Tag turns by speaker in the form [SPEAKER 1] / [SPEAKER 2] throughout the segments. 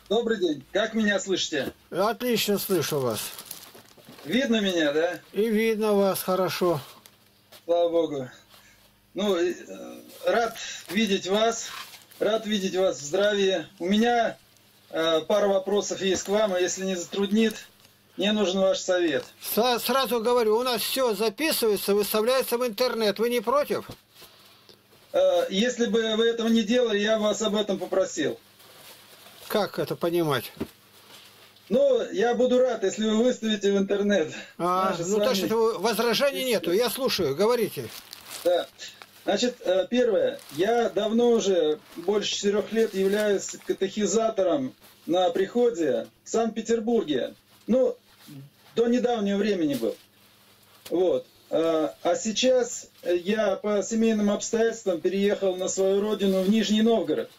[SPEAKER 1] Добрый день. Как меня слышите?
[SPEAKER 2] Отлично слышу вас.
[SPEAKER 1] Видно меня, да?
[SPEAKER 2] И видно вас хорошо.
[SPEAKER 1] Слава Богу. Ну, рад видеть вас. Рад видеть вас в здравии. У меня пара вопросов есть к вам, а если не затруднит, мне нужен ваш совет.
[SPEAKER 2] Сразу говорю, у нас все записывается, выставляется в интернет. Вы не против?
[SPEAKER 1] Если бы вы этого не делали, я вас об этом попросил.
[SPEAKER 2] Как это понимать?
[SPEAKER 1] Ну, я буду рад, если вы выставите в интернет.
[SPEAKER 2] Ну, значит, возражений нету. Я слушаю, говорите.
[SPEAKER 1] Да. Значит, первое. Я давно уже, больше 4 лет, являюсь катехизатором на приходе в Санкт-Петербурге. Ну, до недавнего времени был. Вот. А сейчас я по семейным обстоятельствам переехал на свою родину в Нижний Новгород.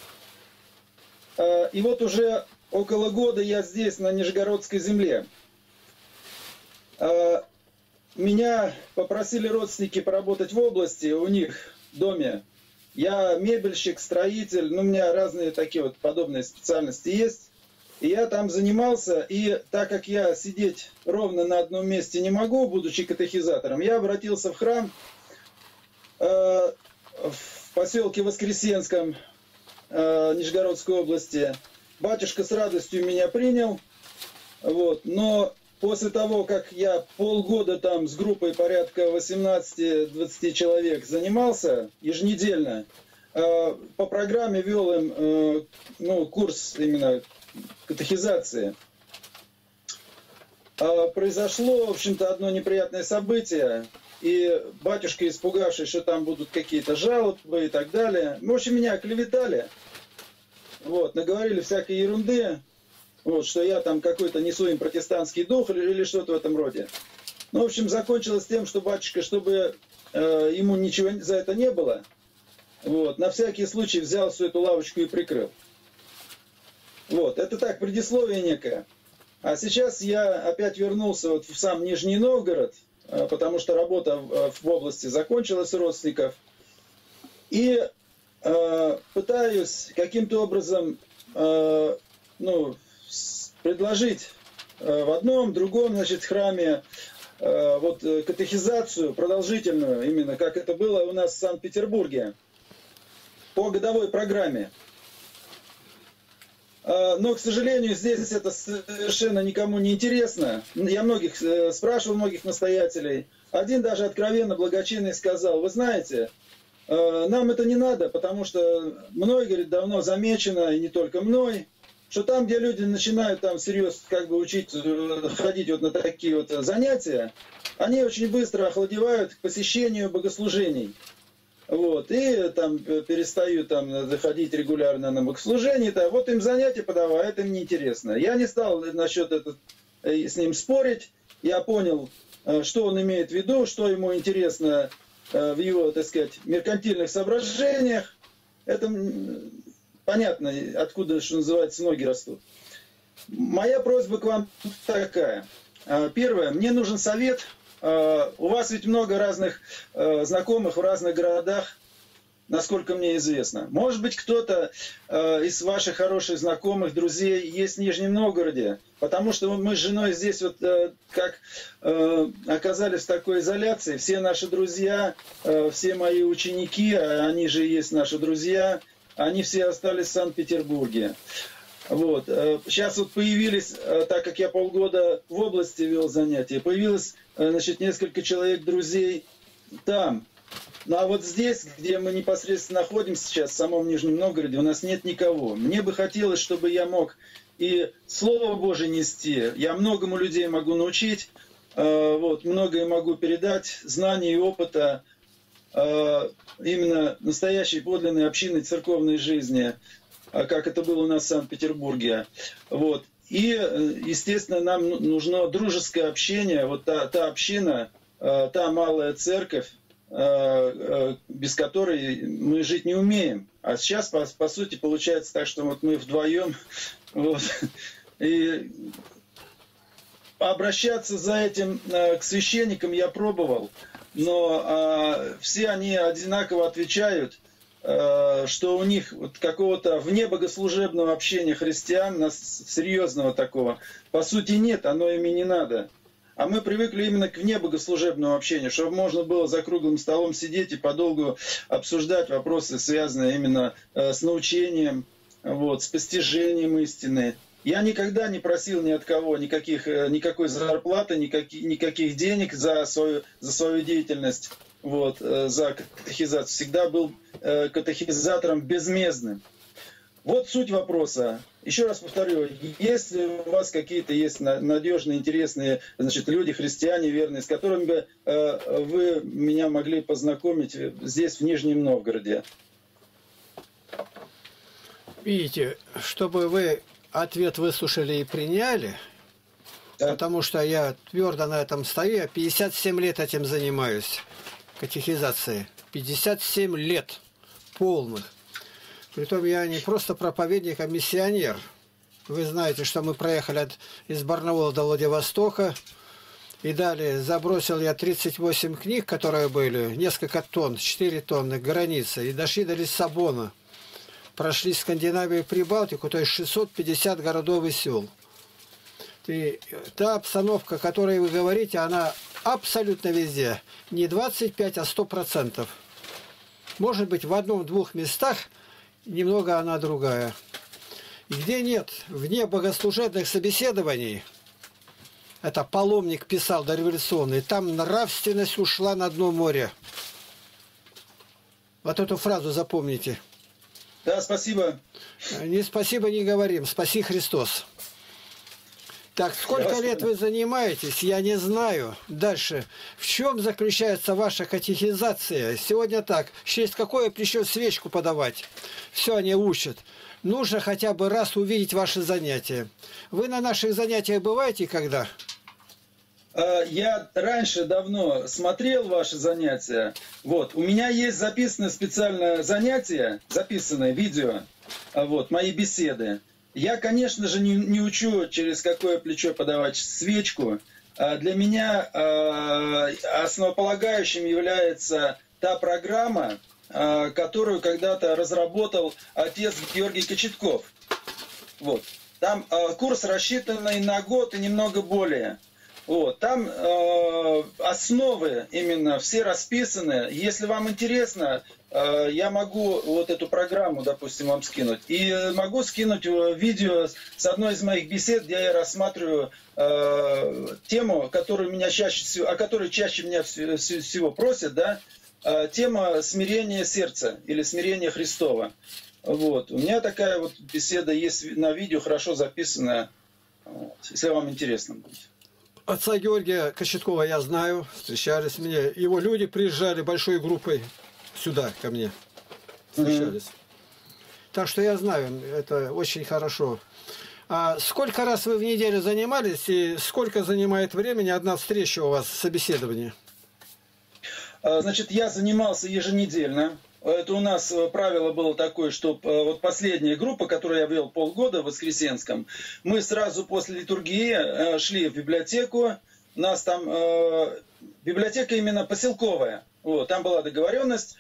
[SPEAKER 1] И вот уже около года я здесь, на Нижегородской земле. Меня попросили родственники поработать в области, у них в доме. Я мебельщик, строитель, у меня разные такие вот подобные специальности есть. И я там занимался, и так как я сидеть ровно на одном месте не могу, будучи катехизатором, я обратился в храм в поселке Воскресенском Нижегородской области. Батюшка с радостью меня принял, вот, но после того, как я полгода там с группой порядка 18-20 человек занимался еженедельно, по программе вел им курс именно катехизации, произошло, в общем-то, одно неприятное событие, и батюшка, испугавшись, что там будут какие-то жалобы и так далее, в общем, меня оклеветали, вот, наговорили всякой ерунды, вот, что я там какой-то несу им протестантский дух или что-то в этом роде. Ну, в общем, закончилось тем, что батюшка, чтобы ему ничего за это не было, вот, на всякий случай взял всю эту лавочку и прикрыл. Вот, это так, предисловие некое. А сейчас я опять вернулся вот в сам Нижний Новгород, потому что работа в области закончилась у родственников. И пытаюсь каким-то образом предложить в одном, другом, значит, храме вот катехизацию продолжительную, именно как это было у нас в Санкт-Петербурге, по годовой программе. Но, к сожалению, здесь это совершенно никому не интересно. Я многих спрашивал, многих настоятелей. Один даже откровенно благочинный сказал: вы знаете, нам это не надо, потому что мной, говорит, давно замечено, и не только мной, что там, где люди начинают там всерьез как бы учить, ходить вот на такие вот занятия, они очень быстро охладевают к посещению богослужений. Вот, и там перестают там заходить регулярно на богослужение, вот им занятия подавают, им неинтересно. Я не стал насчет этого с ним спорить, я понял, что он имеет в виду, что ему интересно в его, так сказать, меркантильных соображениях. Это понятно, откуда, что называется, ноги растут. Моя просьба к вам такая. Первое, мне нужен совет. У вас ведь много разных знакомых в разных городах, насколько мне известно. Может быть, кто-то из ваших хороших знакомых, друзей есть в Нижнем Новгороде, потому что мы с женой здесь вот как оказались в такой изоляции. Все наши друзья, все мои ученики, они же и есть наши друзья, они все остались в Санкт-Петербурге. Вот. Сейчас вот появились, так как я полгода в области вел занятия, появилось, значит, несколько человек, друзей там. Ну а вот здесь, где мы непосредственно находимся сейчас, в самом Нижнем Новгороде, у нас нет никого. Мне бы хотелось, чтобы я мог и Слово Божие нести, я многому людей могу научить, вот, многое могу передать, знаний и опыта именно настоящей подлинной общинной церковной жизни, как это было у нас в Санкт-Петербурге. Вот. И, естественно, нам нужно дружеское общение, вот та община, та малая церковь, без которой мы жить не умеем. А сейчас, по сути, получается так, что вот мы вдвоем, вот, и обращаться за этим к священникам я пробовал, но все они одинаково отвечают, что у них вот какого-то внебогослужебного общения христиан, серьезного такого, по сути нет, оно им и не надо. А мы привыкли именно к внебогослужебному общению, чтобы можно было за круглым столом сидеть и подолгу обсуждать вопросы, связанные именно с научением, вот, с постижением истины. Я никогда не просил ни от кого никакой зарплаты, никаких денег за свою деятельность, вот, за катехизацию. Всегда был катехизатором безмездным. Вот суть вопроса. Еще раз повторю, если у вас какие-то есть надежные, интересные, значит, люди, христиане верные, с которыми бы вы меня могли познакомить здесь, в Нижнем Новгороде.
[SPEAKER 2] Видите, чтобы вы ответ выслушали и приняли, да. Потому что я твердо на этом стою, я 57 лет этим занимаюсь, катехизацией. 57 лет полных. Притом я не просто проповедник, а миссионер. Вы знаете, что мы проехали из Барнаула до Владивостока. И далее забросил я 38 книг, которые были, несколько тонн, 4 тонны, границы. И дошли до Лиссабона. Прошли Скандинавию и Прибалтику, то есть 650 городов и сел. И та обстановка, о которой вы говорите, она абсолютно везде. Не 25, а 100%. Может быть, в одном-двух местах немного она другая. И где нет вне богослужебных собеседований, это паломник писал дореволюционный, там нравственность ушла на дно моря. Вот эту фразу запомните.
[SPEAKER 1] Да, спасибо.
[SPEAKER 2] Не спасибо не говорим, спаси Христос. Так, сколько лет вы занимаетесь, я не знаю. Дальше. В чем заключается ваша катехизация? Сегодня так. Через какое плечо свечку подавать? Все они учат. Нужно хотя бы раз увидеть ваши занятия. Вы на наших занятиях бываете когда?
[SPEAKER 1] Я раньше давно смотрел ваши занятия. Вот. У меня есть записанное специальное занятие, записанное видео, вот, мои беседы. Я, конечно же, не учу, через какое плечо подавать свечку. Для меня основополагающим является та программа, которую когда-то разработал отец Георгий Кочетков. Вот. Там курс рассчитанный на год и немного более. Вот. Там основы именно все расписаны. Если вам интересно, я могу вот эту программу, допустим, вам скинуть. И могу скинуть видео с одной из моих бесед, где я рассматриваю тему, которую меня о которой чаще меня всего просят, да, тема смирения сердца или смирения Христова. Вот. У меня такая вот беседа есть на видео, хорошо записанная, вот, если вам интересно будет.
[SPEAKER 2] Отца Георгия Кочеткова я знаю, встречались мне. Его люди приезжали большой группой сюда, ко мне. Встречались. Так что я знаю, это очень хорошо. А сколько раз вы в неделю занимались и сколько занимает времени одна встреча у вас, собеседование?
[SPEAKER 1] Значит, я занимался еженедельно. Это у нас правило было такое, что вот последняя группа, которую я вел полгода в Воскресенском, мы сразу после литургии шли в библиотеку. У нас там библиотека именно поселковая. Вот, там была договоренность,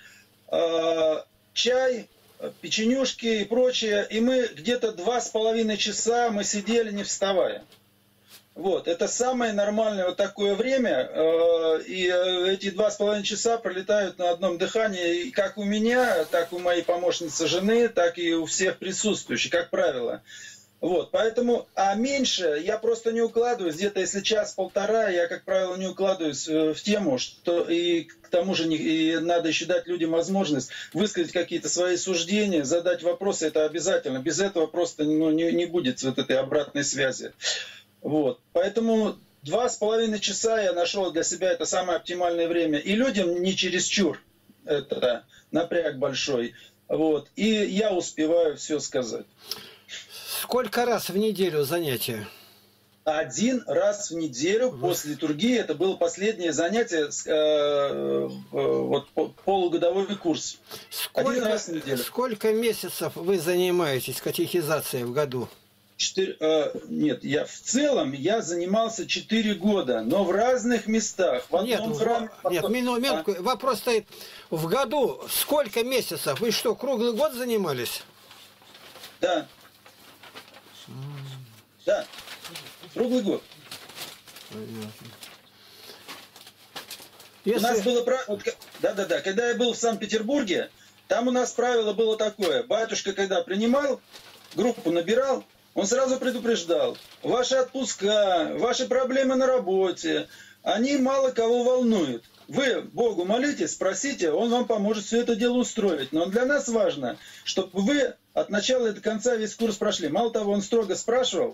[SPEAKER 1] чай, печенюшки и прочее. И мы где-то 2,5 часа мы сидели, не вставая. Вот, это самое нормальное вот такое время, и эти 2,5 часа пролетают на одном дыхании, и как у меня, так у моей помощницы жены, так и у всех присутствующих, как правило. Вот, поэтому, а меньше я просто не укладываюсь, где-то если час-полтора, я, как правило, не укладываюсь в тему, что и к тому же и надо еще дать людям возможность высказать какие-то свои суждения, задать вопросы, это обязательно, без этого просто не будет вот этой обратной связи. Вот. Поэтому 2,5 часа я нашел для себя это самое оптимальное время. И людям не чересчур, это напряг большой. Вот. И я успеваю все сказать.
[SPEAKER 2] Сколько раз в неделю занятия?
[SPEAKER 1] 1 раз в неделю после литургии. Это было последнее занятие, вот, полугодовой курс. 1 раз в неделю.
[SPEAKER 2] Сколько месяцев вы занимаетесь катехизацией в году?
[SPEAKER 1] Нет, в целом я занимался 4 года, но в разных местах. В одном храме.
[SPEAKER 2] Нет, минутку. Вопрос стоит. В году сколько месяцев? Вы что, круглый год занимались?
[SPEAKER 1] Да. Да. Круглый год.
[SPEAKER 2] Понятно.
[SPEAKER 1] У нас было правило, да, когда я был в Санкт-Петербурге, там у нас правило было такое. Батюшка, когда принимал, группу набирал, он сразу предупреждал. Ваши отпуска, ваши проблемы на работе, они мало кого волнуют. Вы Богу молитесь, спросите, Он вам поможет все это дело устроить. Но для нас важно, чтобы вы от начала и до конца весь курс прошли. Мало того, он строго спрашивал,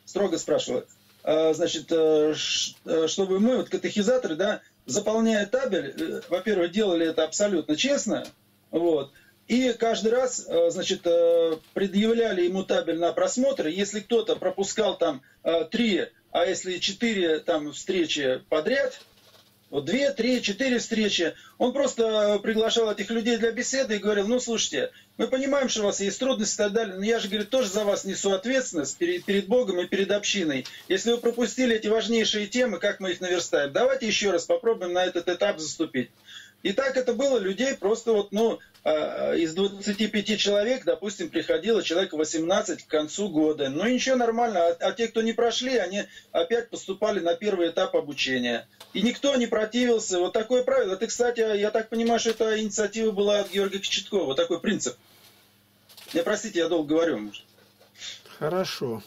[SPEAKER 1] значит, чтобы мы, вот катехизаторы, да, заполняя табель, во-первых, делали это абсолютно честно, вот, и каждый раз, значит, предъявляли ему табель на просмотр. Если кто-то пропускал там 3, а если 4 там встречи подряд, вот 2, 3, 4 встречи, он просто приглашал этих людей для беседы и говорил: ну, слушайте, мы понимаем, что у вас есть трудности и так далее, но я же, говорит, тоже за вас несу ответственность перед Богом и перед общиной. Если вы пропустили эти важнейшие темы, как мы их наверстаем? Давайте еще раз попробуем на этот этап заступить. И так это было, людей просто вот, ну, из 25 человек, допустим, приходило человек 18 к концу года. Ну, ничего, нормально. А те, кто не прошли, они опять поступали на первый этап обучения. И никто не противился. Вот такое правило. Это, кстати, я так понимаю, что эта инициатива была от Георгия Кочеткова. Вот такой принцип. Простите, я долго говорю. Может.
[SPEAKER 2] Хорошо.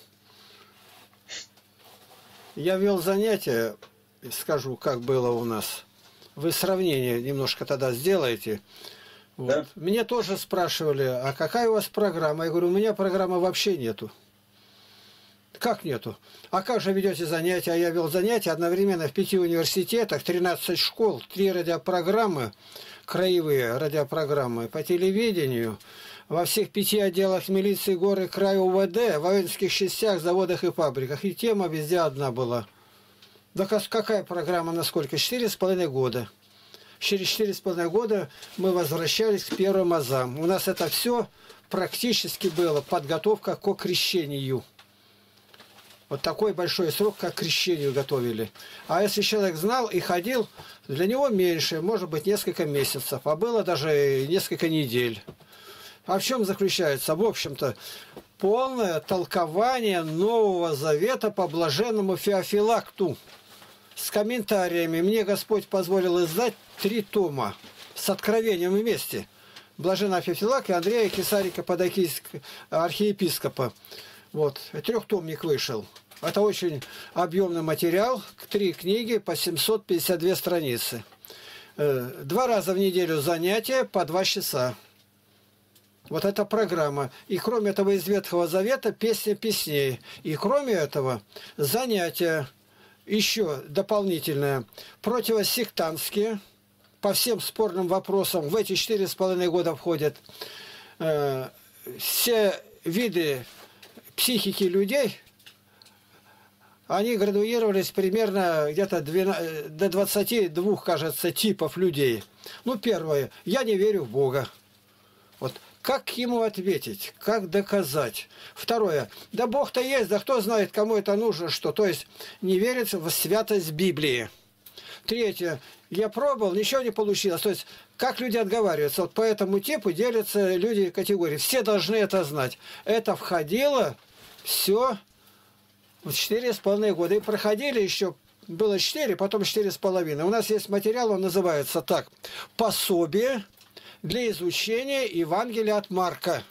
[SPEAKER 2] Я вел занятия, скажу, как было у нас. Вы сравнение немножко тогда сделаете. Вот. Да? Мне тоже спрашивали, а какая у вас программа? Я говорю, у меня программы вообще нету. Как нету? А как же ведете занятия? А я вел занятия одновременно в 5 университетах, 13 школ, 3 радиопрограммы, краевые радиопрограммы по телевидению, во всех 5 отделах милиции, горы, края УВД, в воинских частях, заводах и фабриках. И тема везде одна была. Да какая программа, насколько? 4,5 года. Через 4,5 года мы возвращались к первым азам. У нас это все практически было подготовка к крещению. Вот такой большой срок, как к крещению готовили. А если человек знал и ходил, для него меньше, может быть, несколько месяцев, а было даже несколько недель. А в чем заключается? В общем-то, полное толкование Нового Завета по блаженному Феофилакту. С комментариями. Мне Господь позволил издать 3 тома с откровением вместе. Блаженного Феофилакта и Андрея Кесарика Подокийского архиепископа. Вот, 3-томник вышел. Это очень объемный материал. 3 книги по 752 страницы. 2 раза в неделю занятия по 2 часа. Вот эта программа. И кроме этого из Ветхого Завета песня песней. И кроме этого занятия еще дополнительное. Противосектантские. По всем спорным вопросам в эти 4,5 года входят все виды психики людей. Они градуировались примерно где-то до 22, кажется, типов людей. Ну, первое. Я не верю в Бога. Вот. Как ему ответить? Как доказать? Второе. Да Бог-то есть, да кто знает, кому это нужно, что. То есть не верит в святость Библии. Третье. Я пробовал, ничего не получилось. То есть как люди отговариваются. Вот по этому типу делятся люди категории. Все должны это знать. Это входило все в 4,5 года. И проходили еще, было 4, потом 4,5. У нас есть материал, он называется так. Пособие для изучения Евангелия от Марка.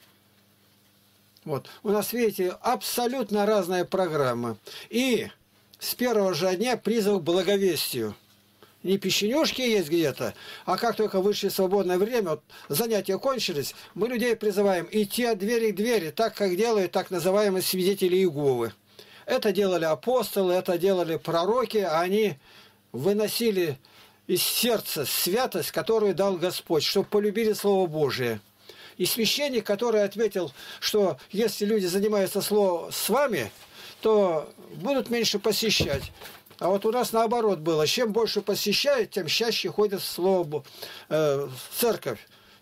[SPEAKER 2] Вот. У нас, видите, абсолютно разная программа. И с первого же дня призыв к благовестию. Не печенюшки есть где-то, а как только вышли в свободное время, вот занятия кончились, мы людей призываем идти от двери к двери, так как делают так называемые свидетели Иеговы. Это делали апостолы, это делали пророки, они выносили из сердца святость, которую дал Господь, чтобы полюбили Слово Божие. И священник, который ответил, что если люди занимаются словом с вами, то будут меньше посещать. А вот у нас наоборот было. Чем больше посещают, тем чаще ходят в церковь.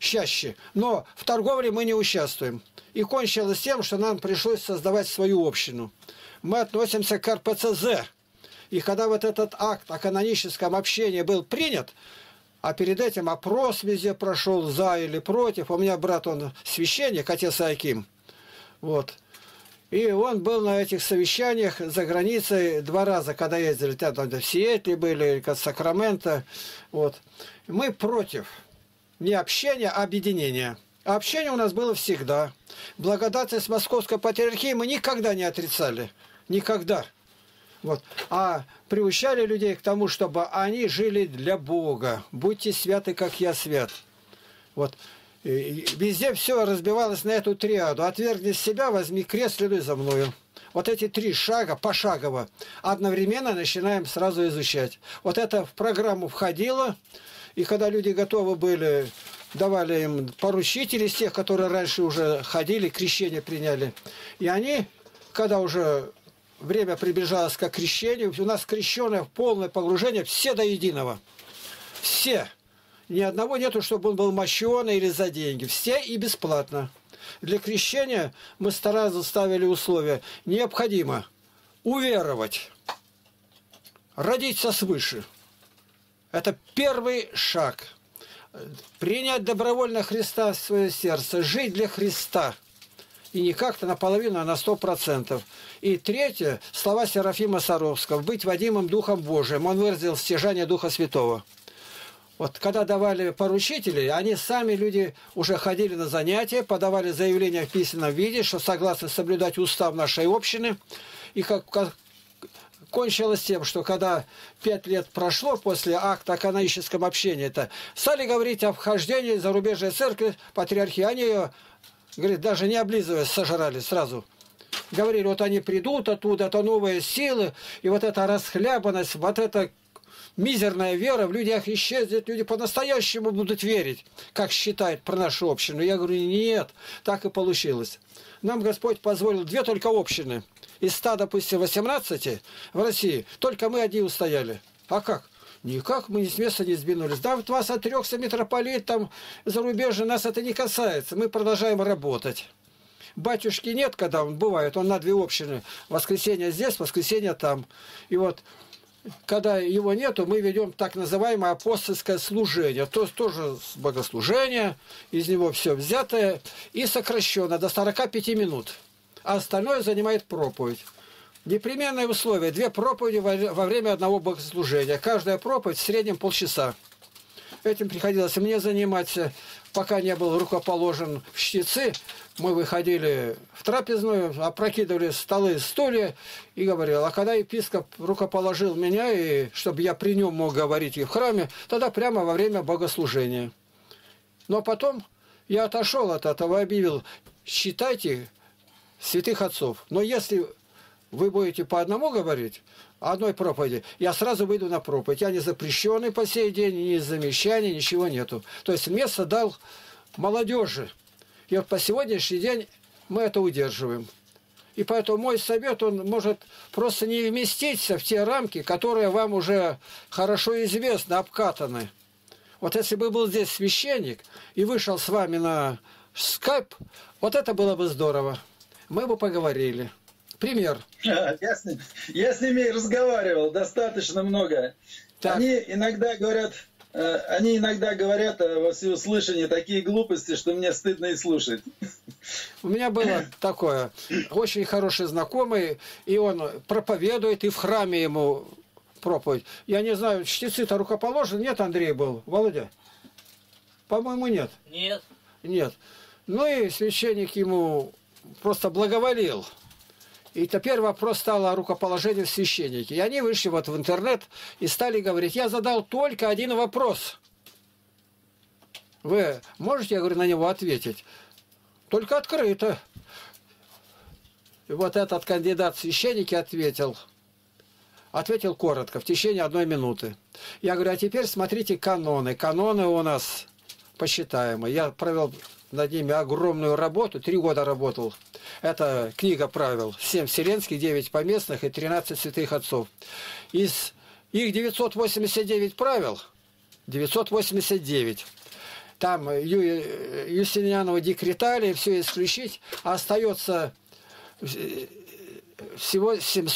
[SPEAKER 2] чаще. Но в торговле мы не участвуем. И кончилось тем, что нам пришлось создавать свою общину. Мы относимся к РПЦЗ. И когда вот этот акт о каноническом общении был принят, а перед этим опрос везде прошел, за или против. У меня брат, он священник, отец Аким. Вот. И он был на этих совещаниях за границей 2 раза, когда ездили. Там в Сиэтле были, в Сакраменто. Вот. Мы против не общения, а объединения. А общение у нас было всегда. Благодатность Московской Патриархии мы никогда не отрицали. Никогда. Вот. А приучали людей к тому, чтобы они жили для Бога. Будьте святы, как я свят. Вот. И везде все разбивалось на эту триаду. Отвергни себя, возьми крест, следуй за мною. Вот эти 3 шага, пошагово, одновременно начинаем сразу изучать. Вот это в программу входило. И когда люди готовы были, давали им поручители из тех, которые раньше уже ходили, крещение приняли. И они, когда уже время приближалось к крещению, у нас крещенное в полное погружение, все до единого. Все. Ни одного нету, чтобы он был мощеный или за деньги. Все и бесплатно. Для крещения мы сразу ставили условия. Необходимо уверовать, родиться свыше. Это первый шаг. Принять добровольно Христа в свое сердце, жить для Христа. И не как-то наполовину, а на 100%. И третье, слова Серафима Саровского. Быть водимым Духом Божиим. Он выразил стяжание Духа Святого. Вот когда давали поручителей, они сами, люди, уже ходили на занятия, подавали заявление в письменном виде, что согласны соблюдать устав нашей общины. И как кончилось тем, что когда 5 лет прошло после акта о каноническом общении, это стали говорить о вхождении зарубежной церкви, патриархии. Они ее, говорит, даже не облизываясь, сожрали сразу. Говорили, вот они придут оттуда, это новые силы, и вот эта расхлябанность, вот эта мизерная вера в людях исчезнет, люди по-настоящему будут верить, как считают про нашу общину. Я говорю, нет, так и получилось. Нам Господь позволил 2 только общины. Из 100, допустим, 18 в России, только мы одни устояли. А как? Никак, мы с места не сдвинулись. Да, вот вас отрекся митрополит, там зарубежье, нас это не касается. Мы продолжаем работать. Батюшки нет, когда он бывает, он на 2 общины. Воскресенье здесь, воскресенье там. И вот когда его нету, мы ведем так называемое апостольское служение. То есть тоже богослужение, из него все взятое и сокращено до 45 минут. А остальное занимает проповедь. Непременное условие. 2 проповеди во время одного богослужения. Каждая проповедь в среднем полчаса. Этим приходилось мне заниматься, пока не был рукоположен в Чтецы. Мы выходили в трапезную, опрокидывали столы, стулья и говорил, а когда епископ рукоположил меня, и чтобы я при нем мог говорить и в храме, тогда прямо во время богослужения. Но потом я отошел от этого и объявил, считайте святых отцов. Но если вы будете по одному говорить, одной проповеди, я сразу выйду на проповедь. Я не запрещенный по сей день, ни замечаний, ничего нету. То есть место дал молодежи. И вот по сегодняшний день мы это удерживаем. И поэтому мой совет, он может просто не вместиться в те рамки, которые вам уже хорошо известны, обкатаны. Вот если бы был здесь священник и вышел с вами на скайп, вот это было бы здорово. Мы бы поговорили. Пример.
[SPEAKER 1] Я с ними разговаривал достаточно много.
[SPEAKER 2] Так.
[SPEAKER 1] Они иногда говорят во всеуслышание такие глупости, что мне стыдно и слушать.
[SPEAKER 2] У меня было такое, очень хороший знакомый, и он проповедует, и в храме ему проповедь. Я не знаю, чтецы-то рукоположены? Нет, Андрей был? Володя? По-моему, нет.
[SPEAKER 3] Нет.
[SPEAKER 2] Нет. Ну и священник ему просто благоволил. И теперь вопрос стал о рукоположении в священнике. И они вышли вот в интернет и стали говорить, я задал только один вопрос. Вы можете, я говорю, на него ответить? Только открыто. И вот этот кандидат в священники ответил. Ответил коротко, в течение 1 минуты. Я говорю, а теперь смотрите каноны. Каноны у нас посчитаемые. Я провел над ними огромную работу, 3 года работал. Это книга правил. 7 вселенских, 9 поместных и 13 святых отцов. Из их 989 правил, 989. там Юстинианову декретали, все исключить, а остается всего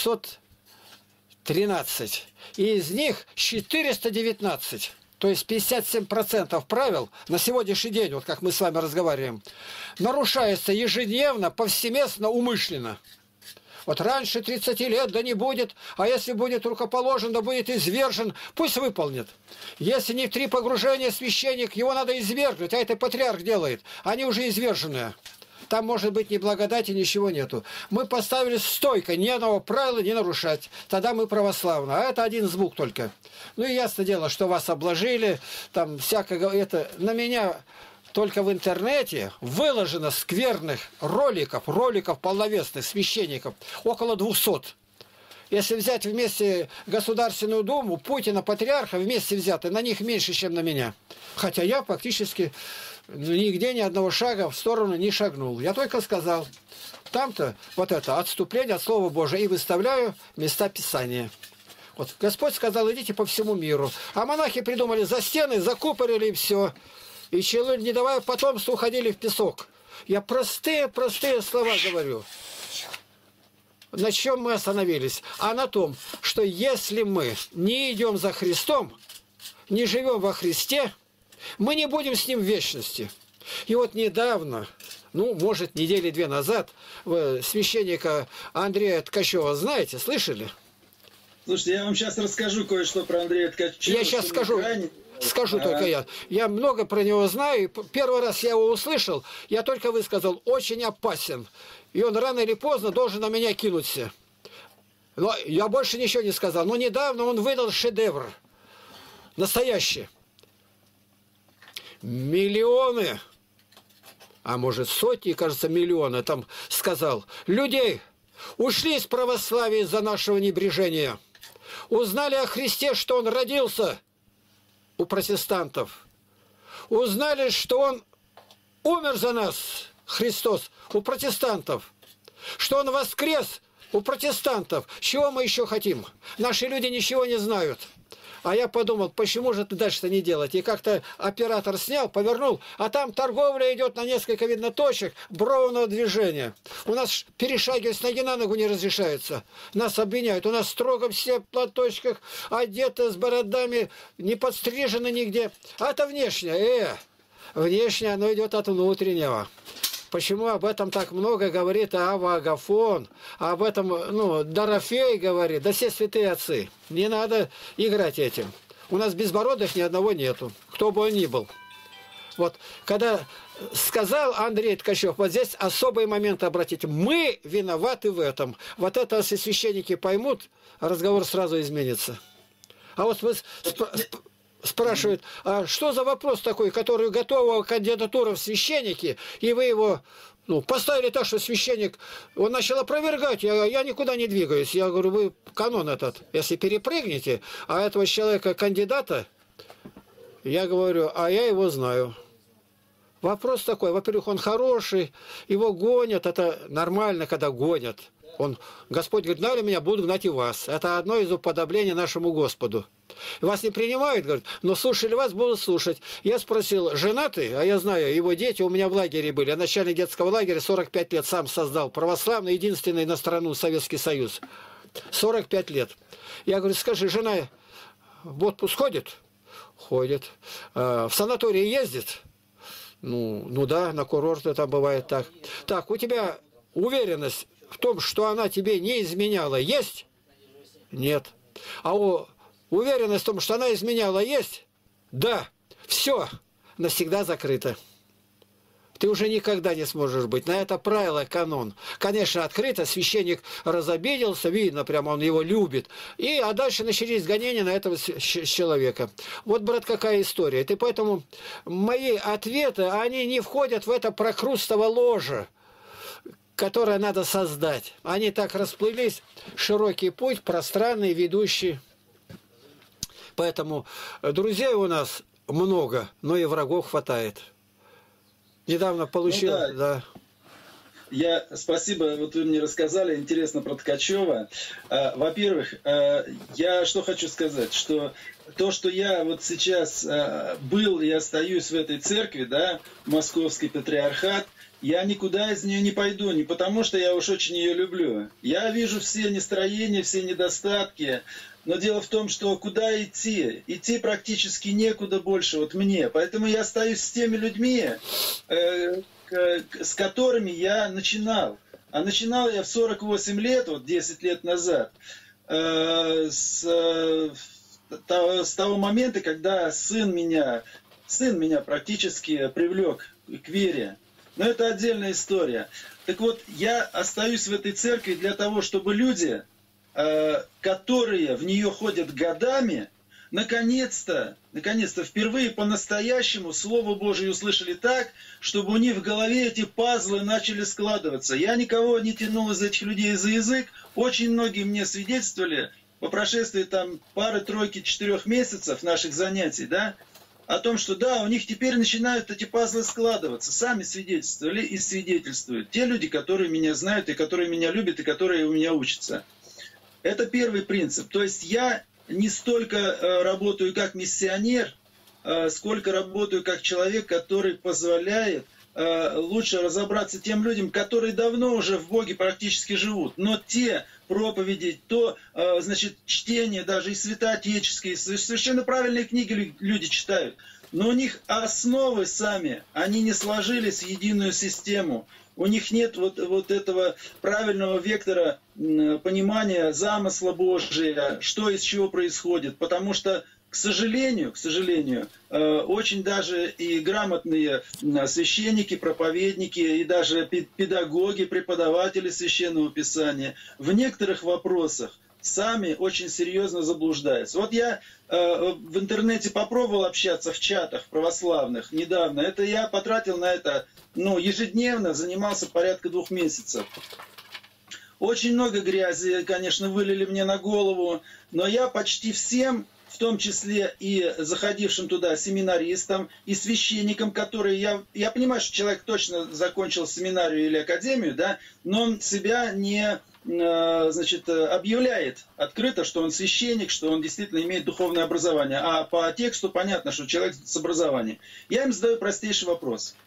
[SPEAKER 2] 713. И из них 419. То есть 57% правил на сегодняшний день, вот как мы с вами разговариваем, нарушается ежедневно, повсеместно, умышленно. Вот раньше 30 лет, да не будет, а если будет рукоположен, да будет извержен, пусть выполнит. Если не 3 погружения священник, его надо извергнуть, а это патриарх делает. Они уже изверженные. Там может быть ни благодати, ничего нету. Мы поставили стойко, ни одного правила не нарушать. Тогда мы православны. А это один звук только. Ну и ясно дело, что вас обложили, там всякое это. На меня только в интернете выложено скверных роликов полновесных священников, около 200. Если взять вместе Государственную Думу, Путина, Патриарха, вместе взяты, на них меньше, чем на меня. Хотя я фактически нигде ни одного шага в сторону не шагнул. Я только сказал, там-то вот это отступление от Слова Божия, и выставляю места Писания. Вот Господь сказал, идите по всему миру. А монахи придумали за стены, закупорили и все. И человек, не давая потомству, уходили в песок. Я простые слова говорю. На чем мы остановились? А на том, что если мы не идем за Христом, не живем во Христе, мы не будем с Ним в вечности. И вот недавно, ну, может, недели 2 назад, вы священника Андрея Ткачева знаете, слышали?
[SPEAKER 1] Слушайте, я вам сейчас расскажу кое-что про Андрея Ткачева.
[SPEAKER 2] Я сейчас скажу только я. Я много про него знаю. Первый раз я его услышал, я только высказал, очень опасен. И он рано или поздно должен на меня кинуться. Но я больше ничего не сказал. Но недавно он выдал шедевр. Настоящий. Миллионы, а может сотни, кажется, миллионы, там сказал, людей ушли из православия из-за нашего небрежения. Узнали о Христе, что Он родился у протестантов. Узнали, что Он умер за нас, Христос, у протестантов. Что Он воскрес у протестантов. Чего мы еще хотим? Наши люди ничего не знают. А я подумал, почему же ты дальше-то не делать? И как-то оператор снял, повернул, а там торговля идет на несколько, видно, точек бровного движения. У нас перешагивать с ноги на ногу не разрешается. Нас обвиняют. У нас строго все в платочках, одеты с бородами, не подстрижены нигде. А это внешнее. Внешнее, оно идет от внутреннего. Почему об этом так много говорит Ава Агафон, об этом, ну, Дорофей говорит, да все святые отцы. Не надо играть этим. У нас безбородых ни одного нету, кто бы он ни был. Вот, когда сказал Андрей Ткачев, вот здесь особый момент обратите. Мы виноваты в этом. Вот это, если священники поймут, разговор сразу изменится. А вот вы спрашивают, а что за вопрос такой, который готова кандидатура в священники, и вы его поставили так, что священник, он начал опровергать, я никуда не двигаюсь. Я говорю, вы канон этот, если перепрыгнете, а этого человека кандидата, я говорю, а я его знаю. Вопрос такой, во-первых, он хороший, его гонят, это нормально, когда гонят. Господь говорит, гнали меня, буду гнать и вас. Это одно из уподоблений нашему Господу. Вас не принимают, говорит, но слушали вас, будут слушать. Я спросил, женатый, а я знаю, его дети у меня в лагере были. Я начальник детского лагеря, 45 лет сам создал. Православный, единственный на страну Советский Союз. 45 лет. Я говорю, скажи, жена в отпуск ходит? Ходит. В санатории ездит? Ну да, на курорты там бывает так. Так, у тебя уверенность в том, что она тебе не изменяла, есть? Нет. А уверенность в том, что она изменяла, есть? Да. Все. Навсегда закрыто. Ты уже никогда не сможешь быть. На это правило канон. Конечно, открыто. Священник разобиделся, видно, прямо он его любит. А дальше начались гонения на этого человека. Вот, брат, какая история. И поэтому мои ответы, они не входят в это прокрустово ложе, которое надо создать. Они так расплылись. Широкий путь, пространный, ведущий. Поэтому друзей у нас много, но и врагов хватает. Недавно получил...
[SPEAKER 1] Ну, да.
[SPEAKER 2] Да.
[SPEAKER 1] Спасибо, вот вы мне рассказали, интересно про Ткачева. Во-первых, я что хочу сказать, что то, что я вот сейчас был и остаюсь в этой церкви, да, Московский патриархат, я никуда из нее не пойду, не потому что я уж очень ее люблю. Я вижу все нестроения, все недостатки, но дело в том, что куда идти? Идти практически некуда больше, вот мне. Поэтому я остаюсь с теми людьми, с которыми я начинал. А начинал я в 48 лет, вот 10 лет назад, с того момента, когда сын меня практически привлек к вере. Но это отдельная история. Так вот, я остаюсь в этой церкви для того, чтобы люди, которые в нее ходят годами, наконец-то, впервые по-настоящему Слово Божие услышали так, чтобы у них в голове эти пазлы начали складываться. Я никого не тянул из этих людей за язык. Очень многие мне свидетельствовали по прошествии там пары, тройки, 4 месяцев наших занятий, да, о том, что да, у них теперь начинают эти пазлы складываться. Сами свидетельствовали и свидетельствуют. Те люди, которые меня знают, и которые меня любят, и которые у меня учатся. Это первый принцип. То есть я не столько работаю как миссионер, сколько работаю как человек, который позволяет лучше разобраться тем людям, которые давно уже в Боге практически живут. Но те проповеди, значит, чтение даже и святоотеческие, совершенно правильные книги люди читают. Но у них основы сами, они не сложились в единую систему. У них нет вот этого правильного вектора понимания замысла Божия, что из чего происходит. Потому что, к сожалению, очень даже и грамотные священники, проповедники, и даже педагоги, преподаватели Священного Писания в некоторых вопросах сами очень серьезно заблуждаются. Вот я в интернете попробовал общаться в чатах православных недавно. Это я потратил на это, ежедневно, занимался порядка 2 месяцев. Очень много грязи, конечно, вылили мне на голову, но я почти всем, в том числе и заходившим туда семинаристам и священникам, которые... Я понимаю, что человек точно закончил семинарию или академию, да, но он себя не... объявляет открыто, что он священник, что он действительно имеет духовное образование. А по тексту понятно, что человек с образованием. Я им задаю простейший вопрос.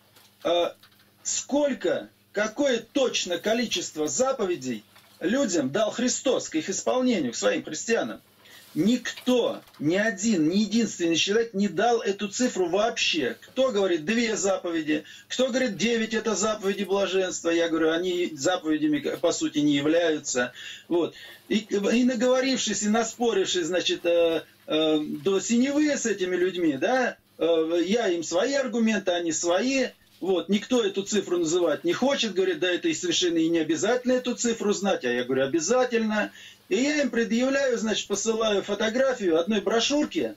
[SPEAKER 1] Какое точно количество заповедей людям дал Христос к их исполнению, к своим христианам? Никто, ни единственный человек не дал эту цифру вообще. Кто говорит 2 заповеди, кто говорит 9 это заповеди блаженства. Я говорю, они заповедями по сути не являются. Вот. И наговорившись, и наспорившись, значит, до синевы с этими людьми, да, я им свои аргументы, они свои. Вот, никто эту цифру называть не хочет, говорит, да это и совершенно и не обязательно эту цифру знать, а я говорю, обязательно. И я им предъявляю, значит, посылаю фотографию одной брошюрки,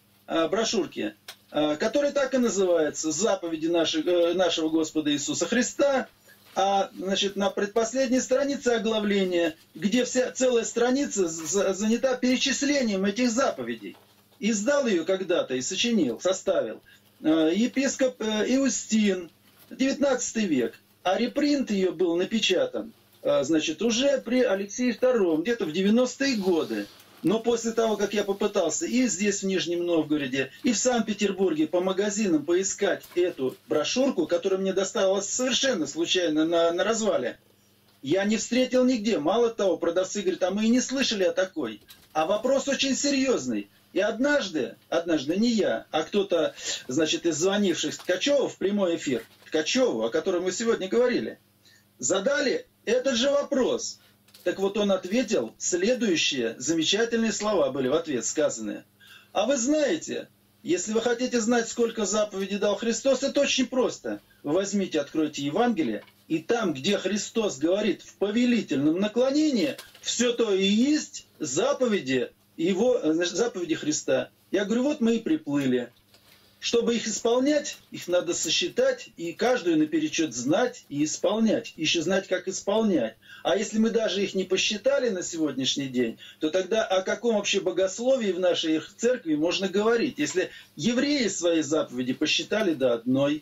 [SPEAKER 1] которая так и называется «Заповеди нашего Господа Иисуса Христа», а, значит, на предпоследней странице оглавления, где целая страница занята перечислением этих заповедей. Издал ее когда-то и сочинил, составил епископ Иустин, 19 век, а репринт ее был напечатан, значит, уже при Алексее II, где-то в 90-е годы. Но после того, как я попытался и здесь, в Нижнем Новгороде, и в Санкт-Петербурге по магазинам поискать эту брошюрку, которая мне доставилась совершенно случайно на развале, я не встретил нигде. Мало того, продавцы говорят, а мы и не слышали о такой. А вопрос очень серьезный. И однажды не я, а кто-то, значит, из звонивших Ткачеву в прямой эфир, Ткачеву, о котором мы сегодня говорили, задали этот же вопрос. Так вот он ответил, следующие замечательные слова были в ответ сказаны. А вы знаете, если вы хотите знать, сколько заповедей дал Христос, это очень просто. Вы возьмите, откройте Евангелие, и там, где Христос говорит в повелительном наклонении, все то и есть заповеди Христа. Я говорю, вот мы и приплыли. Чтобы их исполнять, их надо сосчитать, и каждую наперечет знать и исполнять. Еще знать, как исполнять. А если мы даже их не посчитали на сегодняшний день, то тогда о каком вообще богословии в нашей церкви можно говорить? Если евреи свои заповеди посчитали до одной,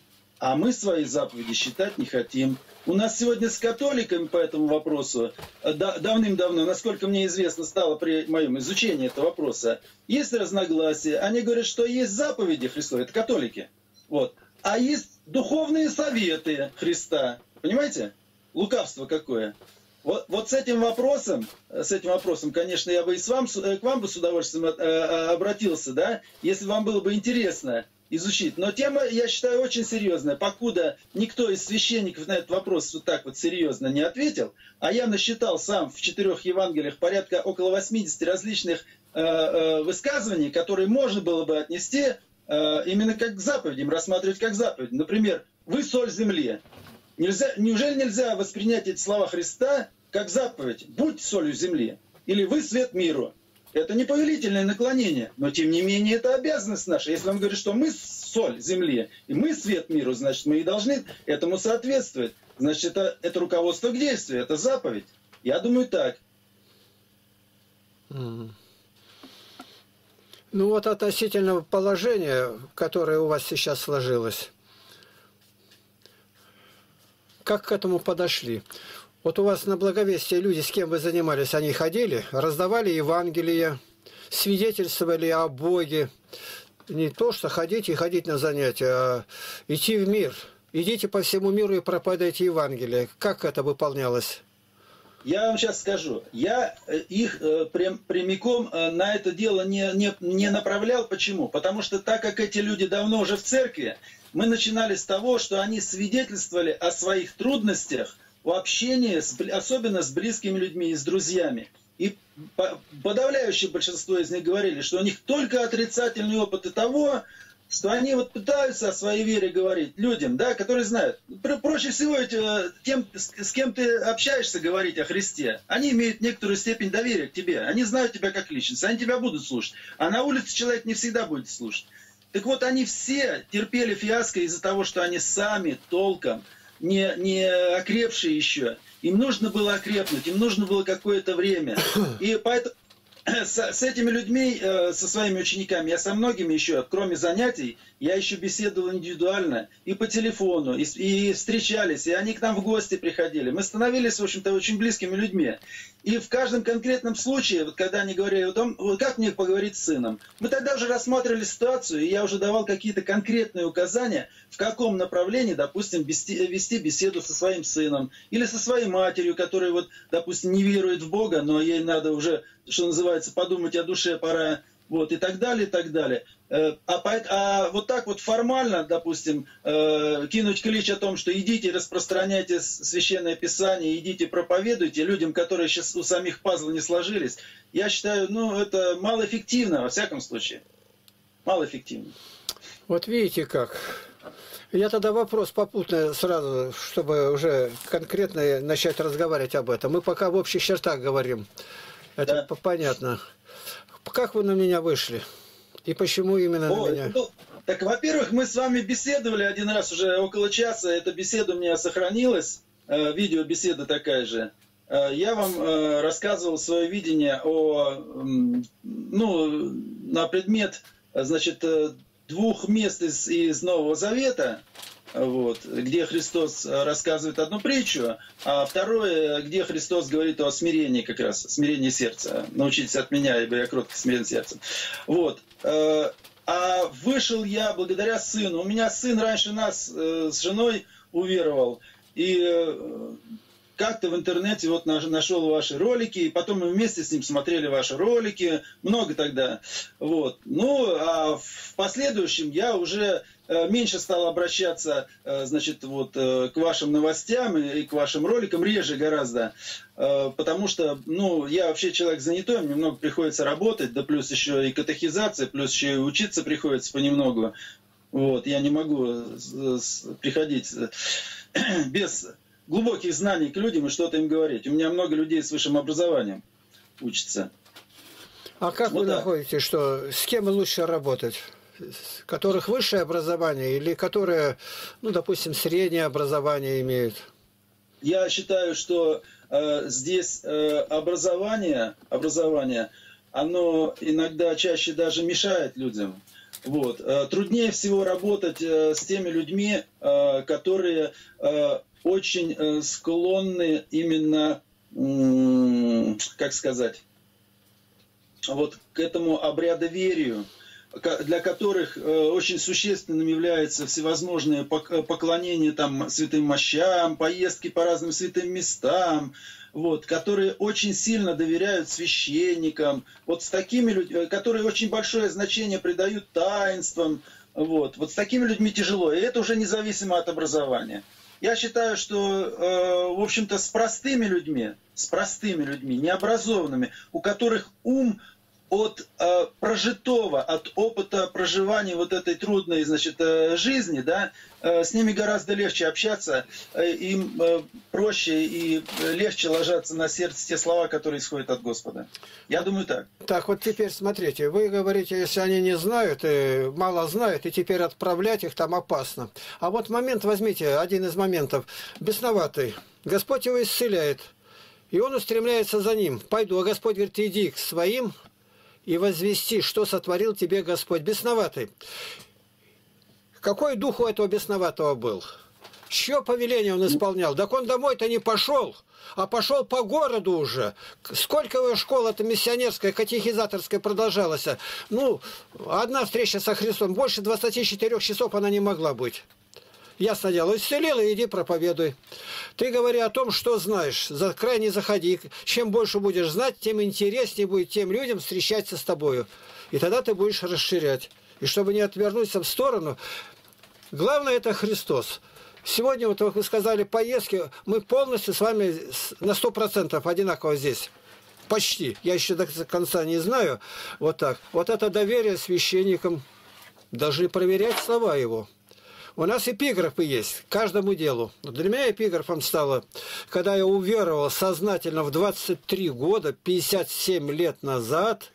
[SPEAKER 1] а мы свои заповеди считать не хотим. У нас сегодня с католиками по этому вопросу давным-давно, насколько мне известно стало при моем изучении этого вопроса, есть разногласия. Они говорят, что есть заповеди Христовы, это католики. Вот. А есть духовные советы Христа. Понимаете? Лукавство какое. Вот с этим вопросом, конечно, я бы к вам бы с удовольствием обратился, да, если вам было бы интересно изучить. Но тема, я считаю, очень серьезная. Покуда никто из священников на этот вопрос вот так вот серьезно не ответил, а я насчитал сам в 4 Евангелиях порядка около 80 различных высказываний, которые можно было бы отнести именно как к заповедям, рассматривать как заповедь. Например, «Вы соль земли». Неужели нельзя воспринять эти слова Христа как заповедь? «Будь солью земли» или «Вы свет миру». Это не повелительное наклонение, но тем не менее это обязанность наша. Если он говорит, что мы соль земли и мы свет миру, значит мы и должны этому соответствовать. Значит это руководство к действию, это заповедь. Я думаю так.
[SPEAKER 2] Ну вот относительно положения, которое у вас сейчас сложилось, как к этому подошли? Вот у вас на Благовестие люди, с кем вы занимались, они ходили, раздавали Евангелие, свидетельствовали о Боге. Не то, что ходить и ходить на занятия, а идти в мир. Идите по всему миру и проповедуйте Евангелие. Как это выполнялось?
[SPEAKER 1] Я вам сейчас скажу. Я их прямиком на это дело не направлял. Почему? Потому что так как эти люди давно уже в церкви, мы начинали с того, что они свидетельствовали о своих трудностях в общении, особенно с близкими людьми и с друзьями. И подавляющее большинство из них говорили, что у них только отрицательные опыты того, что они вот пытаются о своей вере говорить людям, да, которые знают. Проще всего тем, с кем ты общаешься, говорить о Христе. Они имеют некоторую степень доверия к тебе. Они знают тебя как личность, они тебя будут слушать. А на улице человек не всегда будет слушать. Так вот, они все терпели фиаско из-за того, что они сами толком не окрепшие еще. Им нужно было окрепнуть, им нужно было какое-то время. И поэтому с этими людьми, со своими учениками, я со многими еще, кроме занятий, я еще беседовал индивидуально и по телефону, и встречались, и они к нам в гости приходили. Мы становились, в общем-то, очень близкими людьми. И в каждом конкретном случае, вот когда они говорили о том, вот как мне поговорить с сыном, мы тогда уже рассматривали ситуацию, и я уже давал какие-то конкретные указания, в каком направлении, допустим, вести беседу со своим сыном, или со своей матерью, которая, вот, допустим, не верует в Бога, но ей надо уже, что называется, подумать о душе пора, вот, и так далее, и так далее. А вот так вот формально, допустим, кинуть клич о том, что идите распространяйте Священное Писание, идите проповедуйте людям, которые сейчас у самих пазлы не сложились, я считаю, ну, это малоэффективно, во всяком случае. Малоэффективно.
[SPEAKER 2] Вот видите как. Я тогда вопрос попутно сразу, чтобы уже конкретно начать разговаривать об этом. Мы пока в общих чертах говорим. Это да. Понятно. Как вы на меня вышли? И почему именно на меня?
[SPEAKER 1] Ну, так, во-первых, мы с вами беседовали один раз уже около часа. Эта беседа у меня сохранилась. Видеобеседа такая же. Я вам рассказывал свое видение на предмет, значит, 2 мест из Нового Завета. Вот, где Христос рассказывает одну притчу, а второе, где Христос говорит о смирении как раз, смирении сердца. Научитесь от меня, ибо я кротко смирен сердцем. Вот. А вышел я благодаря сыну. У меня сын раньше нас с женой уверовал. И как-то в интернете вот нашел ваши ролики, и потом мы вместе с ним смотрели ваши ролики, много тогда. Вот. Ну, а в последующем я уже меньше стал обращаться, значит, вот, к вашим новостям и к вашим роликам, реже гораздо, потому что, ну, я вообще человек занятой, мне много приходится работать, да плюс еще и катехизация, плюс еще и учиться приходится понемногу. Вот, я не могу приходить без глубоких знаний к людям и что-то им говорить. У меня много людей с высшим образованием учатся.
[SPEAKER 2] А как вот вы находите, что с кем лучше работать? Которых высшее образование или которые, ну, допустим, среднее образование имеют?
[SPEAKER 1] Я считаю, что здесь образование, оно иногда чаще даже мешает людям. Вот. Труднее всего работать с теми людьми, которые очень склонны именно, как сказать, вот к этому обрядоверию, для которых очень существенным являются всевозможные поклонения там, святым мощам, поездки по разным святым местам, вот, которые очень сильно доверяют священникам, вот с такими людьми, которые очень большое значение придают таинствам, вот с такими людьми тяжело, и это уже независимо от образования. Я считаю, что, в общем-то, с простыми людьми, необразованными, у которых ум от прожитого, от опыта проживания вот этой трудной, значит, жизни, да, с ними гораздо легче общаться, им проще и легче ложатся на сердце те слова, которые исходят от Господа. Я думаю так.
[SPEAKER 2] Так, вот теперь смотрите, вы говорите, если они не знают, и мало знают, и теперь отправлять их там опасно. А вот момент возьмите, один из моментов. Бесноватый. Господь его исцеляет, и он устремляется за ним. Пойду, а Господь говорит, иди к своим, и возвести, что сотворил тебе Господь. Бесноватый. Какой дух у этого бесноватого был? Чье повеление он исполнял? Так он домой-то не пошел, а пошел по городу уже. Сколько его школа-то миссионерская, катехизаторская продолжалась? Ну, одна встреча со Христом, больше 24 часов она не могла быть. Ясно дело, исцелил, и иди проповедуй. Ты говори о том, что знаешь, за край не заходи. Чем больше будешь знать, тем интереснее будет тем людям встречаться с тобою. И тогда ты будешь расширять. И чтобы не отвернуться в сторону, главное это Христос. Сегодня, вот вы сказали, поездки, мы полностью с вами на 100% одинаково здесь. Почти. Я еще до конца не знаю. Вот так. Вот это доверие священникам. Должны проверять слова его. У нас эпиграфы есть каждому делу. Для меня эпиграфом стало, когда я уверовал сознательно в 23 года, 57 лет назад,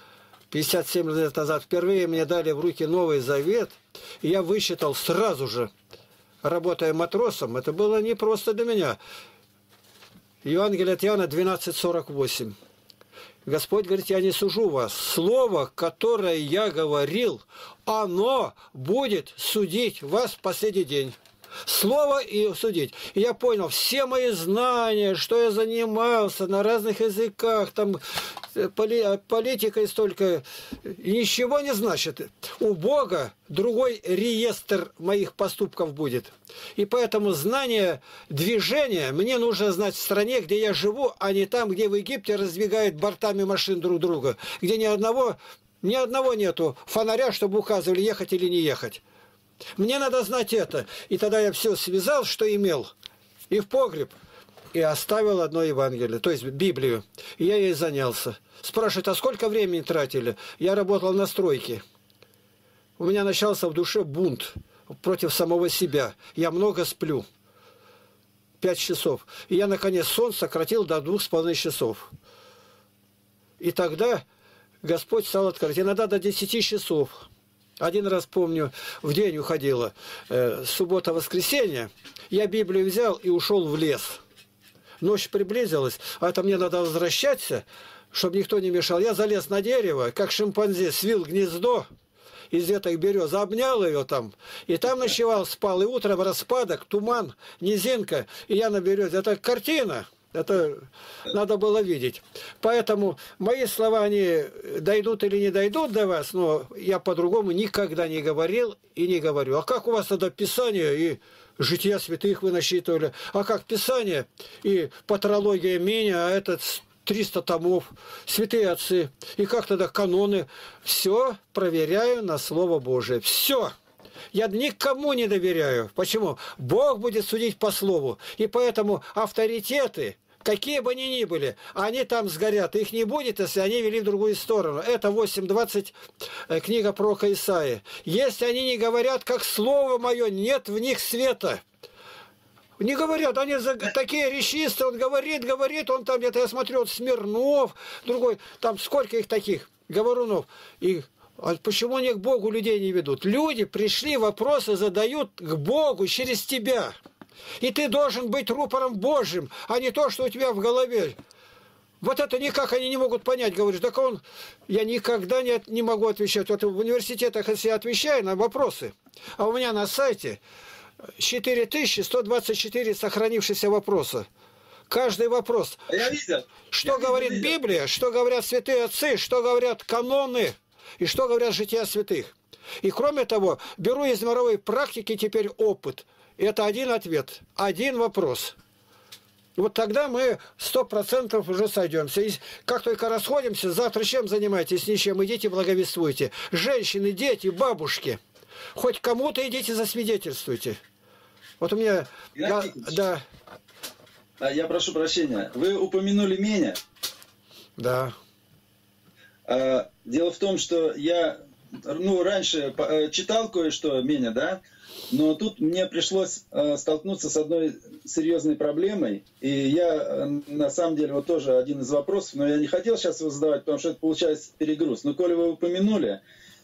[SPEAKER 2] впервые мне дали в руки Новый Завет, и я высчитал сразу же, работая матросом, это было не просто для меня. Евангелие от Иоанна 12:48. Господь говорит, я не сужу вас. Слово, которое я говорил, оно будет судить вас в последний день. Слово и судить. И я понял, все мои знания, что я занимался на разных языках, там политикой столько, ничего не значит. У Бога другой реестр моих поступков будет. И поэтому знание движения мне нужно знать в стране, где я живу, а не там, где в Египте раздвигают бортами машин друг друга, где ни одного нету фонаря, чтобы указывали, ехать или не ехать. Мне надо знать это. И тогда я все связал, что имел, и в погреб, и оставил одно Евангелие, то есть Библию. И я ей занялся. Спрашивают, а сколько времени тратили? Я работал на стройке. У меня начался в душе бунт против самого себя. Я много сплю. 5 часов. И я, наконец, сон сократил до 2,5 часов. И тогда Господь стал открыть. Иногда до 10 часов. Один раз, помню, в день уходила, суббота-воскресенье, я Библию взял и ушел в лес. Ночь приблизилась, а это мне надо возвращаться, чтобы никто не мешал. Я залез на дерево, как шимпанзе, свил гнездо из веток берез, обнял ее там, и там ночевал, спал, и утром распадок, туман, низинка, и я на березе. Это картина. Это надо было видеть. Поэтому мои слова, они дойдут или не дойдут до вас, но я по-другому никогда не говорил и не говорю. А как у вас тогда Писание и жития святых вы насчитывали? А как Писание и патрология меня, а этот 300 томов, святые отцы? И как тогда каноны? Все проверяю на Слово Божие. Все. Я никому не доверяю. Почему? Бог будет судить по слову. И поэтому авторитеты, какие бы они ни были, они там сгорят. Их не будет, если они вели в другую сторону. Это 8:20, книга пророка Исаии. Если они не говорят, как слово мое, нет в них света. Не говорят, они такие речисты, он говорит, он там где-то, я смотрю, вот Смирнов, другой, там сколько их таких, говорунов. И а почему они к Богу людей не ведут? Люди пришли, вопросы задают к Богу через тебя. И ты должен быть рупором Божьим, а не то, что у тебя в голове. Вот это никак они не могут понять. Говоришь, так я никогда не могу отвечать. Вот в университетах, если я отвечаю на вопросы, а у меня на сайте 4124 сохранившихся вопроса. Каждый вопрос.
[SPEAKER 1] Я видел.
[SPEAKER 2] Что говорит Библия, что говорят святые отцы, что говорят каноны и что говорят жития святых. И кроме того, беру из мировой практики теперь опыт. Это один ответ, один вопрос. Вот тогда мы 100% уже сойдемся. И как только расходимся, завтра чем занимаетесь, ничем, идите благовествуйте. Женщины, дети, бабушки. Хоть кому-то идите засвидетельствуйте. Вот у меня... Да.
[SPEAKER 1] Я прошу прощения. Вы упомянули меня.
[SPEAKER 2] Да.
[SPEAKER 1] Дело в том, что я раньше читал кое-что меня, да, но тут мне пришлось столкнуться с одной серьезной проблемой. И я, на самом деле, вот тоже один из вопросов, но я не хотел сейчас его задавать, потому что это получается перегруз. Но коли вы упомянули,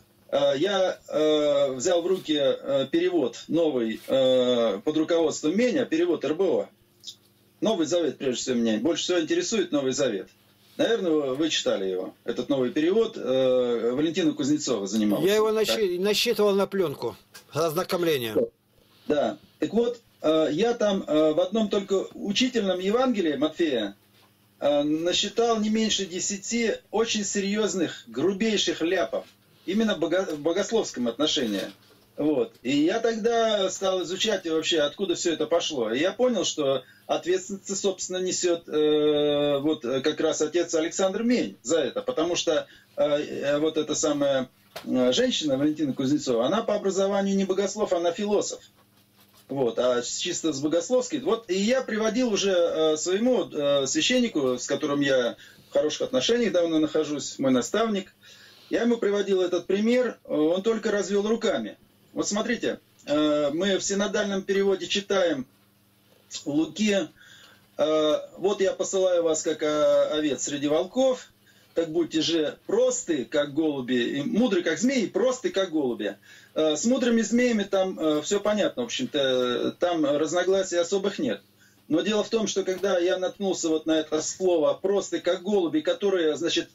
[SPEAKER 1] я взял в руки перевод новый под руководством меня, перевод РБО. Новый Завет, прежде всего, меня больше всего интересует Новый Завет. Наверное, вы читали его. Этот новый перевод Валентина Кузнецова занимался.
[SPEAKER 2] Я его насчитывал на пленку. Ознакомление.
[SPEAKER 1] Да. Так вот, я там в одном только учительном Евангелии Матфея насчитал не меньше 10 очень серьезных, грубейших ляпов. Именно в богословском отношении. Вот. И я тогда стал изучать вообще, откуда все это пошло. И я понял, что ответственность, собственно, несет вот как раз отец Александр Мень за это. Потому что вот эта самая женщина, Валентина Кузнецова, она по образованию не богослов, она философ. Вот, а чисто с богословской. Вот, и я приводил уже своему священнику, с которым я в хороших отношениях давно нахожусь, мой наставник. Я ему приводил этот пример, он только развел руками. Вот смотрите, мы в синодальном переводе читаем в Луке: «Вот я посылаю вас, как овец среди волков, так будьте же просты, как голуби, и мудры, как змеи, и просты, как голуби». С мудрыми змеями там все понятно, в общем-то, там разногласий особых нет. Но дело в том, что когда я наткнулся вот на это слово «просты, как голуби», которые, значит,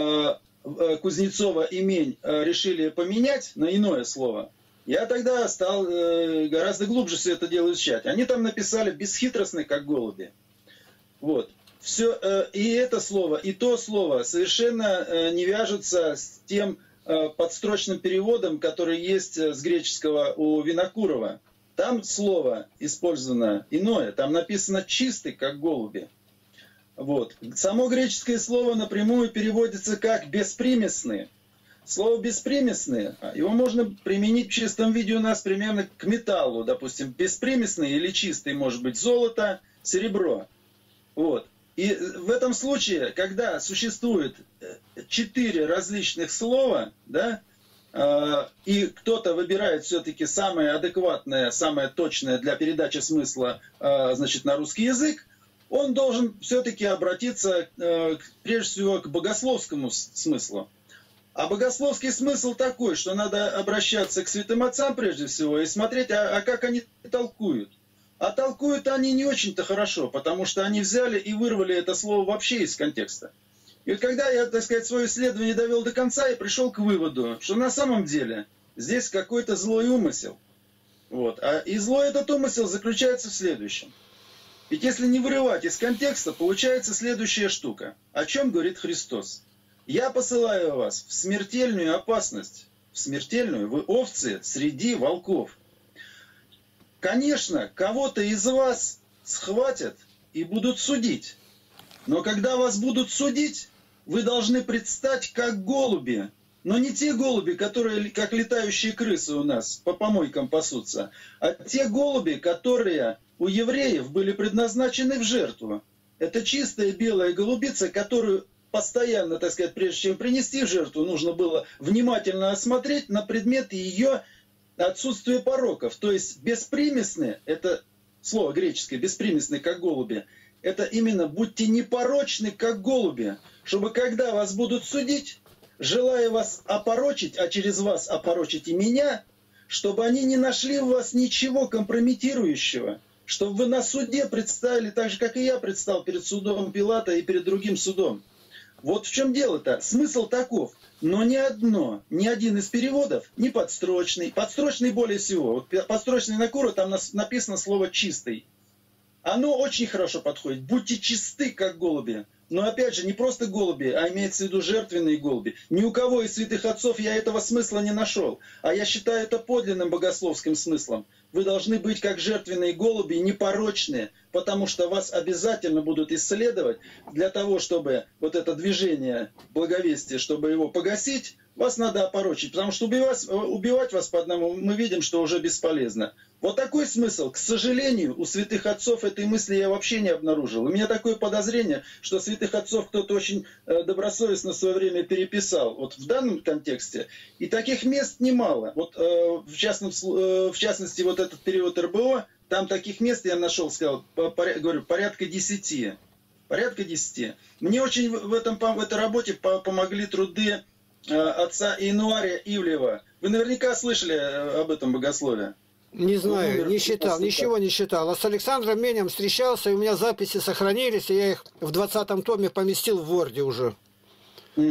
[SPEAKER 1] Кузнецова и Мень решили поменять на иное слово, я тогда стал гораздо глубже все это дело изучать. Они там написали «бесхитростны, как голуби». Вот. Все, и это слово, и то слово совершенно не вяжутся с тем подстрочным переводом, который есть с греческого у Винокурова. Там слово использовано иное, там написано «чистый, как голуби». Вот. Само греческое слово напрямую переводится как «беспримесный». Слово «беспримесный», его можно применить в чистом виде у нас примерно к металлу. Допустим, беспримесный или чистый может быть золото, серебро. Вот. И в этом случае, когда существует 4 различных слова, да, и кто-то выбирает все-таки самое адекватное, самое точное для передачи смысла, значит, на русский язык, он должен все-таки обратиться прежде всего к богословскому смыслу. А богословский смысл такой, что надо обращаться к святым отцам прежде всего и смотреть, а как они толкуют. А толкуют они не очень-то хорошо, потому что они взяли и вырвали это слово вообще из контекста. И вот когда я, так сказать, свое исследование довел до конца, я пришел к выводу, что на самом деле здесь какой-то злой умысел. Вот. И злой этот умысел заключается в следующем. Ведь если не вырывать из контекста, получается следующая штука. О чем говорит Христос? «Я посылаю вас в смертельную опасность, в смертельную, вы овцы среди волков». Конечно, кого-то из вас схватят и будут судить. Но когда вас будут судить, вы должны предстать как голуби. Но не те голуби, которые как летающие крысы у нас по помойкам пасутся, а те голуби, которые у евреев были предназначены в жертву. Это чистая белая голубица, которую постоянно, так сказать, прежде чем принести в жертву, нужно было внимательно осмотреть на предмет ее отсутствия пороков. То есть беспримесные, это слово греческое, беспримесные, как голуби, это именно будьте непорочны, как голуби, чтобы когда вас будут судить, желая вас опорочить, а через вас опорочить и меня, чтобы они не нашли у вас ничего компрометирующего, чтобы вы на суде представили так же, как и я предстал перед судом Пилата и перед другим судом. Вот в чем дело-то. Смысл таков. Но ни один из переводов не подстрочный. Подстрочный более всего. Вот подстрочный на Кура, там написано слово «чистый». Оно очень хорошо подходит. Будьте чисты, как голуби. Но опять же, не просто голуби, а имеется в виду жертвенные голуби. Ни у кого из святых отцов я этого смысла не нашел. А я считаю это подлинным богословским смыслом. Вы должны быть как жертвенные голуби, непорочные, потому что вас обязательно будут исследовать для того, чтобы вот это движение благовестия, чтобы его погасить, вас надо опорочить. Потому что убивать вас по одному мы видим, что уже бесполезно. Вот такой смысл. К сожалению, у святых отцов этой мысли я вообще не обнаружил. У меня такое подозрение, что святых отцов кто-то очень добросовестно в свое время переписал. Вот в данном контексте. И таких мест немало. Вот в частности, вот этот период РБО, там таких мест я нашел, сказал, говорю, порядка 10. Порядка 10. Мне очень в этой работе помогли труды отца Инуария Ивлева. Вы наверняка слышали об этом богословии.
[SPEAKER 2] Не знаю, не читал, ничего не читал. А с Александром Менем встречался, и у меня записи сохранились, и я их в 20-м томе поместил в Ворде уже. У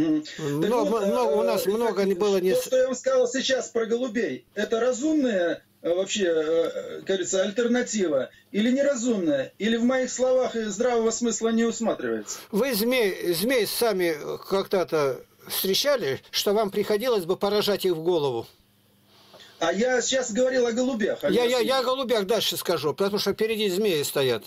[SPEAKER 2] нас много не было.
[SPEAKER 1] То, что я вам сказал сейчас про голубей, это разумная вообще, как говорится, альтернатива или неразумная, или в моих словах здравого смысла не усматривается?
[SPEAKER 2] Вы змей сами когда-то встречали, что вам приходилось бы поражать их в голову?
[SPEAKER 1] А я сейчас говорил о голубях.
[SPEAKER 2] Я о голубях дальше скажу, потому что впереди змеи стоят.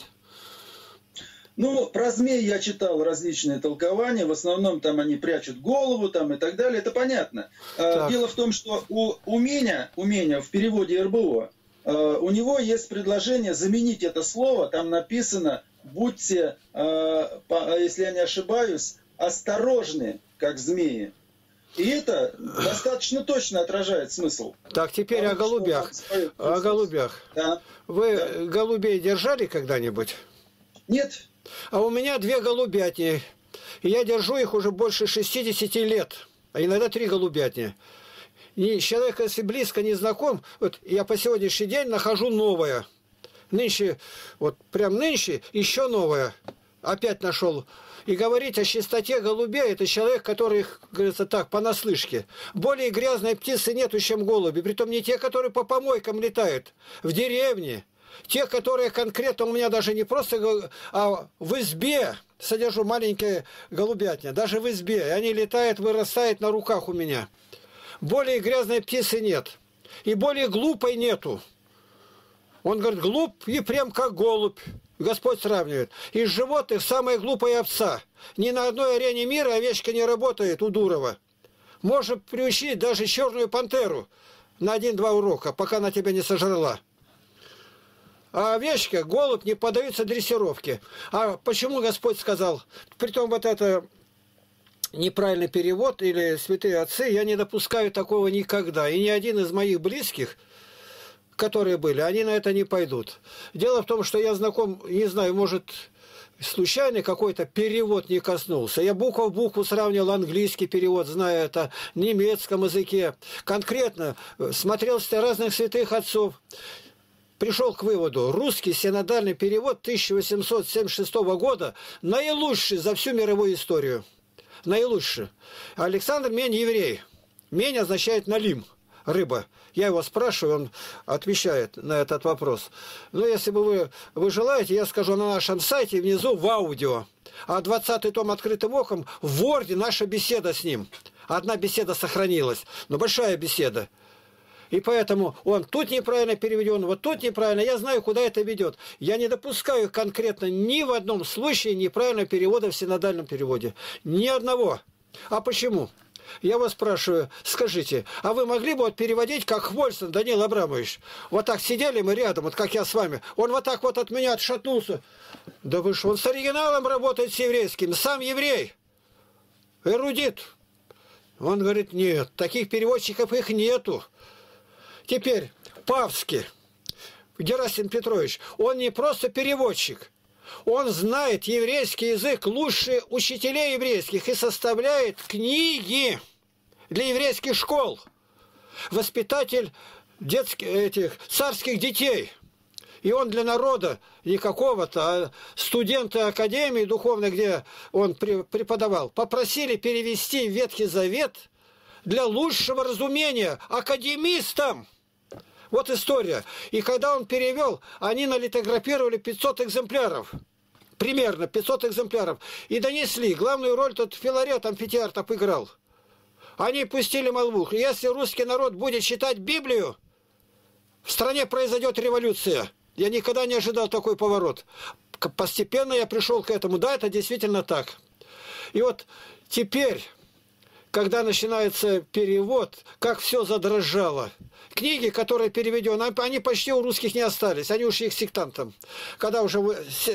[SPEAKER 1] Ну, про змей я читал различные толкования. В основном там они прячут голову там, и так далее. Это понятно. Так. Дело в том, что у меня в переводе РБО, у него есть предложение заменить это слово. Там написано «будьте, если я не ошибаюсь, осторожны, как змеи». И это достаточно точно отражает смысл.
[SPEAKER 2] Так, теперь о голубях. О голубях.
[SPEAKER 1] Да.
[SPEAKER 2] Вы голубей держали когда-нибудь?
[SPEAKER 1] Нет.
[SPEAKER 2] А у меня 2 голубятни. И я держу их уже больше 60 лет. А иногда 3 голубятни. И человек, если близко не знаком, вот я по сегодняшний день нахожу новое. Нынче, вот прям нынче еще новое. Опять нашел. И говорить о чистоте голубей, это человек, который, говорится так, понаслышке. Более грязной птицы нету, чем голуби. Притом не те, которые по помойкам летают, в деревне. Те, которые конкретно у меня даже не просто, а в избе содержу маленькие голубятня. Даже в избе. И они летают, вырастают на руках у меня. Более грязной птицы нет. И более глупой нету. Он говорит, глуп и прям как голубь. Господь сравнивает. Из животных самая глупая овца. Ни на одной арене мира овечка не работает у Дурова. Может приучить даже черную пантеру на 1-2 урока, пока она тебя не сожрала. А овечка, голубь не поддаются дрессировке. А почему Господь сказал? Притом вот это неправильный перевод или святые отцы, я не допускаю такого никогда. И ни один из моих близких, которые были, они на это не пойдут. Дело в том, что я знаком, не знаю, может, случайно какой-то перевод не коснулся. Я букву в букву сравнивал английский перевод, зная это, в немецком языке. Конкретно смотрел разных святых отцов. Пришел к выводу, русский синодальный перевод 1876 года наилучший за всю мировую историю. Наилучший. Александр Мень еврей. Мень означает налим, рыба. Я его спрашиваю, он отвечает на этот вопрос. Но если бы вы желаете, я скажу на нашем сайте внизу в аудио. А 20-й том «Открытым оком» в Ворде наша беседа с ним. Одна беседа сохранилась, но большая беседа. И поэтому он тут неправильно переведен, вот тут неправильно. Я знаю, куда это ведет. Я не допускаю конкретно ни в одном случае неправильного перевода в синодальном переводе. Ни одного. А почему? Я вас спрашиваю, скажите, а вы могли бы вот переводить, как Хвольсон Данил Абрамович? Вот так сидели мы рядом, вот как я с вами. Он вот так вот от меня отшатнулся. Да вы что, он с оригиналом работает, с еврейским, сам еврей. Эрудит. Он говорит, нет, таких переводчиков их нету. Теперь, Павский, Герасим Петрович, он не просто переводчик. Он знает еврейский язык лучше учителей еврейских и составляет книги для еврейских школ. Воспитатель царских детей. И он для народа, не какого-то, а студенты академии духовной, где он преподавал, попросили перевести Ветхий Завет для лучшего разумения академистам. Вот история. И когда он перевел, они налитографировали 500 экземпляров. Примерно 500 экземпляров. И донесли. Главную роль тут Филарет Амфитеатр играл. Они пустили молву. Если русский народ будет читать Библию, в стране произойдет революция. Я никогда не ожидал такой поворот. Постепенно я пришел к этому. Да, это действительно так. И вот теперь, когда начинается перевод, как все задрожало. Книги, которые переведены, они почти у русских не остались. Они ушли к сектантам. Когда уже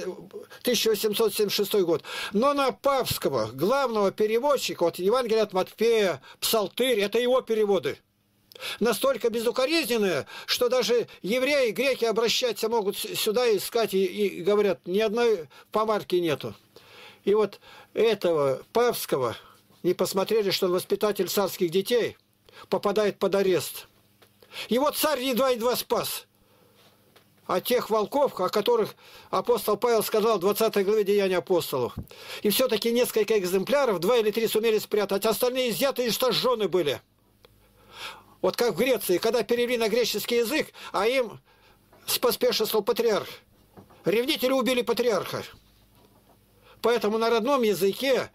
[SPEAKER 2] 1876 год. Но на Павского, главного переводчика, вот Евангелие от Матфея, Псалтырь, это его переводы. Настолько безукоризненные, что даже евреи, греки обращаться могут сюда искать и говорят, ни одной помарки нету. И вот этого Павского не посмотрели, что он воспитатель царских детей, попадает под арест. Его царь едва спас. А тех волков, о которых апостол Павел сказал в 20 главе Деяния апостолов. И все-таки несколько экземпляров, 2 или 3 сумели спрятать, остальные изъяты и сожжены были. Вот как в Греции, когда перевели на греческий язык, а им споспешествовал патриарх. Ревнители убили патриарха. Поэтому на родном языке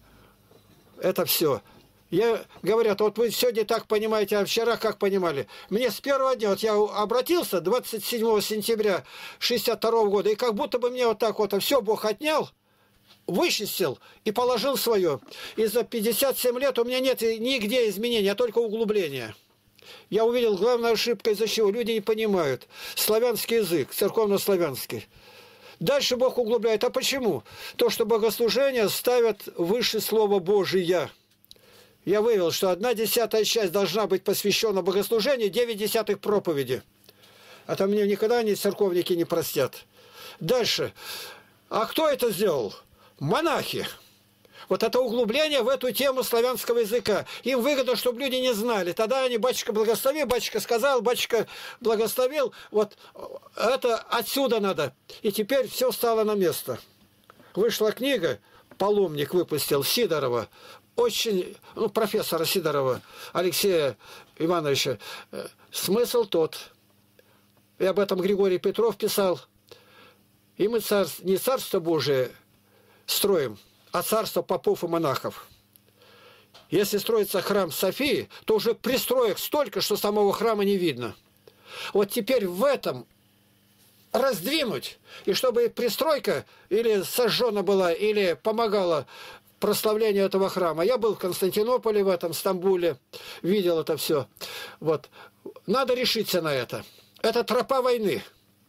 [SPEAKER 2] это все. Говорят, вот вы сегодня так понимаете, а вчера как понимали. Мне с первого дня, вот я обратился 27 сентября 62 года, и как будто бы мне вот так вот все Бог отнял, вычистил и положил свое. И за 57 лет у меня нет нигде изменений, а только углубления. Я увидел главную ошибку, из-за чего люди не понимают. Славянский язык, церковно-славянский. Дальше Бог углубляет. А почему? То, что богослужение ставят выше Слова Божия. Я вывел, что 1/10 часть должна быть посвящена богослужению, 9/10 проповеди. Это мне никогда церковники не простят. Дальше. А кто это сделал? Монахи. Вот это углубление в эту тему славянского языка. Им выгодно, чтобы люди не знали. Тогда они, батюшка благословил, батюшка сказал, батюшка благословил. Вот это отсюда надо. И теперь все стало на место. Вышла книга, паломник выпустил, Сидорова. Очень, профессора Сидорова, Алексея Ивановича. Смысл тот. И об этом Григорий Петров писал. И мы не царство Божие строим, а царство попов и монахов. Если строится храм Софии, то уже пристроек столько, что самого храма не видно. Вот теперь в этом раздвинуть, и чтобы пристройка или сожжена была, или помогала прославлению этого храма. Я был в Константинополе, в этом Стамбуле, видел это все. Вот. Надо решиться на это. Это тропа войны.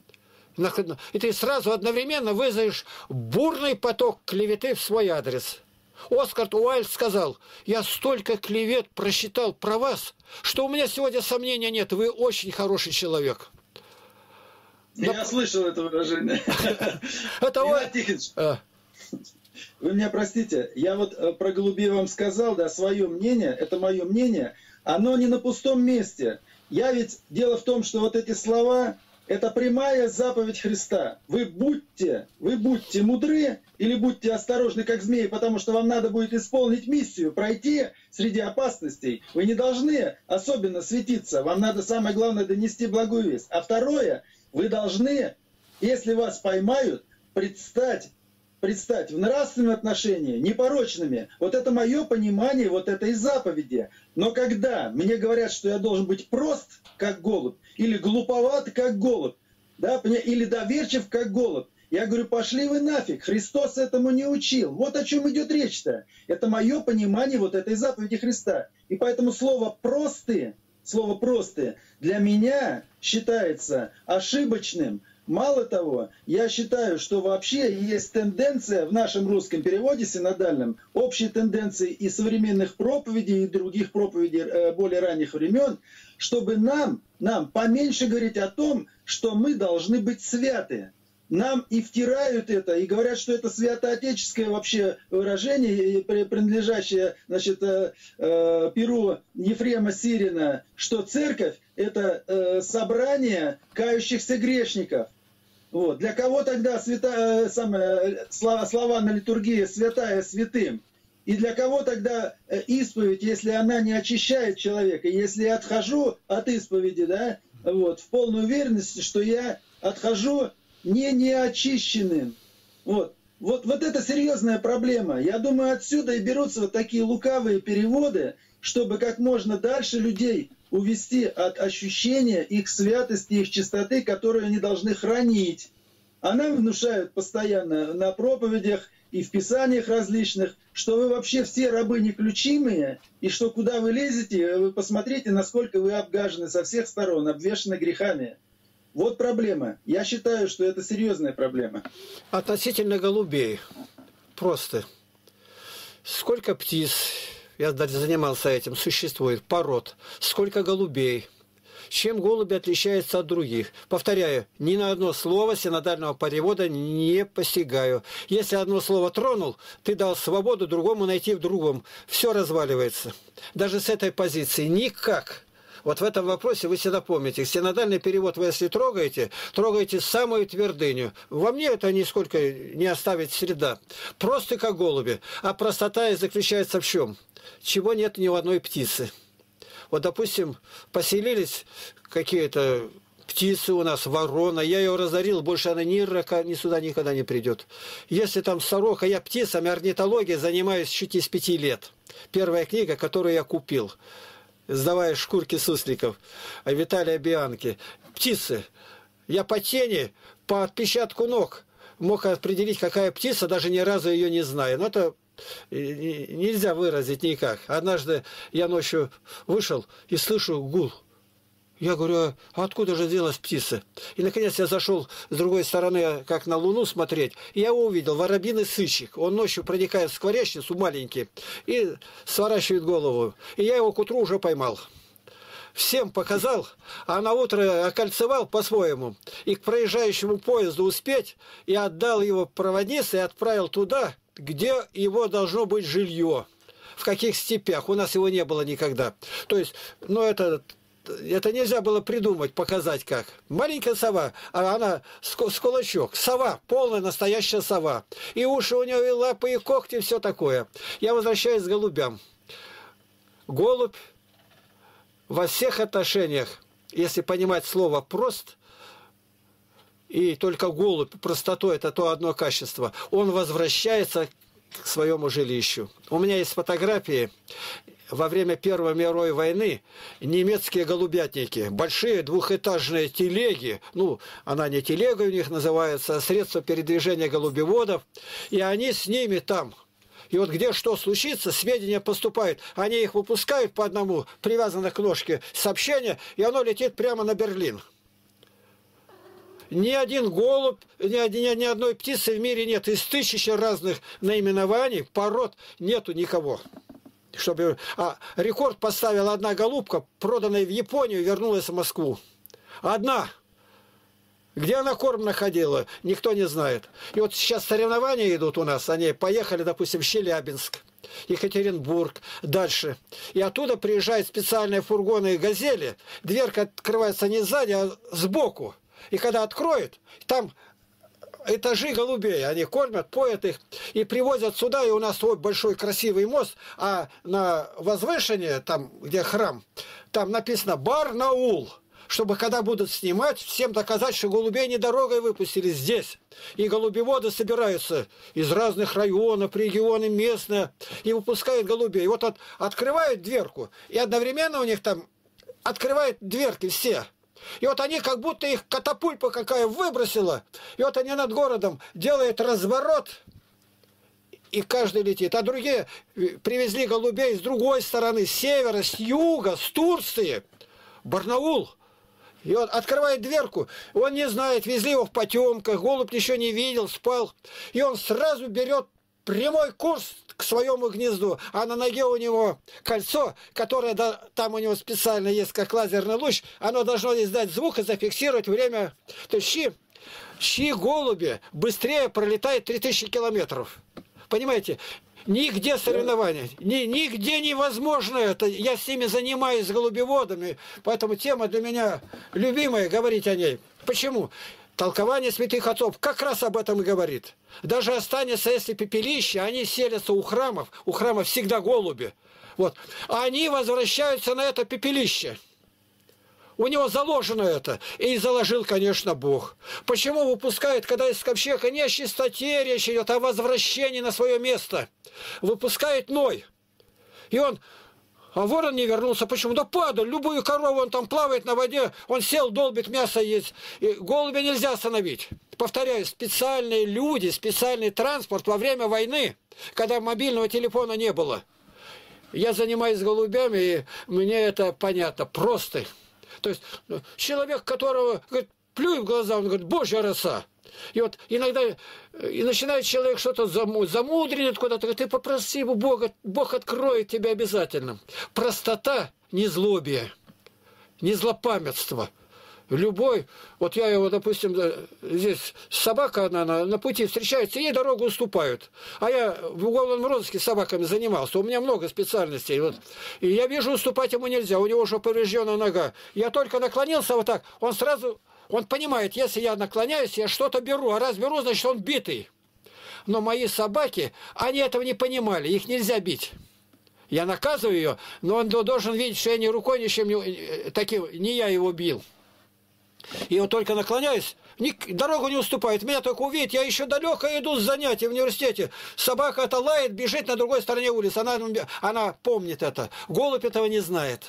[SPEAKER 2] И ты сразу одновременно вызовешь бурный поток клеветы в свой адрес. Оскар Уайльд сказал, я столько клевет просчитал про вас, что у меня сегодня сомнения нет, вы очень хороший человек.
[SPEAKER 1] Я слышал это выражение.
[SPEAKER 2] Это
[SPEAKER 1] Вы меня простите, я вот про голубей вам сказал, да, свое мнение, это мое мнение, оно не на пустом месте. Дело в том, что вот эти слова, это прямая заповедь Христа. Вы будьте мудры или будьте осторожны, как змеи, потому что вам надо будет исполнить миссию, пройти среди опасностей. Вы не должны особенно светиться, вам надо, самое главное, донести благую весть. А второе, вы должны, если вас поймают, предстать в нравственном отношении, непорочными. Вот это мое понимание вот этой заповеди. Но когда мне говорят, что я должен быть прост, как голубь, или глуповат, как голубь, да, или доверчив, как голубь, я говорю, пошли вы нафиг, Христос этому не учил. Вот о чем идет речь-то. Это мое понимание вот этой заповеди Христа. И поэтому слово «простые» для меня считается ошибочным. Мало того, я считаю, что вообще есть тенденция в нашем русском переводе синодальном, общие тенденции и современных проповедей, и других проповедей более ранних времен, чтобы нам поменьше говорить о том, что мы должны быть святы. Нам и втирают это, и говорят, что это святоотеческое вообще выражение, принадлежащее, перу Ефрема Сирина, что церковь – это собрание кающихся грешников. Вот. Для кого тогда слова на литургии святая святым? И для кого тогда исповедь, если она не очищает человека? Если я отхожу от исповеди, да, вот, в полной уверенности, что я отхожу неочищенным. Вот. Вот это серьезная проблема. Я думаю, отсюда и берутся вот такие лукавые переводы, чтобы как можно дальше людей увести от ощущения их святости, их чистоты, которую они должны хранить. А нам внушают постоянно на проповедях и в писаниях различных, что вы вообще все рабы неключимые, и что куда вы лезете, вы посмотрите, насколько вы обгажены со всех сторон, обвешаны грехами. Вот проблема. Я считаю, что это серьезная проблема.
[SPEAKER 2] Относительно голубей. Просто. Сколько птиц, я занимался этим, существует, пород. Сколько голубей. Чем голуби отличаются от других? Повторяю, ни на одно слово синодального перевода не постигаю. Если одно слово тронул, ты дал свободу другому найти в другом. Все разваливается. Даже с этой позиции никак. Вот в этом вопросе вы всегда помните, синодальный перевод вы если трогаете самую твердыню. Во мне это нисколько не оставит следа. Просто как голуби. А простота и заключается в чем? Чего нет ни у одной птицы. Вот, допустим, поселились какие-то птицы у нас, ворона, я ее разорил, больше она ни сюда никогда не придет. Если там сорока, я птицами, орнитологией занимаюсь чуть не с 5 лет. Первая книга, которую я купил, сдавая шкурки сусликов, Виталия Бианки. Птицы. Я по тени, по отпечатку ног мог определить, какая птица, даже ни разу ее не знаю. Но это нельзя выразить никак. Однажды я ночью вышел и слышу гул. Я говорю, а откуда же делась птица? И, наконец, я зашел с другой стороны, как на Луну смотреть, и я его увидел, воробьиный сычик. Он ночью проникает в скворечницу, маленький, и сворачивает голову. И я его к утру уже поймал. Всем показал, а на утро окольцевал по-своему. И к проезжающему поезду успеть, и отдал его проводнице и отправил туда, где его должно быть жилье. В каких степях. У нас его не было никогда. То есть, ну это нельзя было придумать, показать как. Маленькая сова, а она с кулачок. Сова, полная настоящая сова. И уши у нее, и лапы, и когти, все такое. Я возвращаюсь к голубям. Голубь во всех отношениях, если понимать слово «прост», и только голубь, простотой – это то одно качество, он возвращается к своему жилищу. У меня есть фотографии. Во время Первой мировой войны немецкие голубятники, большие двухэтажные телеги, ну, она не телега у них называется, а средство передвижения голубеводов, и они с ними там. И вот где что случится, сведения поступают. Они их выпускают по одному, привязано к ножке сообщение, и оно летит прямо на Берлин. Ни один голубь, ни одной птицы в мире нет. Из 1000 разных наименований, пород, нету никого. А рекорд поставила одна голубка, проданная в Японию, вернулась в Москву. Одна. Где она корм находила, никто не знает. И вот сейчас соревнования идут у нас. Они поехали, допустим, в Челябинск, Екатеринбург, дальше. И оттуда приезжают специальные фургоны и газели. Дверка открывается не сзади, а сбоку. И когда откроют, там этажи голубей, они кормят, поят их и привозят сюда, и у нас вот большой красивый мост, а на возвышении, там, где храм, там написано «Барнаул», чтобы когда будут снимать, всем доказать, что голубей не дорогой выпустили здесь. И голубеводы собираются из разных районов, регионы местные, и выпускают голубей. И вот открывают дверку, и одновременно у них там открывают дверки все. И вот они как будто их катапульта какая выбросила. И вот они над городом делают разворот, и каждый летит. А другие привезли голубей с другой стороны, с севера, с юга, с Турции. Барнаул. И он открывает дверку, он не знает, везли его в потемках, голубь ничего не видел, спал. И он сразу берет прямой курс к своему гнезду, а на ноге у него кольцо, которое там у него специально есть, как лазерный луч, оно должно издать звук и зафиксировать время. То есть чьи голуби быстрее пролетают 3000 километров. Понимаете? Нигде соревнования, нигде невозможно это. Я с ними занимаюсь, с голубеводами, поэтому тема для меня любимая, говорить о ней. Почему? толкование святых отцов как раз об этом и говорит. Даже останется, если пепелище, они селятся у храмов всегда голуби. Вот. А они возвращаются на это пепелище. У него заложено это. И заложил, конечно, Бог. Почему выпускает, когда из ковчега не о чистоте речь идет, а о возвращении на свое место? Выпускает Ной. И он... А ворон не вернулся. Почему? Да падаль. Любую корову, он там плавает на воде, он сел, долбит, мясо есть. И голубя нельзя остановить. Повторяю, специальные люди, специальный транспорт во время войны, когда мобильного телефона не было. Я занимаюсь голубями, и мне это понятно. Просто. То есть человек, которого говорит, плюй в глаза, он говорит, Божья роса. И вот иногда и начинает человек что-то замудренет куда-то, говорит, ты попроси его Бога, Бог откроет тебя обязательно. Простота, не злобие, не злопамятство. Любой, вот я его, допустим, здесь собака, она на пути встречается, ей дорогу уступают. А я в уголовном розыске с собаками занимался, у меня много специальностей. Вот. И я вижу, уступать ему нельзя, у него уже поврежденная нога. Я только наклонился вот так, он сразу, он понимает, если я наклоняюсь, я что-то беру, а раз беру, значит он битый. Но мои собаки, они этого не понимали, их нельзя бить. Я наказываю ее, но он должен видеть, что я ни рукой, ничем таким, не я его бил. И вот только наклоняюсь, дорогу не уступает. Меня только увидит, я еще далеко иду с занятий в университете. Собака это лает, бежит на другой стороне улицы. Она помнит это. Голубь этого не знает.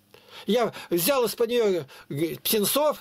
[SPEAKER 2] Я взял из-под нее птенцов,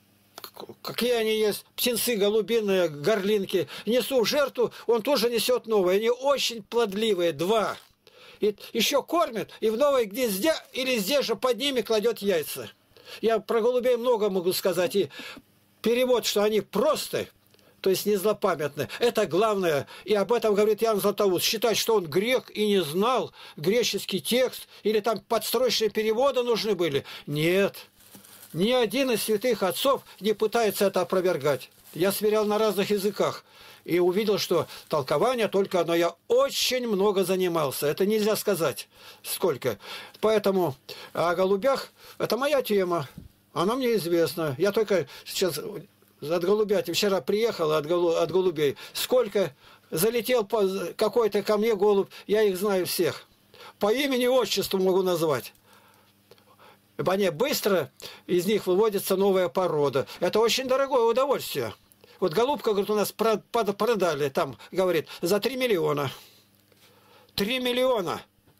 [SPEAKER 2] какие они есть, птенцы голубиные, горлинки. Несу в жертву, он тоже несет новые. Они очень плодливые, 2. И еще кормят, и в новой гнезде или здесь же под ними кладет яйца. Я про голубей много могу сказать. И перевод, что они просты, то есть не злопамятны. Это главное. И об этом говорит Иоанн Златоуст. Считать, что он грек и не знал греческий текст, или там подстрочные переводы нужны были. Нет. Ни один из святых отцов не пытается это опровергать. Я сверял на разных языках. И увидел, что толкование только одно. Я очень много занимался. Это нельзя сказать, сколько. Поэтому о голубях, это моя тема. Она мне известна. Я только сейчас от голубятни вчера приехал от голубей. Сколько залетел какой-то ко мне голубь, я их знаю всех. По имени и отчеству могу назвать. Они быстро, из них выводится новая порода. Это очень дорогое удовольствие. Вот голубка, говорит, у нас продали, там, говорит, за 3 миллиона. 3 миллиона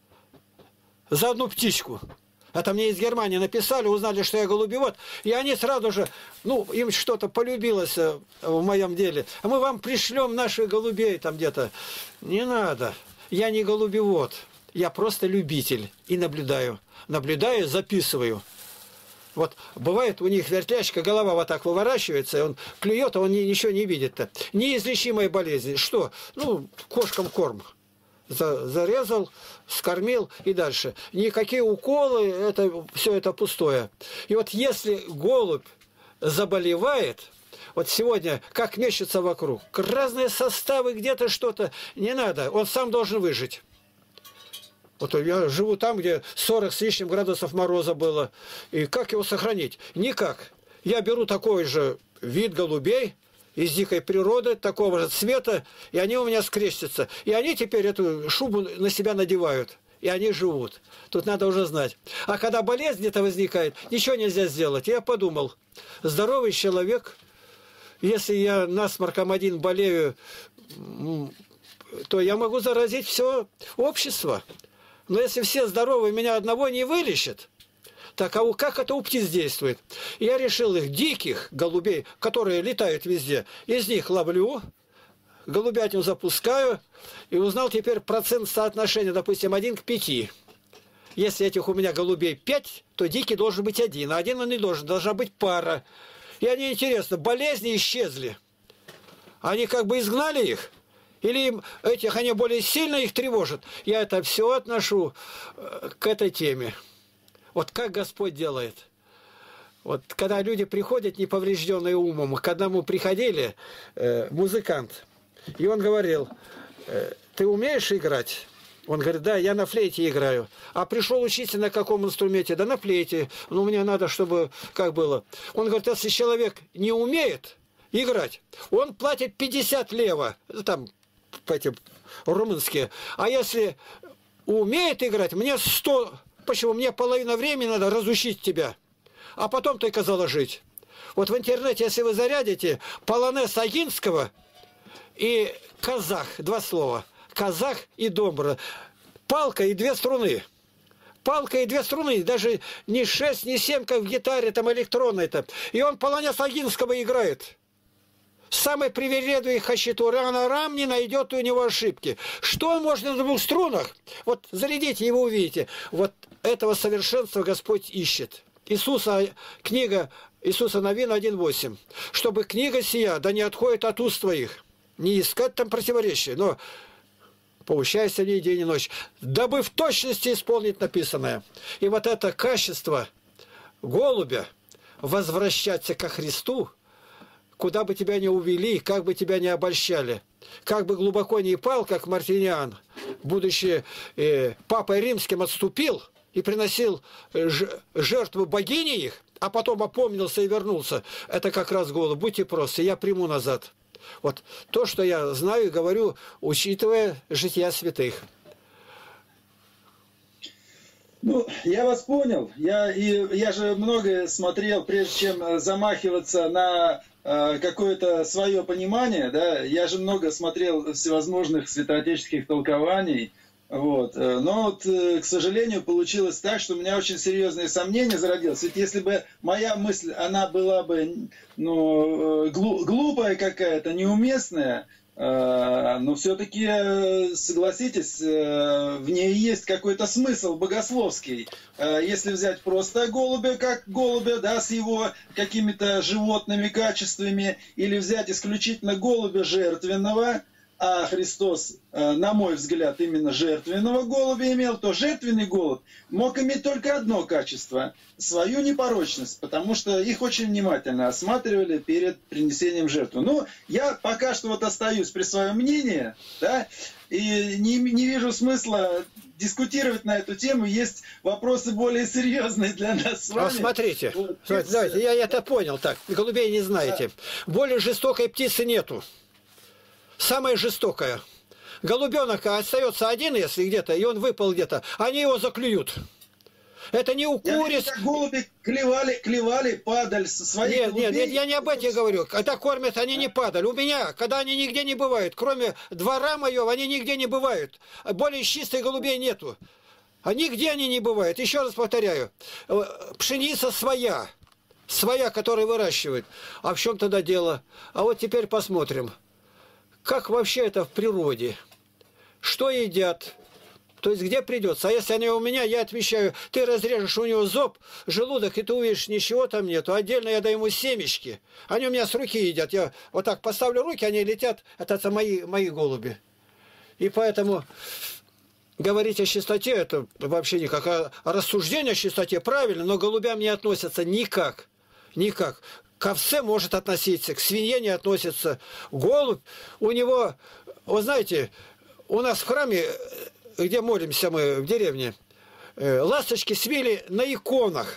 [SPEAKER 2] за одну птичку. Это мне из Германии написали, узнали, что я голубевод. И они сразу же, ну, им что-то полюбилось в моем деле. А мы вам пришлем наших голубей там где-то. Не надо. Я не голубевод. Я просто любитель. И наблюдаю. Наблюдаю, записываю. Вот бывает у них вертяшка, голова вот так выворачивается, и он клюет, а он ничего не видит-то. Неизлечимая болезнь. Что? Ну, кошкам корм. Зарезал, скормил и дальше. Никакие уколы, все это пустое. И вот если голубь заболевает, вот сегодня как мечется вокруг, разные составы, где-то что-то, не надо, он сам должен выжить. Вот я живу там, где 40 с лишним градусов мороза было. И как его сохранить? Никак. Я беру такой же вид голубей из дикой природы, такого же цвета, и они у меня скрестятся. И они теперь эту шубу на себя надевают. И они живут. Тут надо уже знать. А когда болезнь где-то возникает, ничего нельзя сделать. Я подумал, здоровый человек, если я насморком один болею, то я могу заразить все общество. Но если все здоровые, меня одного не вылечат, так а как это у птиц действует? Я решил их, диких голубей, которые летают везде, из них ловлю, голубятню запускаю, и узнал теперь процент соотношения, допустим, 1 к 5. Если этих у меня голубей 5, то дикий должен быть 1, а 1 он не должен, должна быть пара. И они, интересно, болезни исчезли. Они как бы изгнали их. Или им, этих, они более сильно их тревожат. Я это все отношу к этой теме. Вот как Господь делает. Вот когда люди приходят, неповрежденные умом, к одному приходили музыкант, и он говорил, ты умеешь играть? Он говорит, да, я на флейте играю. А пришел учиться на каком инструменте? Да на флейте. Но мне надо, чтобы как было. Он говорит, если человек не умеет, играть. Он платит 50 лева, там, эти румынские. А если умеет играть, мне 100. Почему? Мне половина времени надо разучить тебя, а потом только заложить. Вот в интернете, если вы зарядите полонез Агинского и казах, два слова, казах и домбра, палка и две струны. Палка и две струны, даже не 6, не 7, как в гитаре, там электронной-то. И он полонез Агинского играет. Самый привередливый хачатурянарам не найдет у него ошибки. Что он может на двух струнах? Вот зарядите, и вы увидите. Вот этого совершенства Господь ищет. Книга Иисуса Новина 1.8. Чтобы книга сия, да не отходит от уст твоих. Не искать там противоречия, но поучайся в ней день и ночь, дабы в точности исполнить написанное. И вот это качество голубя, возвращаться ко Христу, куда бы тебя ни увели, как бы тебя ни обольщали, как бы глубоко ни пал, как Мартиниан, будучи папой римским, отступил и приносил жертву богини их, а потом опомнился и вернулся. Это как раз голубь. Будьте просты, я приму назад. Вот то, что я знаю и говорю, учитывая жития святых.
[SPEAKER 1] Ну, я вас понял. Я же многое смотрел, прежде чем замахиваться на какое-то свое понимание. Да? Я же много смотрел всевозможных святоотеческих толкований. Вот. Но вот, к сожалению, получилось так, что у меня очень серьезные сомнения зародилось. Ведь если бы моя мысль, она была бы глупая какая-то, неуместная, но все-таки, согласитесь, в ней есть какой-то смысл богословский. Если взять просто голубя, как голубя, да, с его какими-то животными качествами, или взять исключительно голубя жертвенного, а Христос, на мой взгляд, именно жертвенного голубя имел, то жертвенный голубь мог иметь только одно качество – свою непорочность, потому что их очень внимательно осматривали перед принесением жертвы. Ну, я пока что вот остаюсь при своем мнении, да, и не вижу смысла дискутировать на эту тему. Есть вопросы более серьезные для нас с вами.
[SPEAKER 2] А смотрите,
[SPEAKER 1] вот,
[SPEAKER 2] давайте, я это понял так, голубей не знаете. Да. Более жестокой птицы нету. Самая жестокая. Голубенок остается один, если где-то, и он выпал где-то, они его заклюют. Это не у куриц.
[SPEAKER 1] Голуби клевали падаль со своих голубей.
[SPEAKER 2] Нет, я не об этом говорю. Когда кормят, они не падали. У меня, когда они нигде не бывают, кроме двора моего, они нигде не бывают. Более чистой голубей нету. А нигде они не бывают. Еще раз повторяю. Пшеница своя. Своя, которую выращивают. А в чем тогда дело? А вот теперь посмотрим. Как вообще это в природе? Что едят? То есть где придется? А если они у меня, я отвечаю, ты разрежешь у него зоб, желудок, и ты увидишь, ничего там нету. Отдельно я даю ему семечки. Они у меня с руки едят. Я вот так поставлю руки, они летят. Это мои голуби. И поэтому говорить о чистоте, это вообще никак. А рассуждение о чистоте правильно, но к голубям не относятся никак. Никак. К овце может относиться, к свинье не относится. Голубь, у него, вы знаете, у нас в храме, где молимся мы в деревне, ласточки свили на иконах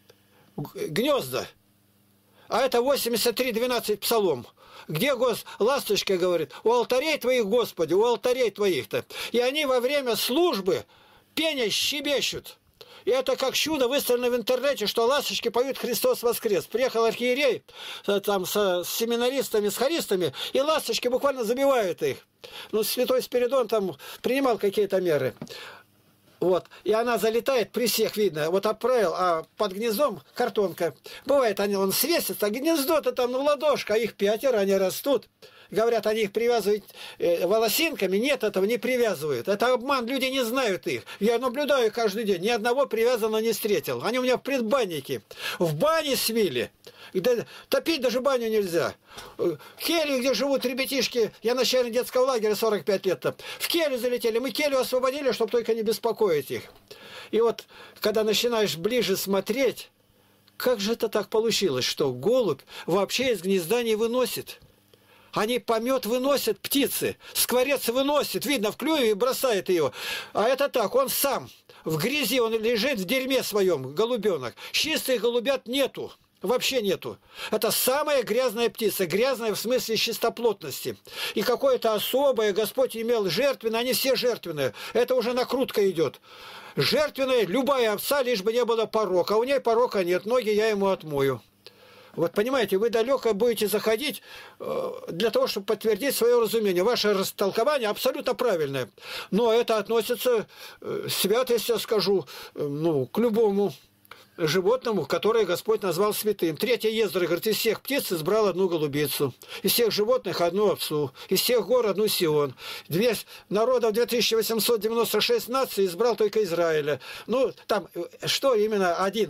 [SPEAKER 2] гнезда. А это 83:12 псалом. Где ласточка говорит, у алтарей твоих, Господи, у алтарей твоих-то. И они во время службы пения щебечут. И это как чудо выставлено в интернете, что ласточки поют «Христос воскрес». Приехал архиерей там с семинаристами, с хористами, и ласточки буквально забивают их. Ну, святой Спиридон там принимал какие-то меры. Вот. И она залетает, при всех видно. Вот отправил, а под гнездом картонка. Бывает, он свесится, а гнездо-то там, ну, ладошка, а их 5, они растут. Говорят, они их привязывают волосинками. Нет, этого не привязывают. Это обман, люди не знают их. Я наблюдаю каждый день, ни одного привязанного не встретил. Они у меня в предбаннике. В бане свили. Топить даже баню нельзя. Келью, где живут ребятишки, я начальник детского лагеря 45 лет-то. В келью залетели. Мы келью освободили, чтобы только не беспокоить их. И вот, когда начинаешь ближе смотреть, как же это так получилось, что голубь вообще из гнезда не выносит? Они помет выносят, птицы, скворец выносит, видно, в клюве и бросает ее. А это так, он сам, в грязи, он лежит в дерьме своем, голубенок. Чистых голубят нету. вообще нету. Это самая грязная птица, грязная в смысле чистоплотности. И какое-то особое Господь имел жертвенное, они все жертвенные. Это уже накрутка идет. Жертвенная любая овца, лишь бы не было порока. А у ней порока нет, ноги я ему отмою. Вот понимаете, вы далеко будете заходить для того, чтобы подтвердить свое разумение. Ваше растолкование абсолютно правильное. Но это относится, святость, я скажу, к любому животному, которое Господь назвал святым. 3 Ездры говорит, из всех птиц избрал одну голубицу, из всех животных одну овцу, из всех гор одну Сион. Народов 2896 наций избрал только Израиля. Там что именно один.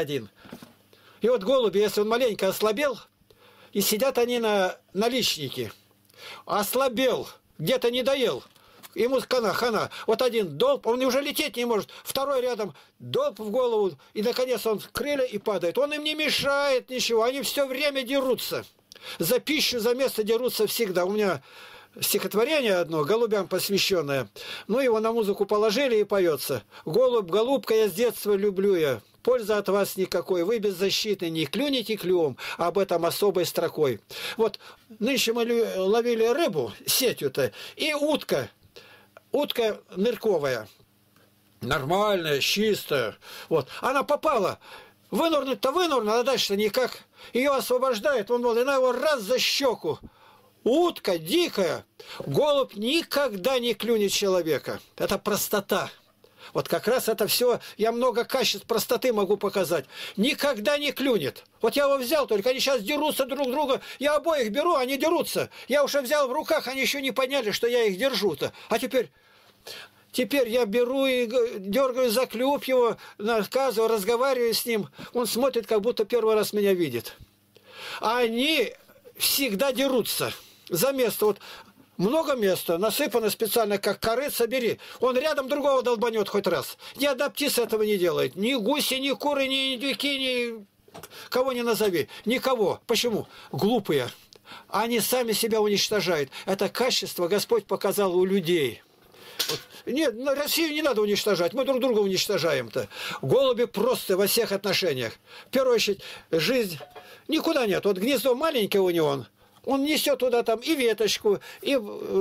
[SPEAKER 2] И вот голуби, если он маленько ослабел, и сидят они на наличнике, ослабел, где-то не доел, ему хана. Вот один долб, он уже лететь не может, второй рядом долб в голову, и наконец он крылья и падает. Он им не мешает ничего, они все время дерутся. За пищу, за место дерутся всегда. У меня стихотворение одно, голубям посвященное. Его на музыку положили и поется. «Голубь, голубка, я с детства люблю я. Пользы от вас никакой, вы беззащитны, не клюнете клювом, об этом особой строкой». Вот нынче мы ловили рыбу сетью-то, и утка нырковая, нормальная, чистая, вот, она попала, вынырнуть-то вынырнула, а дальше никак, ее освобождает, и она его раз за щеку. Утка дикая, голубь никогда не клюнет человека, это простота. Вот как раз это все, я много качеств простоты могу показать. Никогда не клюнет. Вот я его взял, только они сейчас дерутся друг друга. Я обоих беру, они дерутся. Я уже взял в руках, они еще не поняли, что я их держу-то. А теперь я беру и дергаю за клюв его, наказываю, разговариваю с ним. Он смотрит, как будто первый раз меня видит. А они всегда дерутся за место. Вот много места, насыпано специально, как корыца, бери. Он рядом другого долбанет хоть раз. Ни одна птица этого не делает. Ни гуси, ни куры, ни индюки, ни кого не назови. Никого. Почему? Глупые. Они сами себя уничтожают. Это качество Господь показал у людей. Нет, Россию не надо уничтожать. Мы друг друга уничтожаем-то. Голуби просто во всех отношениях. В первую очередь, жизнь никуда нет. Вот гнездо маленькое у него, он несет туда там и веточку, и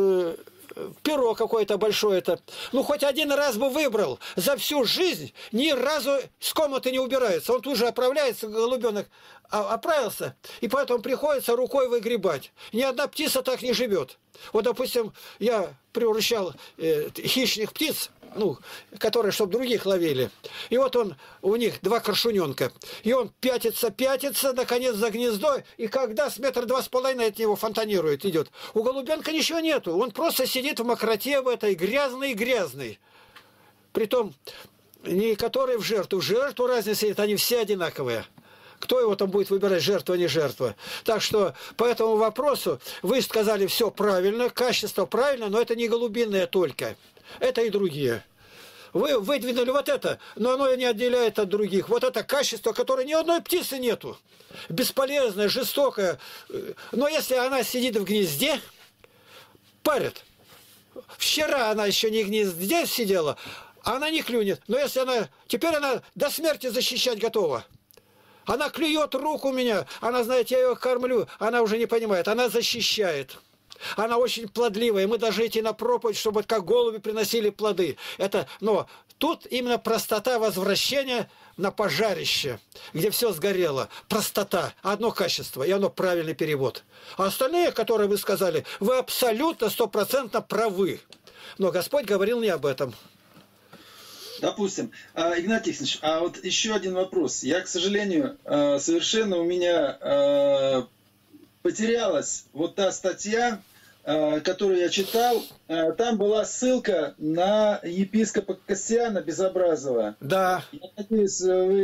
[SPEAKER 2] перо какое-то большое-то. Хоть один раз бы выбрал. За всю жизнь ни разу с комнаты не убирается. Он тут же оправляется, голубенок оправился, и поэтому приходится рукой выгребать. Ни одна птица так не живет. Вот, допустим, я превращал хищных птиц, которые, чтобы других ловили. И вот у них 2 коршуненка. И он пятится, наконец, за гнездо, и когда с 1,2 метра от него фонтанирует, идет. У голубенка ничего нету. Он просто сидит в мокроте в этой, грязный. Притом, не который в жертву разница сидит, они все одинаковые. Кто его там будет выбирать, жертва, не жертва? Так что по этому вопросу вы сказали все правильно, качество правильно, но это не голубиное только. Это и другие. Вы выдвинули вот это, но оно не отделяет от других. Вот это качество, которое ни одной птицы нету. Бесполезное, жестокое. Но если она сидит в гнезде, парит. Вчера она еще не в гнезде сидела, она не клюнет. Но если теперь она до смерти защищать готова. Она клюет руку у меня, она знает, я ее кормлю, она уже не понимает, она защищает. Она очень плодливая, мы должны идти на проповедь, чтобы как голуби приносили плоды. Но тут именно простота возвращения на пожарище, где все сгорело. Простота, одно качество, и оно правильный перевод. А остальные, которые вы сказали, вы абсолютно 100% правы. Но Господь говорил не об этом.
[SPEAKER 1] Допустим. Игнатий Тихонович, а вот еще один вопрос. Я, к сожалению, совершенно у меня потерялась вот та статья, которую я читал. Там была ссылка на епископа Кассиана Безобразова.
[SPEAKER 2] Да.
[SPEAKER 1] Я надеюсь,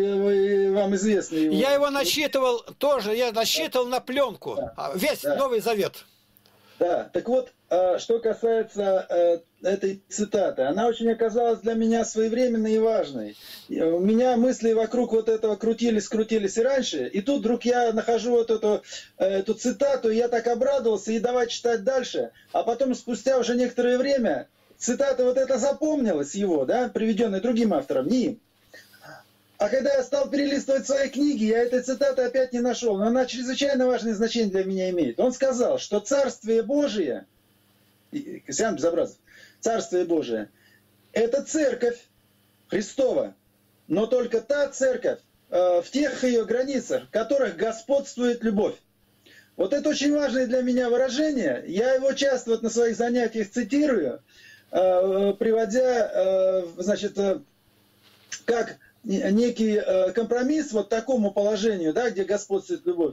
[SPEAKER 1] вам известно его.
[SPEAKER 2] Я его начитывал тоже, я начитывал на пленку. Да. Весь Новый Завет.
[SPEAKER 1] Да, так вот, что касается этой цитаты, она очень оказалась для меня своевременной и важной. У меня мысли вокруг вот этого крутились и раньше, и тут вдруг я нахожу вот эту цитату, и я так обрадовался, и давай читать дальше. А потом, спустя уже некоторое время, цитата вот эта запомнилась его, да, приведенная другим автором, не им. А когда я стал перелистывать свои книги, я этой цитаты опять не нашел, но она чрезвычайно важное значение для меня имеет. Он сказал, что Царствие Божие, Кристиан Безобразов, Царствие Божие, это церковь Христова, но только та церковь в тех ее границах, в которых господствует любовь. Вот это очень важное для меня выражение. Я его часто вот на своих занятиях цитирую, приводя, значит, как некий компромисс вот такому положению, да, где господствует любовь,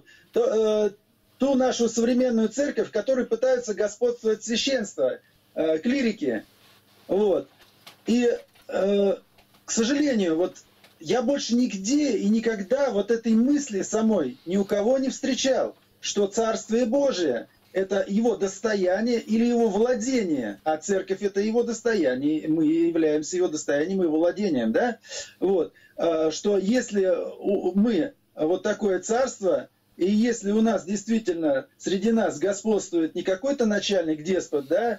[SPEAKER 1] ту нашу современную церковь, в которой пытаются господствовать священство, клирики. Вот. И, к сожалению, вот я больше нигде и никогда вот этой мысли самой ни у кого не встречал, что Царствие Божие – это его достояние или его владение, а церковь – это его достояние, мы являемся его достоянием и его владением, да? Вот. Что если мы вот такое царство, и если у нас действительно среди нас господствует не какой-то начальник, деспот, да,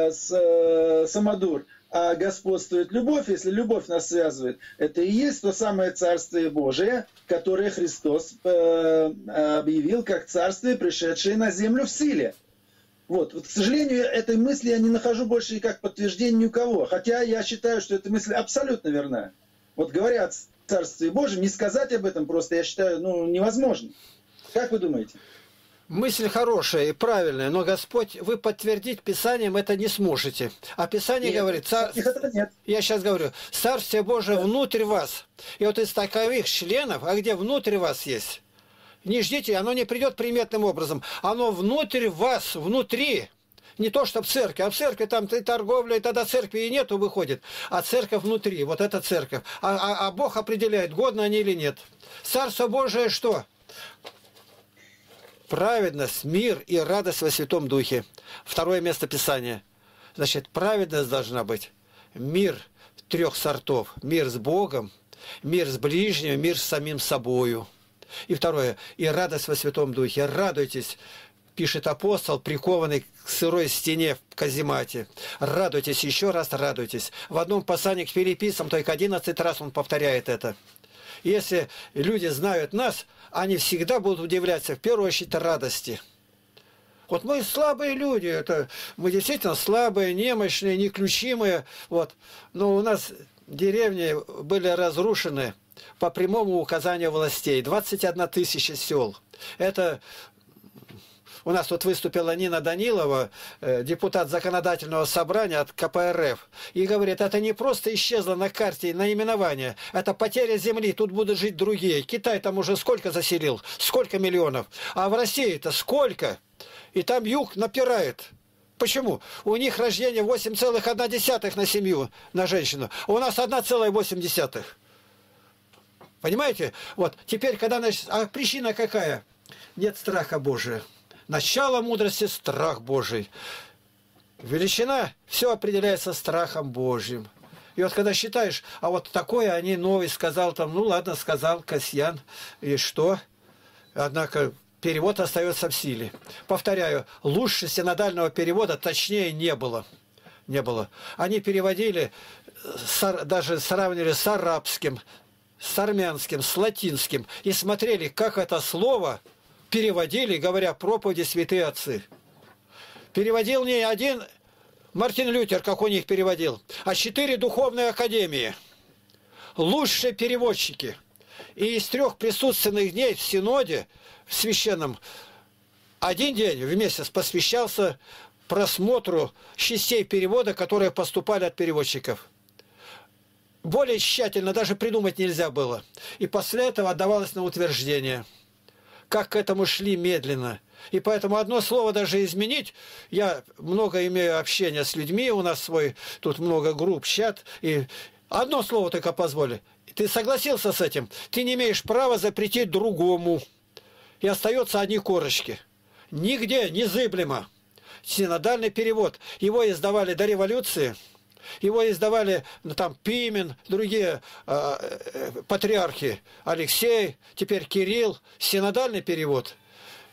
[SPEAKER 1] самодур, а господствует любовь, если любовь нас связывает, это и есть то самое Царствие Божие, которое Христос объявил как Царствие, пришедшее на землю в силе. Вот. Вот, к сожалению, этой мысли я не нахожу больше как подтверждение ни у кого, хотя я считаю, что эта мысль абсолютно верна. Вот говоря о Царстве Божьем, не сказать об этом просто, я считаю, невозможно. Как вы думаете?
[SPEAKER 2] Мысль хорошая и правильная, но Господь, вы подтвердить Писанием это не сможете. А Писание говорит,
[SPEAKER 1] нет.
[SPEAKER 2] Я сейчас говорю, Царствие Божие внутрь вас. И вот из таковых членов, а где внутрь вас есть, не ждите, оно не придет приметным образом. Оно внутрь вас, внутри. Не то, что в церкви, а в церкви там и торговля, и тогда церкви и нету, выходит. А церковь внутри, вот эта церковь. А Бог определяет, годны они или нет. Царство Божие что? Праведность, мир и радость во Святом Духе. Второе место Писания. Значит, праведность должна быть. Мир трех сортов. Мир с Богом, мир с ближним, мир с самим собою. И второе. И радость во Святом Духе. Радуйтесь, пишет апостол, прикованный к сырой стене в каземате. Радуйтесь, еще раз радуйтесь. В одном послании к филиппийцам только 11 раз он повторяет это. Если люди знают нас, они всегда будут удивляться, в первую очередь, радости. Вот мы слабые люди, мы действительно слабые, немощные, неключимые. Вот. Но у нас деревни были разрушены по прямому указанию властей. 21 тысяча сел. Это... У нас тут выступила Нина Данилова, депутат законодательного собрания от КПРФ, и говорит, это не просто исчезло на карте наименование, это потеря земли, тут будут жить другие. Китай там уже сколько заселил, сколько миллионов, а в России-то сколько? И там юг напирает. Почему? У них рождение 8,1 на семью, на женщину, а у нас 1,8. Понимаете? Вот, теперь, когда... А причина какая? Нет страха Божия. Начало мудрости – страх Божий. Величина – все определяется страхом Божьим. И вот когда считаешь, а вот такое они новый сказал, там, ну ладно, сказал Касьян, и что? Однако перевод остается в силе. Повторяю, лучше синодального перевода точнее не было. Не было. Они переводили, даже сравнивали с арабским, с армянским, с латинским, и смотрели, как это слово переводили, говоря проповеди святые отцы. Переводил не один Мартин Лютер, как у них переводил, а 4 духовные академии. Лучшие переводчики. И из 3 присутственных дней в Синоде, в священном, один день в месяц посвящался просмотру частей перевода, которые поступали от переводчиков. Более тщательно даже придумать нельзя было. И после этого отдавалось на утверждение. Как к этому шли медленно. И поэтому одно слово даже изменить, я много имею общения с людьми, у нас тут много групп, чат, и одно слово только позволь. Ты согласился с этим? Ты не имеешь права запретить другому. И остаются одни корочки. Нигде незыблемо. Синодальный перевод. Его издавали до революции. Его издавали, там, Пимен, другие патриархи, Алексей, теперь Кирилл, синодальный перевод.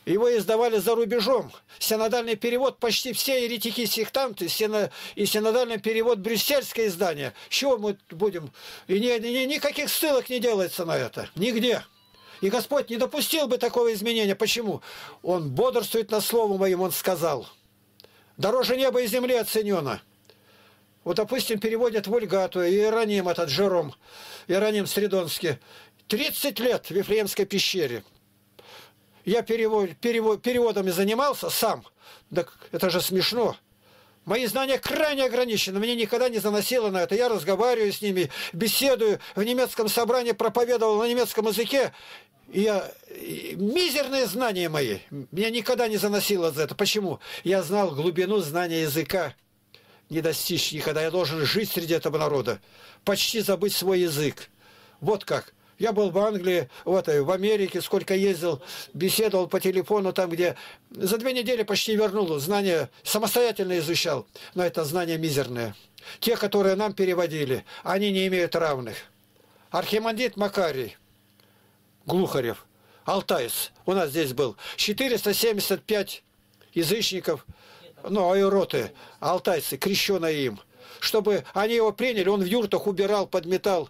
[SPEAKER 2] Его издавали за рубежом. Синодальный перевод, почти все еретики-сектанты, и синодальный перевод брюссельское издание. Чего мы будем? И никаких ссылок не делается на это. Нигде. И Господь не допустил бы такого изменения. Почему? Он бодрствует над словом моим, он сказал. Дороже неба и земли оценено. Вот, допустим, переводят Вульгату, Иероним этот Жером, Иероним Средонский. 30 лет в Вифлеемской пещере. Я переводами занимался сам. Так это же смешно. Мои знания крайне ограничены. Мне никогда не заносило на это. Я разговариваю с ними, беседую. В немецком собрании проповедовал на немецком языке. Мизерные знания мои. Меня никогда не заносило за это. Почему? Я знал глубину знания языка. Не достичь никогда. Я должен жить среди этого народа. Почти забыть свой язык. Вот как. Я был в Англии, в Америке, сколько ездил, беседовал по телефону там, где за 2 недели почти вернул. Знания самостоятельно изучал. Но это знания мизерные. Те, которые нам переводили, они не имеют равных. Архимандрит Макарий Глухарев, алтаец, у нас здесь был. 475 язычников, айроты, алтайцы, крещеные им. Чтобы они его приняли, он в юртах убирал, подметал.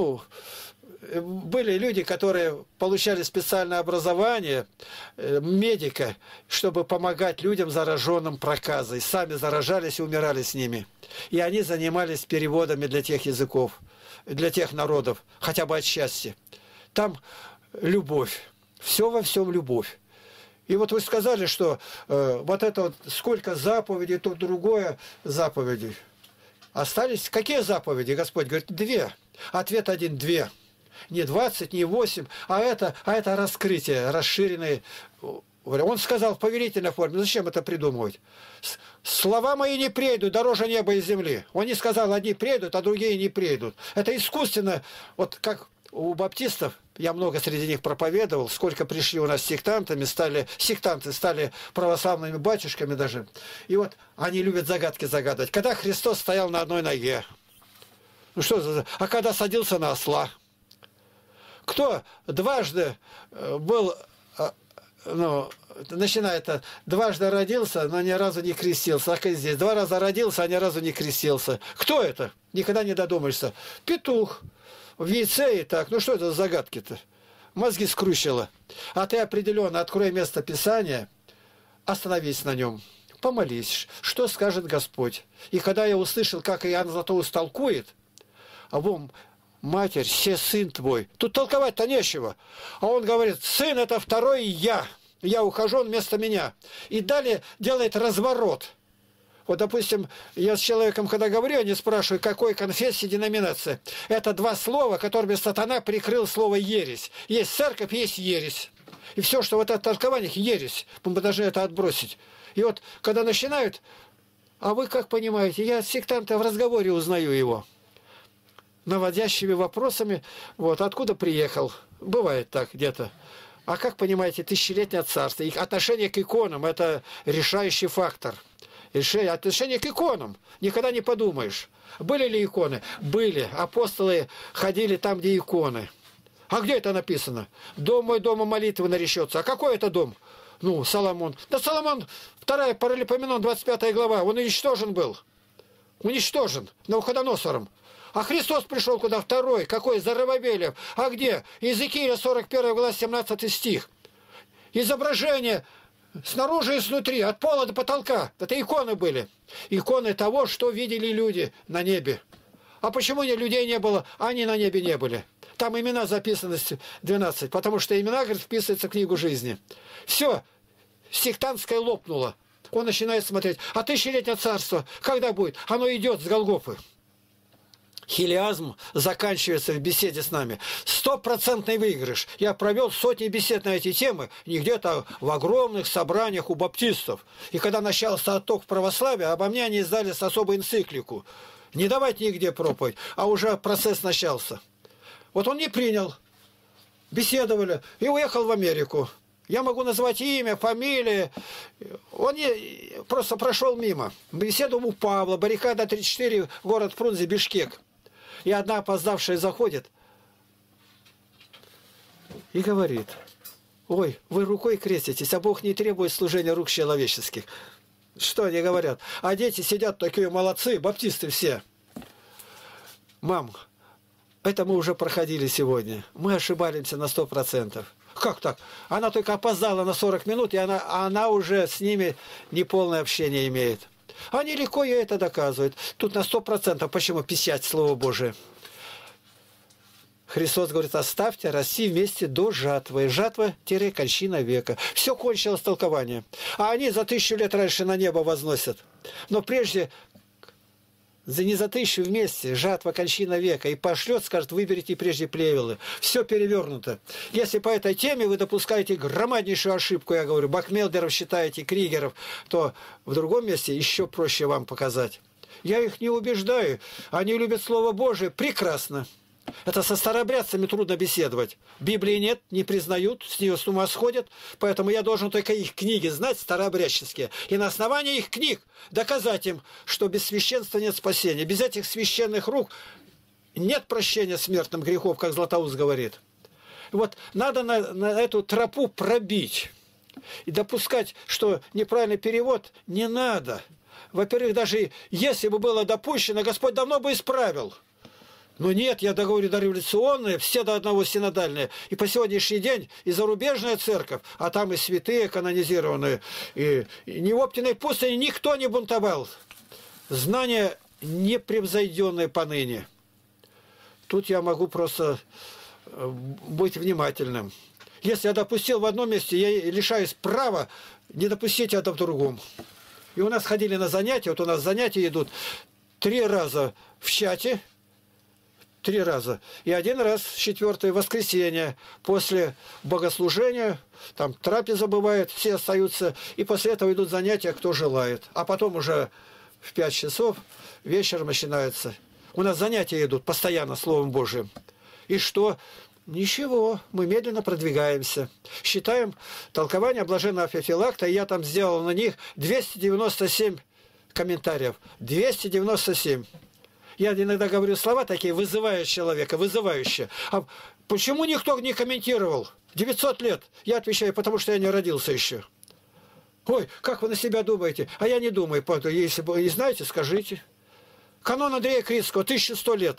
[SPEAKER 2] Были люди, которые получали специальное образование, медика, чтобы помогать людям, зараженным проказой. Сами заражались и умирали с ними. И они занимались переводами для тех языков, для тех народов, хотя бы отчасти. Там любовь. Все во всем любовь. И вот вы сказали, что сколько заповедей, то другое заповеди. Остались какие заповеди? Господь говорит, 2. Ответ один, 2. Не 20, не 8, а это раскрытие, расширенное. Он сказал в повелительной форме. Зачем это придумывать? Слова мои не придут дороже неба и земли. Он не сказал, одни придут, а другие не придут. Это искусственно, вот как у баптистов, я много среди них проповедовал, сколько пришли у нас сектанты стали православными батюшками даже. И вот они любят загадки загадывать. Когда Христос стоял на одной ноге, а когда садился на осла? Кто дважды был, дважды родился, но ни разу не крестился. Так и здесь. 2 раза родился, а ни разу не крестился. Кто это? Никогда не додумаешься. Петух. В яйце и так. Что это за загадки-то? Мозги скручило. А ты определенно открой место Писания, остановись на нем. Помолись. Что скажет Господь? И когда я услышал, как Иоанн Златоуст толкует, Матерь, сын твой. Тут толковать-то нечего. А он говорит, сын это второй я. Я ухожу, он вместо меня. И далее делает разворот. Вот, допустим, я с человеком, когда говорю, они спрашивают, какой конфессии, деноминация. Это 2 слова, которыми сатана прикрыл слово ересь. Есть церковь, есть ересь. И все, что вот это толкование, ересь. Мы должны это отбросить. И вот, когда начинают, а вы как понимаете, я от сектанта в разговоре узнаю его. Наводящими вопросами, откуда приехал. Бывает так где-то. А как понимаете, тысячелетнее царство, их отношение к иконам – это решающий фактор. Отношение к иконам. Никогда не подумаешь. Были ли иконы? Были. Апостолы ходили там, где иконы. А где это написано? Дом мой, дома молитвы наречется. А какой это дом? Соломон. Да Соломон, 2 Паралипоменон, 25 глава, он уничтожен был. Уничтожен Навуходоносором. А Христос пришел куда? 2. Какой? Зоробабелев. А где? Иезекииля 41 глава, 17 стих. Изображение снаружи и снутри, от пола до потолка. Это иконы были. Иконы того, что видели люди на небе. А почему людей не было? Они на небе не были. Там имена записаны 12, потому что имена, говорит, вписываются в книгу жизни. Все, сектантское лопнуло. Он начинает смотреть. А тысячелетнее царство, когда будет? Оно идет с Голгофы. Хилиазм заканчивается в беседе с нами. 100% выигрыш. Я провел сотни бесед на эти темы, не где-то в огромных собраниях у баптистов. И когда начался отток православия, обо мне они издали с особой энциклику. Не давать нигде проповедь, а уже процесс начался. Вот он не принял. Беседовали и уехал в Америку. Я могу назвать имя, фамилии. Он просто прошел мимо. Беседовал у Павла, баррикада 34, город Фрунзе, Бишкек. И одна опоздавшая заходит и говорит, Ой, вы рукой креститесь, а Бог не требует служения рук человеческих. Что они говорят? А дети сидят такие молодцы, баптисты все. Мам, это мы уже проходили сегодня. Мы ошибаемся на 100%. Как так? Она только опоздала на 40 минут, и она уже с ними неполное общение имеет. Они легко ей это доказывают. Тут на 100%. Почему? Печать Слова Божие. Христос говорит, оставьте расти вместе до жатвы. Жатва-кончина века. Все кончилось толкование. А они за 1000 лет раньше на небо возносят. Но прежде, не за 1000 вместе, жатва, кончина века. И пошлет, скажет, выберите прежде плевелы. Все перевернуто. Если по этой теме вы допускаете громаднейшую ошибку, я говорю, Бакмелдеров считаете, Кригеров, то в другом месте еще проще вам показать. Я их не убеждаю. Они любят Слово Божие. Прекрасно. Это со старообрядцами трудно беседовать. Библии нет, не признают, с нее с ума сходят. Поэтому я должен только их книги знать, старообрядческие. И на основании их книг доказать им, что без священства нет спасения. Без этих священных рук нет прощения смертным грехов, как Златоуст говорит. Вот надо на эту тропу пробить. И допускать, что неправильный перевод не надо. Во-первых, даже если бы было допущено, Господь давно бы исправил. Но нет, я говорю, дореволюционные, все до одного синодальные. И по сегодняшний день и зарубежная церковь, а там и святые канонизированные. И ни в Оптиной пустыне никто не бунтовал. Знания непревзойденные поныне. Тут я могу просто быть внимательным. Если я допустил в одном месте, я лишаюсь права не допустить это в другом. И у нас ходили на занятия, вот у нас занятия идут 3 раза в чате, 3 раза. И 1 раз, 4-е воскресенье, после богослужения, там трапеза бывает, все остаются, и после этого идут занятия, кто желает. А потом уже в 5 часов вечером начинается. У нас занятия идут постоянно Словом Божиим. И что? Ничего, мы медленно продвигаемся. Считаем толкование блаженного Феофилакта, и я там сделал на них 297 комментариев. 297. Я иногда говорю слова такие, вызывая человека, вызывающие. А почему никто не комментировал? 900 лет. Я отвечаю, потому что я не родился еще. Ой, как вы на себя думаете? А я не думаю. Если вы не знаете, скажите. Канон Андрея Критского, 1100 лет.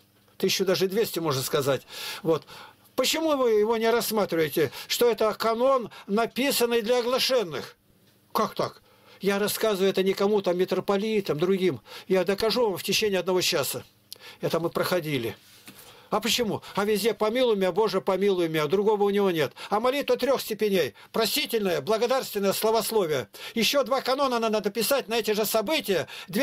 [SPEAKER 2] 1200, можно сказать. Вот. Почему вы его не рассматриваете, что это канон, написанный для оглашенных? Как так? Я рассказываю это не кому-то, митрополитам, другим. Я докажу вам в течение 1 часа. Это мы проходили. А почему? А везде помилуй меня, Боже, помилуй меня. Другого у него нет. А молитва 3 степеней. Просительное, благодарственное, словословие. Еще 2 канона надо писать на эти же события.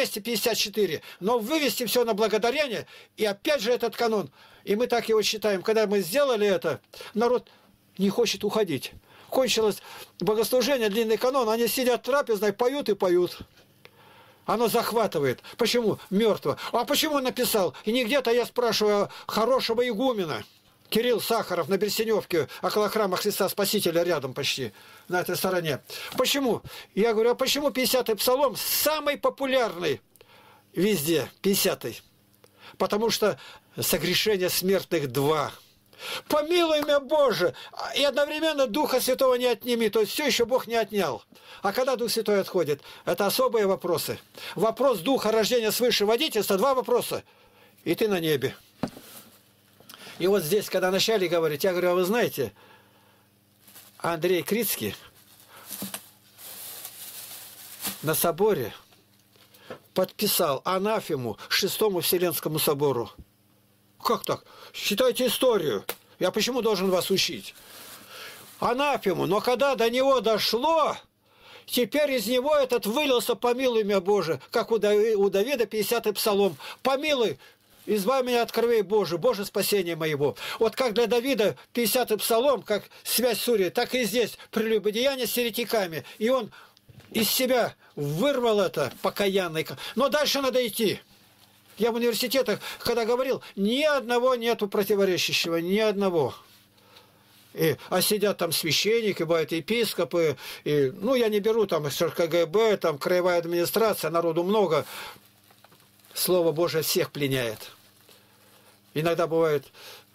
[SPEAKER 2] 254. Но вывести все на благодарение. И опять же этот канон. И мы так его считаем. Когда мы сделали это, народ не хочет уходить. Кончилось богослужение, длинный канон. Они сидят в трапезной, поют и поют. Оно захватывает. Почему? Мертво. А почему он написал? И не где-то я спрашиваю хорошего игумена. Кирилл Сахаров на Берсеневке, около храма Христа Спасителя, рядом почти, на этой стороне. Почему? Я говорю, а почему 50-й псалом самый популярный везде? 50-й. Потому что согрешение смертных 2. Помилуй меня, Боже! И одновременно Духа Святого не отними. То есть все еще Бог не отнял. А когда Дух Святой отходит? Это особые вопросы. Вопрос Духа, рождения свыше, водительства, 2 вопроса. И ты на небе. И вот здесь, когда начали говорить, я говорю, а вы знаете, Андрей Критский на соборе подписал анафему 6-му Вселенскому собору. Как так? Считайте историю. Я почему должен вас учить? Анафему. Но когда до него дошло, теперь из него этот вылился, помилуй меня, Боже, как у Давида 50-й псалом. Помилуй, избавь меня от кровей Божий, Боже, спасение моего. Вот как для Давида 50-й псалом, как связь с Урией, так и здесь прелюбодеяние с еретиками. И он из себя вырвал это покаянный. Но дальше надо идти. Я в университетах, когда говорил, ни одного нету противоречащего, ни одного. А сидят там священники, бывают епископы, ну, я не беру там КГБ, там краевая администрация, народу много. Слово Божие всех пленяет. Иногда бывает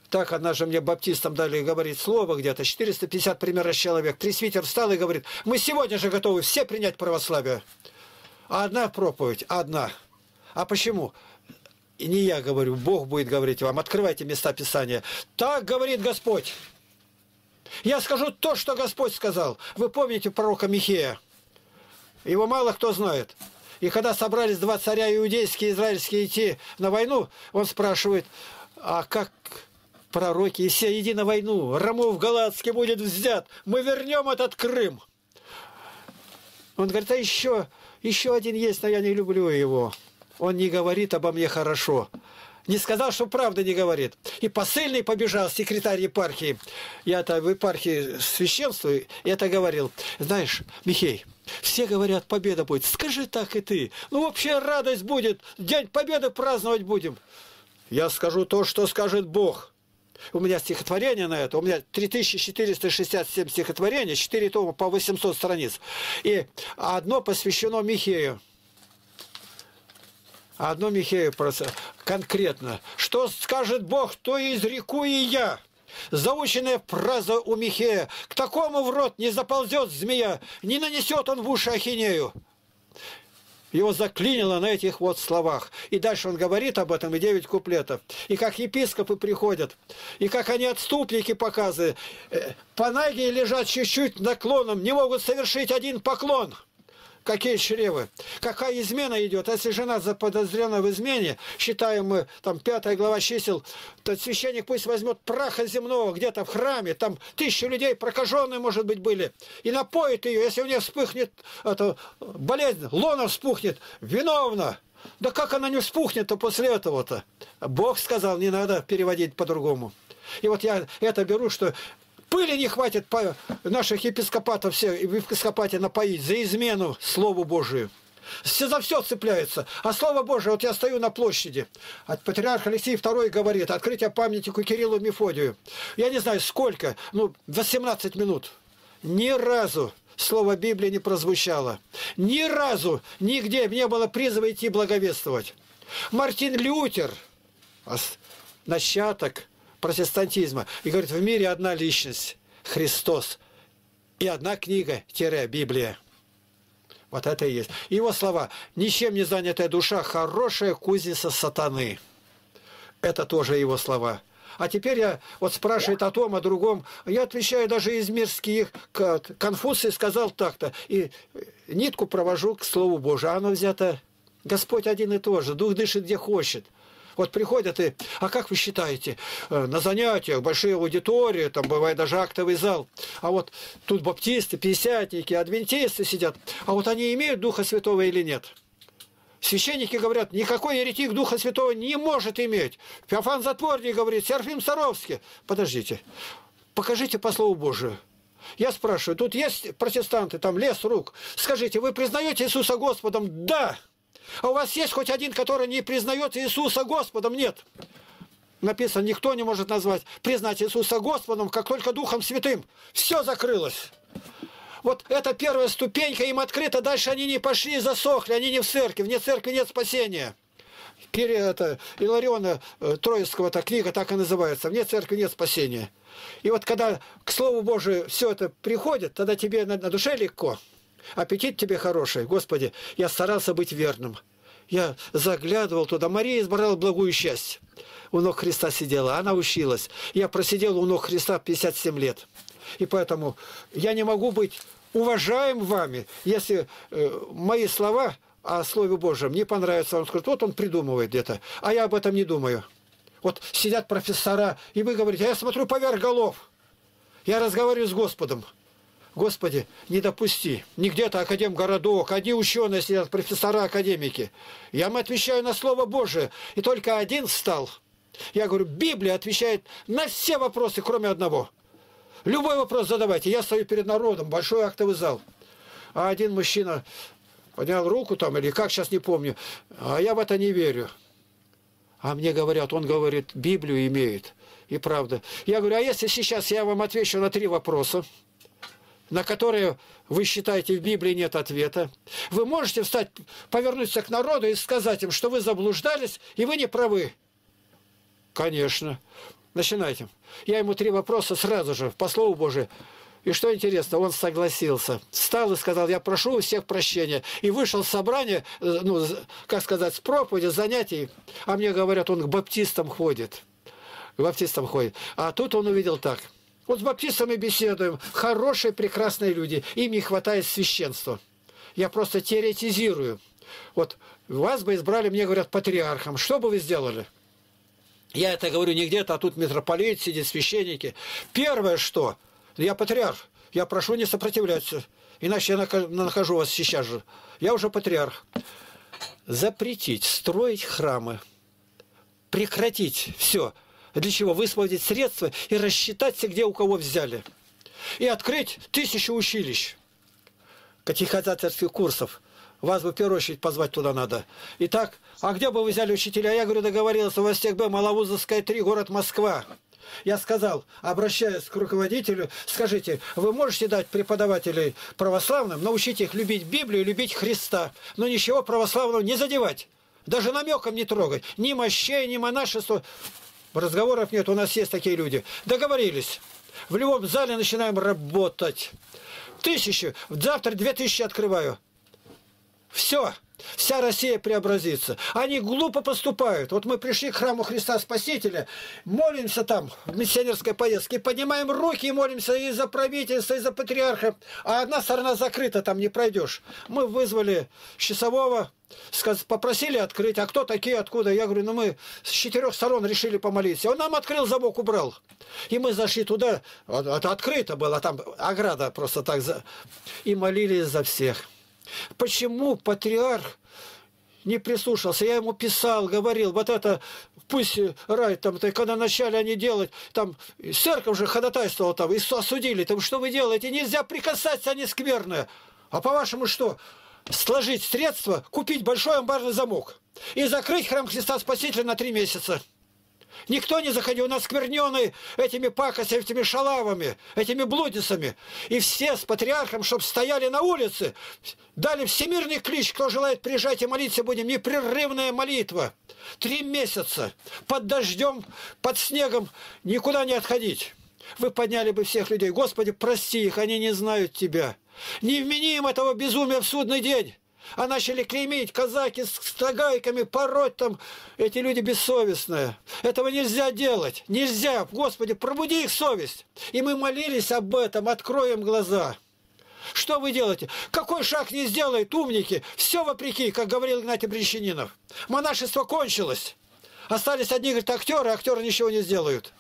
[SPEAKER 2] Так, однажды мне баптистам дали говорить слово где-то, 450 примерно человек. Пресвитер встал и говорит, мы сегодня же готовы все принять православие. А одна проповедь, одна. А почему? И не я говорю, Бог будет говорить вам. Открывайте места Писания. Так говорит Господь. Я скажу то, что Господь сказал. Вы помните пророка Михея? Его мало кто знает. И когда собрались два царя иудейские и израильские идти на войну, он спрашивает, а как пророки, и все иди на войну, Рамов Галатский будет взят, мы вернем этот Крым. Он говорит, а еще один есть, но я не люблю его. Он не говорит обо мне хорошо. Не сказал, что правда не говорит. И посыльный побежал, секретарь епархии. Я-то в епархии священствую, и это говорил. Знаешь, Михей, все говорят, победа будет. Скажи так и ты. Ну, общая радость будет. День Победы праздновать будем. Я скажу то, что скажет Бог. У меня стихотворение на это. У меня 3467 стихотворений, 4 тома по 800 страниц. И одно посвящено Михею. Одно Михею просто конкретно. Что скажет Бог, то и изреку и я. Заученная фраза у Михея. К такому в рот не заползет змея, не нанесет он в уши ахинею. Его заклинило на этих вот словах. И дальше он говорит об этом, и 9 куплетов. И как епископы приходят, и как они отступники показывают. По ноге лежат чуть-чуть наклоном, не могут совершить один поклон. Какие чревы. Какая измена идет. Если жена заподозрена в измене, считаем мы, там, 5 глава чисел, то священник пусть возьмет праха земного где-то в храме, там 1000 людей прокаженные, может быть, были, и напоит ее. Если у нее вспыхнет болезнь, лона вспухнет, виновна. Да как она не вспухнет-то после этого-то? Бог сказал, не надо переводить по-другому. И вот я это беру, что пыли не хватит наших епископатов все в епископате напоить за измену Слову Божию. Все за все цепляются. А Слово Божие, вот я стою на площади, а патриарх Алексей II говорит, открытие памятнику Кириллу Мефодию. Я не знаю сколько, 18 минут. Ни разу слово Библии не прозвучало. Ни разу нигде не было призыва идти благовествовать. Мартин Лютер, начаток протестантизма. И говорит, в мире одна личность – Христос. И одна книга – Библия. Вот это и есть. Его слова. Ничем не занятая душа – хорошая кузница сатаны. Это тоже его слова. А теперь я вот спрашивает о том, о другом. Я отвечаю даже из мирских. Конфуций сказал так-то. И нитку провожу к Слову Божию. А оно взято. Господь один и тот же. Дух дышит где хочет. Вот приходят и, а как вы считаете, на занятиях большие аудитории, там бывает даже актовый зал, а вот тут баптисты, пятидесятники, адвентисты сидят, а вот они имеют Духа Святого или нет? Священники говорят, никакой еретик Духа Святого не может иметь. Феофан Затворник говорит, Серафим Саровский. Подождите, покажите по Слову Божию. Я спрашиваю, тут есть протестанты, там лес рук. Скажите, вы признаете Иисуса Господом? Да. А у вас есть хоть один, который не признает Иисуса Господом? Нет. Написано, никто не может признать Иисуса Господом, как только Духом Святым. Все закрылось. Вот это первая ступенька им открыта, дальше они не пошли, засохли, они не в церкви, вне церкви нет спасения. Илариона Троицкого, эта книга так и называется, вне церкви нет спасения. И вот когда к Слову Божию все это приходит, тогда тебе на душе легко. Аппетит тебе хороший. Господи, я старался быть верным. Я заглядывал туда. Мария избрала благую счастье. У ног Христа сидела, она училась. Я просидел у ног Христа 57 лет. И поэтому я не могу быть уважаем вами, если мои слова о Слове Божьем не понравятся. Он скажет, вот он придумывает где-то, а я об этом не думаю. Вот сидят профессора, и вы говорите, я смотрю поверх голов. Я разговариваю с Господом. Господи, не допусти. Не где-то академгородок, одни ученые сидят, профессора, академики. Я им отвечаю на Слово Божие. И только один встал. Я говорю, Библия отвечает на все вопросы, кроме одного. Любой вопрос задавайте. Я стою перед народом, большой актовый зал. А один мужчина поднял руку там, или как, сейчас не помню. А я в это не верю. А мне говорят, он говорит, Библию имеет. И правда. Я говорю, а если сейчас я вам отвечу на 3 вопроса, на которые вы считаете в Библии нет ответа, вы можете встать, повернуться к народу и сказать им, что вы заблуждались и вы не правы? Конечно. Начинайте. Я ему 3 вопроса сразу же, по Слову Божию. И что интересно, он согласился. Встал и сказал: я прошу у всех прощения. И вышел с собрания, ну, как сказать, с проповеди, с занятий. А мне говорят, он к баптистам ходит. К баптистам ходит. А тут он увидел так. Вот с баптистами беседуем. Хорошие, прекрасные люди. Им не хватает священства. Я просто теоретизирую. Вот вас бы избрали, мне говорят, патриархом. Что бы вы сделали? Я это говорю не где-то, а тут митрополит сидит, священники. Первое, что... Я патриарх. Я прошу не сопротивляться. Иначе я нахожу вас сейчас же. Я уже патриарх. Запретить строить храмы. Прекратить все. Для чего? Высвободить средства и рассчитать, где у кого взяли. И открыть 1000 училищ. Катехизаторских курсов. Вас бы в первую очередь позвать туда надо. Итак, а где бы вы взяли учителя? Я говорю, договорился, в СТБ, Маловузовская 3, город Москва. Я сказал, обращаясь к руководителю, скажите, вы можете дать преподавателей православным, научить их любить Библию, любить Христа, но ничего православного не задевать, даже намеком не трогать, ни мощей, ни монашества. Разговоров нет, у нас есть такие люди. Договорились. В любом зале начинаем работать. 1000, завтра 2000 открываю. Все. Вся Россия преобразится. Они глупо поступают. Вот мы пришли к храму Христа Спасителя, молимся там в миссионерской поездке, поднимаем руки и молимся и за правительство, и за патриарха. А одна сторона закрыта, там не пройдешь. Мы вызвали часового, попросили открыть. А кто такие, откуда? Я говорю, ну мы с 4 сторон решили помолиться. Он нам открыл, замок убрал. И мы зашли туда, это открыто было, там ограда просто так. И молились за всех. Почему патриарх не прислушался? Я ему писал, говорил, вот это пусть рай там, когда начали они делать, там церковь же ходатайствовала там, и осудили, там что вы делаете? Нельзя прикасаться, они скверные. А по-вашему что? Сложить средства, купить большой амбарный замок и закрыть храм Христа Спасителя на 3 месяца. Никто не заходил, у нас скверненные этими пакостями, этими шалавами, этими блудницами. И все с патриархом, чтобы стояли на улице, дали всемирный клич, кто желает приезжать и молиться будем. Непрерывная молитва. 3 месяца. Под дождем, под снегом, никуда не отходить. Вы подняли бы всех людей. Господи, прости их, они не знают Тебя. Не вмени им этого безумия в судный день. А начали клеймить казаки с нагайками, пороть там. Эти люди бессовестные. Этого нельзя делать. Нельзя. Господи, пробуди их совесть. И мы молились об этом. Откроем глаза. Что вы делаете? Какой шаг не сделает, умники? Все вопреки, как говорил Игнатий Брещанинов. Монашество кончилось. Остались одни, говорят, актеры. Актеры ничего не сделают.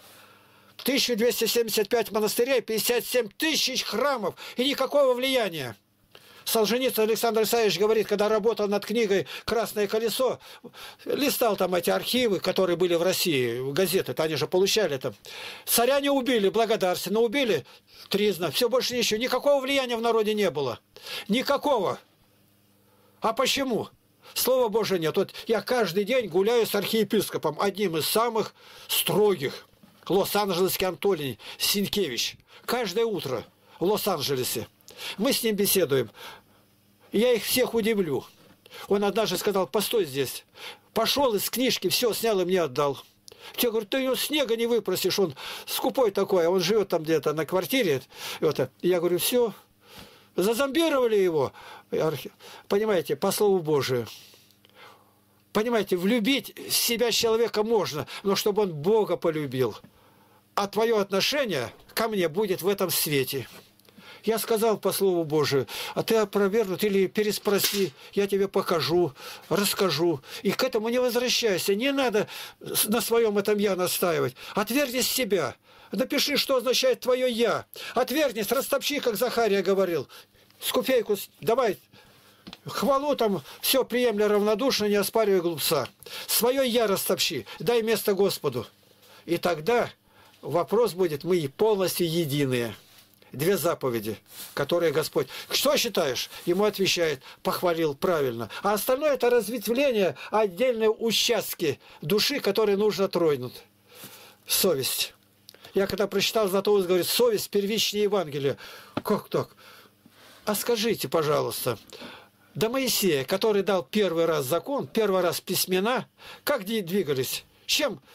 [SPEAKER 2] 1275 монастырей, 57 000 храмов. И никакого влияния. Солженицын Александр Исаевич говорит, когда работал над книгой «Красное колесо», листал там эти архивы, которые были в России, газеты, они же получали там. Царя не убили, благодарственно убили, тризна, все больше ничего. Никакого влияния в народе не было. Никакого. А почему? Слова Божия нет. Вот я каждый день гуляю с архиепископом, одним из самых строгих, Лос-Анджелесский Антоний Синкевич. Каждое утро в Лос-Анджелесе. Мы с ним беседуем. Я их всех удивлю. Он однажды сказал, постой здесь. Пошел из книжки, все снял и мне отдал. Я говорю, ты его снега не выпросишь, он скупой такой, а он живет там где-то на квартире. Я говорю, все, зазомбировали его. Понимаете, по Слову Божию. Понимаете, влюбить в себя человека можно, но чтобы он Бога полюбил. А твое отношение ко мне будет в этом свете. Я сказал по Слову Божию, а ты опровергнут или переспроси, я тебе покажу, расскажу. И к этому не возвращайся, не надо на своем этом «я» настаивать. Отвергни себя, напиши, что означает твое «я». Отвергнись, растопчи, как Захария говорил. Скупейку давай, хвалу там, все приемля равнодушно, не оспаривай глупца. Свое «я» растопчи, дай место Господу. И тогда вопрос будет, мы полностью единые. 2 заповеди, которые Господь... Что считаешь? Ему отвечает, похвалил правильно. А остальное это разветвление, отдельные участки души, которые нужно тронуть. Совесть. Я когда прочитал Златоуст, говорит, совесть первичнее Евангелия. Как так? А скажите, пожалуйста, до Моисея, который дал первый раз закон, первый раз письмена, как двигались? Чем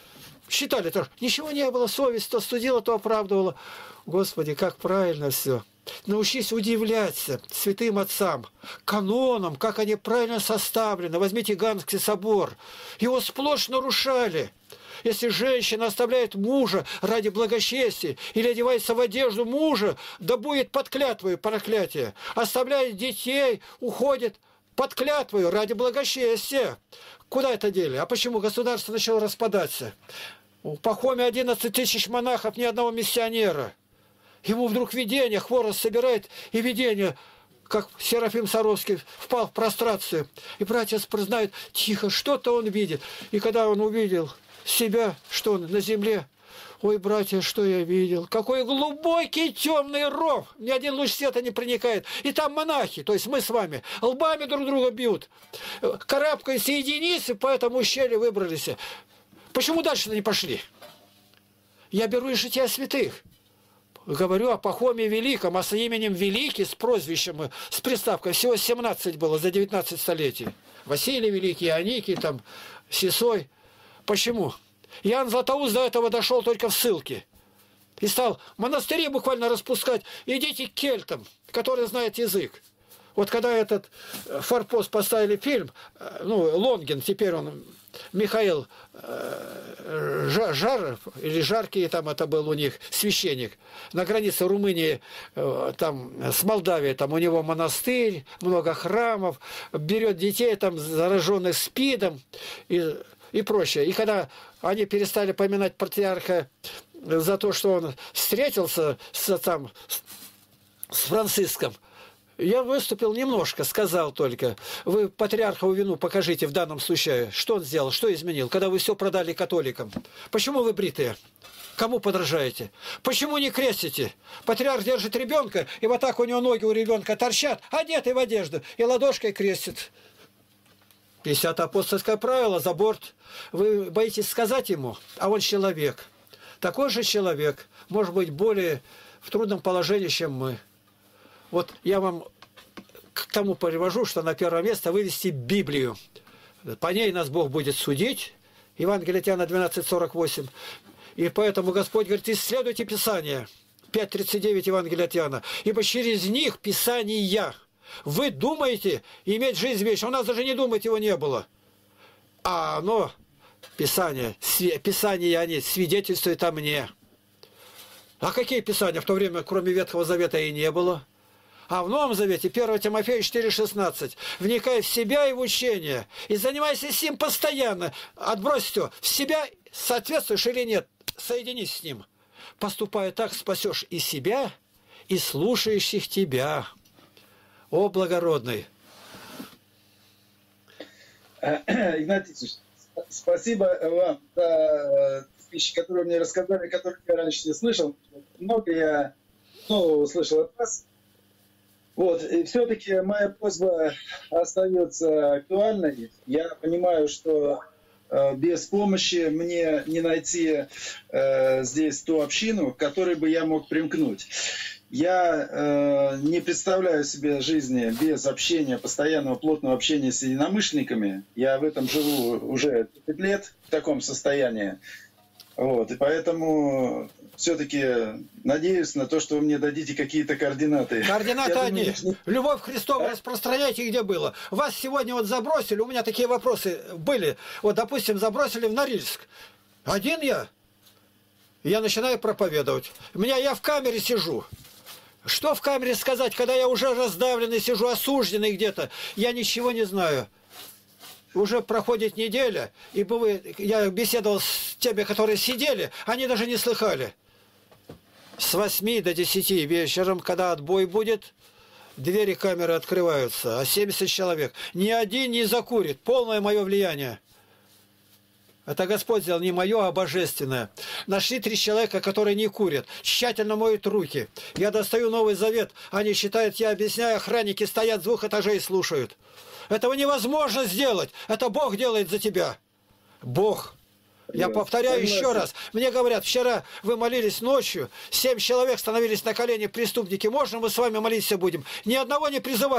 [SPEAKER 2] считали тоже. Ничего не было, совесть то студила, то оправдывала. Господи, как правильно все. Научись удивляться святым отцам, канонам, как они правильно составлены. Возьмите Ганский собор. Его сплошь нарушали. Если женщина оставляет мужа ради благочестия или одевается в одежду мужа, да будет под клятвою проклятие. Оставляет детей, уходит под клятвою ради благочестия. Куда это дели? А почему государство начало распадаться? В Пахоме 11 тысяч монахов, ни одного миссионера. Ему вдруг видение, хворост собирает, и видение, как Серафим Саровский, впал в прострацию. И братья признают, тихо, что-то он видит. И когда он увидел себя, что он на земле, ой, братья, что я видел? Какой глубокий темный ров! Ни один луч света не проникает. И там монахи, то есть мы с вами, лбами друг друга бьют. Карабкаются единицы, по этому ущелью выбрались. Почему дальше не пошли? Я беру из жития святых. Говорю о Пахоме Великом, а с именем Великий, с прозвищем, с приставкой. Всего 17 было за 19 столетий. Василий Великий, Аникий, там, Сисой. Почему? Иоанн Златоуст до этого дошел только в ссылке. И стал монастыри буквально распускать. Идите к кельтам, которые знают язык. Вот когда этот форпост поставили фильм, ну, Лонгин, теперь он, Михаил Жаров, или Жаркий, там это был у них священник, на границе Румынии, там, с Молдавией, там у него монастырь, много храмов, берет детей, там, зараженных СПИДом, и прочее. И когда они перестали поминать патриарха за то, что он встретился с Франциском, я выступил немножко, сказал только, вы патриархову вину покажите в данном случае, что он сделал, что изменил, когда вы все продали католикам. Почему вы бритые? Кому подражаете? Почему не крестите? Патриарх держит ребенка, и вот так у него ноги у ребенка торчат, одетый в одежду, и ладошкой крестит. 50 апостольское правило, за борт. Вы боитесь сказать ему, а он человек. Такой же человек, может быть, более в трудном положении, чем мы. Вот я вам к тому привожу, что на первое место вывести Библию. По ней нас Бог будет судить. Евангелие от Иоанна 12:48. И поэтому Господь говорит, исследуйте Писание. 5:39 Евангелие от Иоанна. Ибо через них Писания. Вы думаете иметь жизнь вечную. У нас даже не думать его не было. А оно, Писание, они свидетельствуют о мне. А какие Писания? В то время, кроме Ветхого Завета, и не было. А в Новом Завете, 1 Тимофея 4,16, вникай в себя и в учение, и занимайся с ним постоянно. Отбрось все. В себя соответствуешь или нет, соединись с ним. Поступая так, спасешь и себя, и слушающих тебя. О, благородный!
[SPEAKER 1] Игнатий Ильич, спасибо вам за вещи, которые мне рассказали, которых я раньше не слышал. Много я услышал от вас. Вот, и все-таки моя просьба остается актуальной. Я понимаю, что без помощи мне не найти здесь ту общину, к которой бы я мог примкнуть. Я не представляю себе жизни без общения, постоянного плотного общения с единомышленниками. Я в этом живу уже 30 лет в таком состоянии. Вот, и поэтому все-таки надеюсь на то, что вы мне дадите какие-то координаты.
[SPEAKER 2] Координаты одни. Любовь Христова распространяйте, где было. Вас сегодня вот забросили, у меня такие вопросы были. Вот, допустим, забросили в Норильск. Один я начинаю проповедовать. Я в камере сижу. Что в камере сказать, когда я уже раздавленный сижу, осужденный где-то? Я ничего не знаю. Уже проходит неделя, и я беседовал с теми, которые сидели, они даже не слыхали. С 8 до 10 вечером, когда отбой будет, двери камеры открываются, а 70 человек. Ни один не закурит, полное мое влияние. Это Господь сделал, не мое, а божественное. Нашли 3 человека, которые не курят, тщательно моют руки. Я достаю Новый Завет, они считают, я объясняю, охранники стоят с 2 этажей и слушают. Этого невозможно сделать. Это Бог делает за тебя. Бог. Я повторяю еще раз. Мне говорят, вчера вы молились ночью, 7 человек становились на колени, преступники. Можно мы с вами молиться будем? Ни одного не призывал.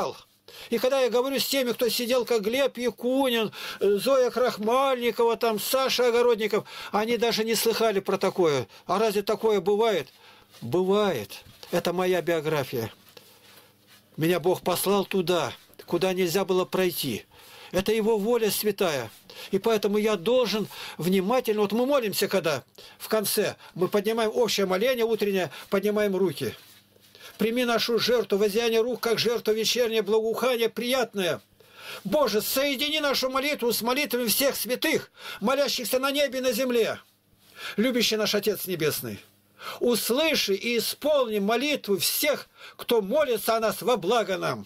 [SPEAKER 2] И когда я говорю с теми, кто сидел, как Глеб Якунин, Зоя Крахмальникова, там, Саша Огородников, они даже не слыхали про такое. А разве такое бывает? Бывает. Это моя биография. Меня Бог послал туда, куда нельзя было пройти. Это Его воля святая. И поэтому я должен внимательно... Вот мы молимся, когда в конце мы поднимаем общее моление утреннее, поднимаем руки. Прими нашу жертву, воззяние рук, как жертву вечернее, благоухание приятное. Боже, соедини нашу молитву с молитвами всех святых, молящихся на небе и на земле. Любящий наш Отец Небесный, услыши и исполни молитву всех, кто молится о нас во благо нам.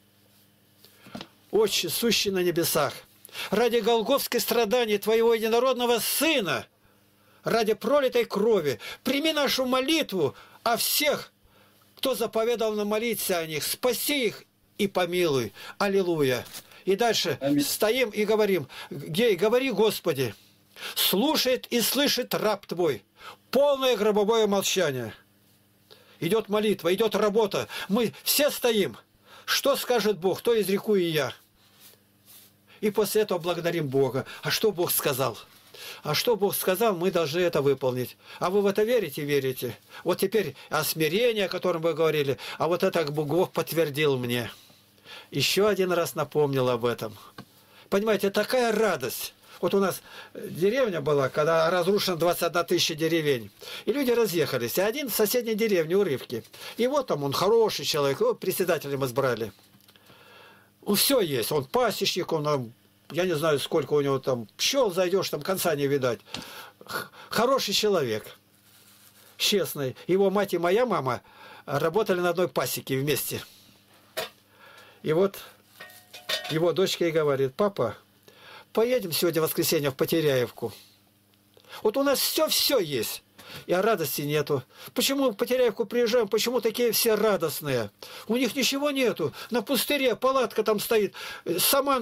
[SPEAKER 2] Отче, сущий на небесах, ради голгофских страданий Твоего единородного Сына, ради пролитой крови, прими нашу молитву о всех, кто заповедал нам молиться о них, спаси их и помилуй. Аллилуйя. И дальше стоим и говорим, Гей, говори, Господи, слушает и слышит раб Твой. Полное гробовое молчание. Идет молитва, идет работа. Мы все стоим. Что скажет Бог, то изреку и я. И после этого благодарим Бога. А что Бог сказал? А что Бог сказал, мы должны это выполнить. А вы в это верите? Верите. Вот теперь о смирении, о котором вы говорили, а вот это Бог подтвердил мне. Еще один раз напомнил об этом. Понимаете, такая радость. Вот у нас деревня была, когда разрушено 21 тысяча деревень. И люди разъехались. И один в соседней деревне, Урывки. И вот там он хороший человек, его председателем избрали. Ну, все есть. Он пасечник, он, я не знаю, сколько у него там пчел, зайдешь, там конца не видать. Хороший человек. Честный. Его мать и моя мама работали на одной пасеке вместе. И вот его дочка и говорит, папа, поедем сегодня в воскресенье в Потеряевку. Вот у нас все есть. И радости нету. Почему в Потеряевку приезжаем? Почему такие все радостные? У них ничего нету. На пустыре палатка там стоит. Сама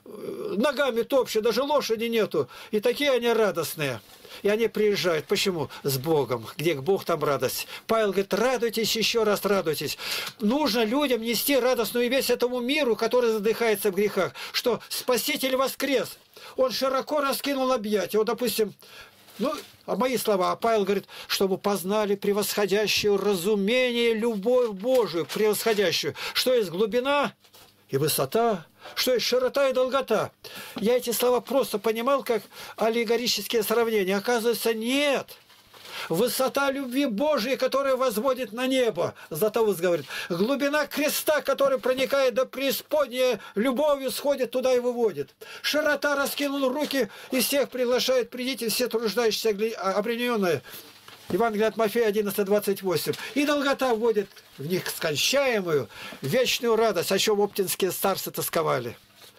[SPEAKER 2] ногами топчет, даже лошади нету. И такие они радостные. И они приезжают. Почему? С Богом. Где Бог, там радость. Павел говорит, радуйтесь, еще раз радуйтесь. Нужно людям нести радостную весть этому миру, который задыхается в грехах. Что Спаситель воскрес. Он широко раскинул объятия. Вот, допустим, ну, а мои слова, а Павел говорит, чтобы познали превосходящую разумение, любовь Божию, превосходящую. Что есть глубина и высота, что есть широта и долгота. Я эти слова просто понимал, как аллегорические сравнения. Оказывается, нет. Высота любви Божией, которая возводит на небо. Златоуст говорит, глубина креста, который проникает до преисподней, любовью сходит туда и выводит. Широта, раскинул руки и всех приглашает, придите все труждающиеся, обремененные. Евангелие от Матфея 11:28. И долгота вводит в них скончаемую, вечную радость, о чем оптинские старцы тосковали.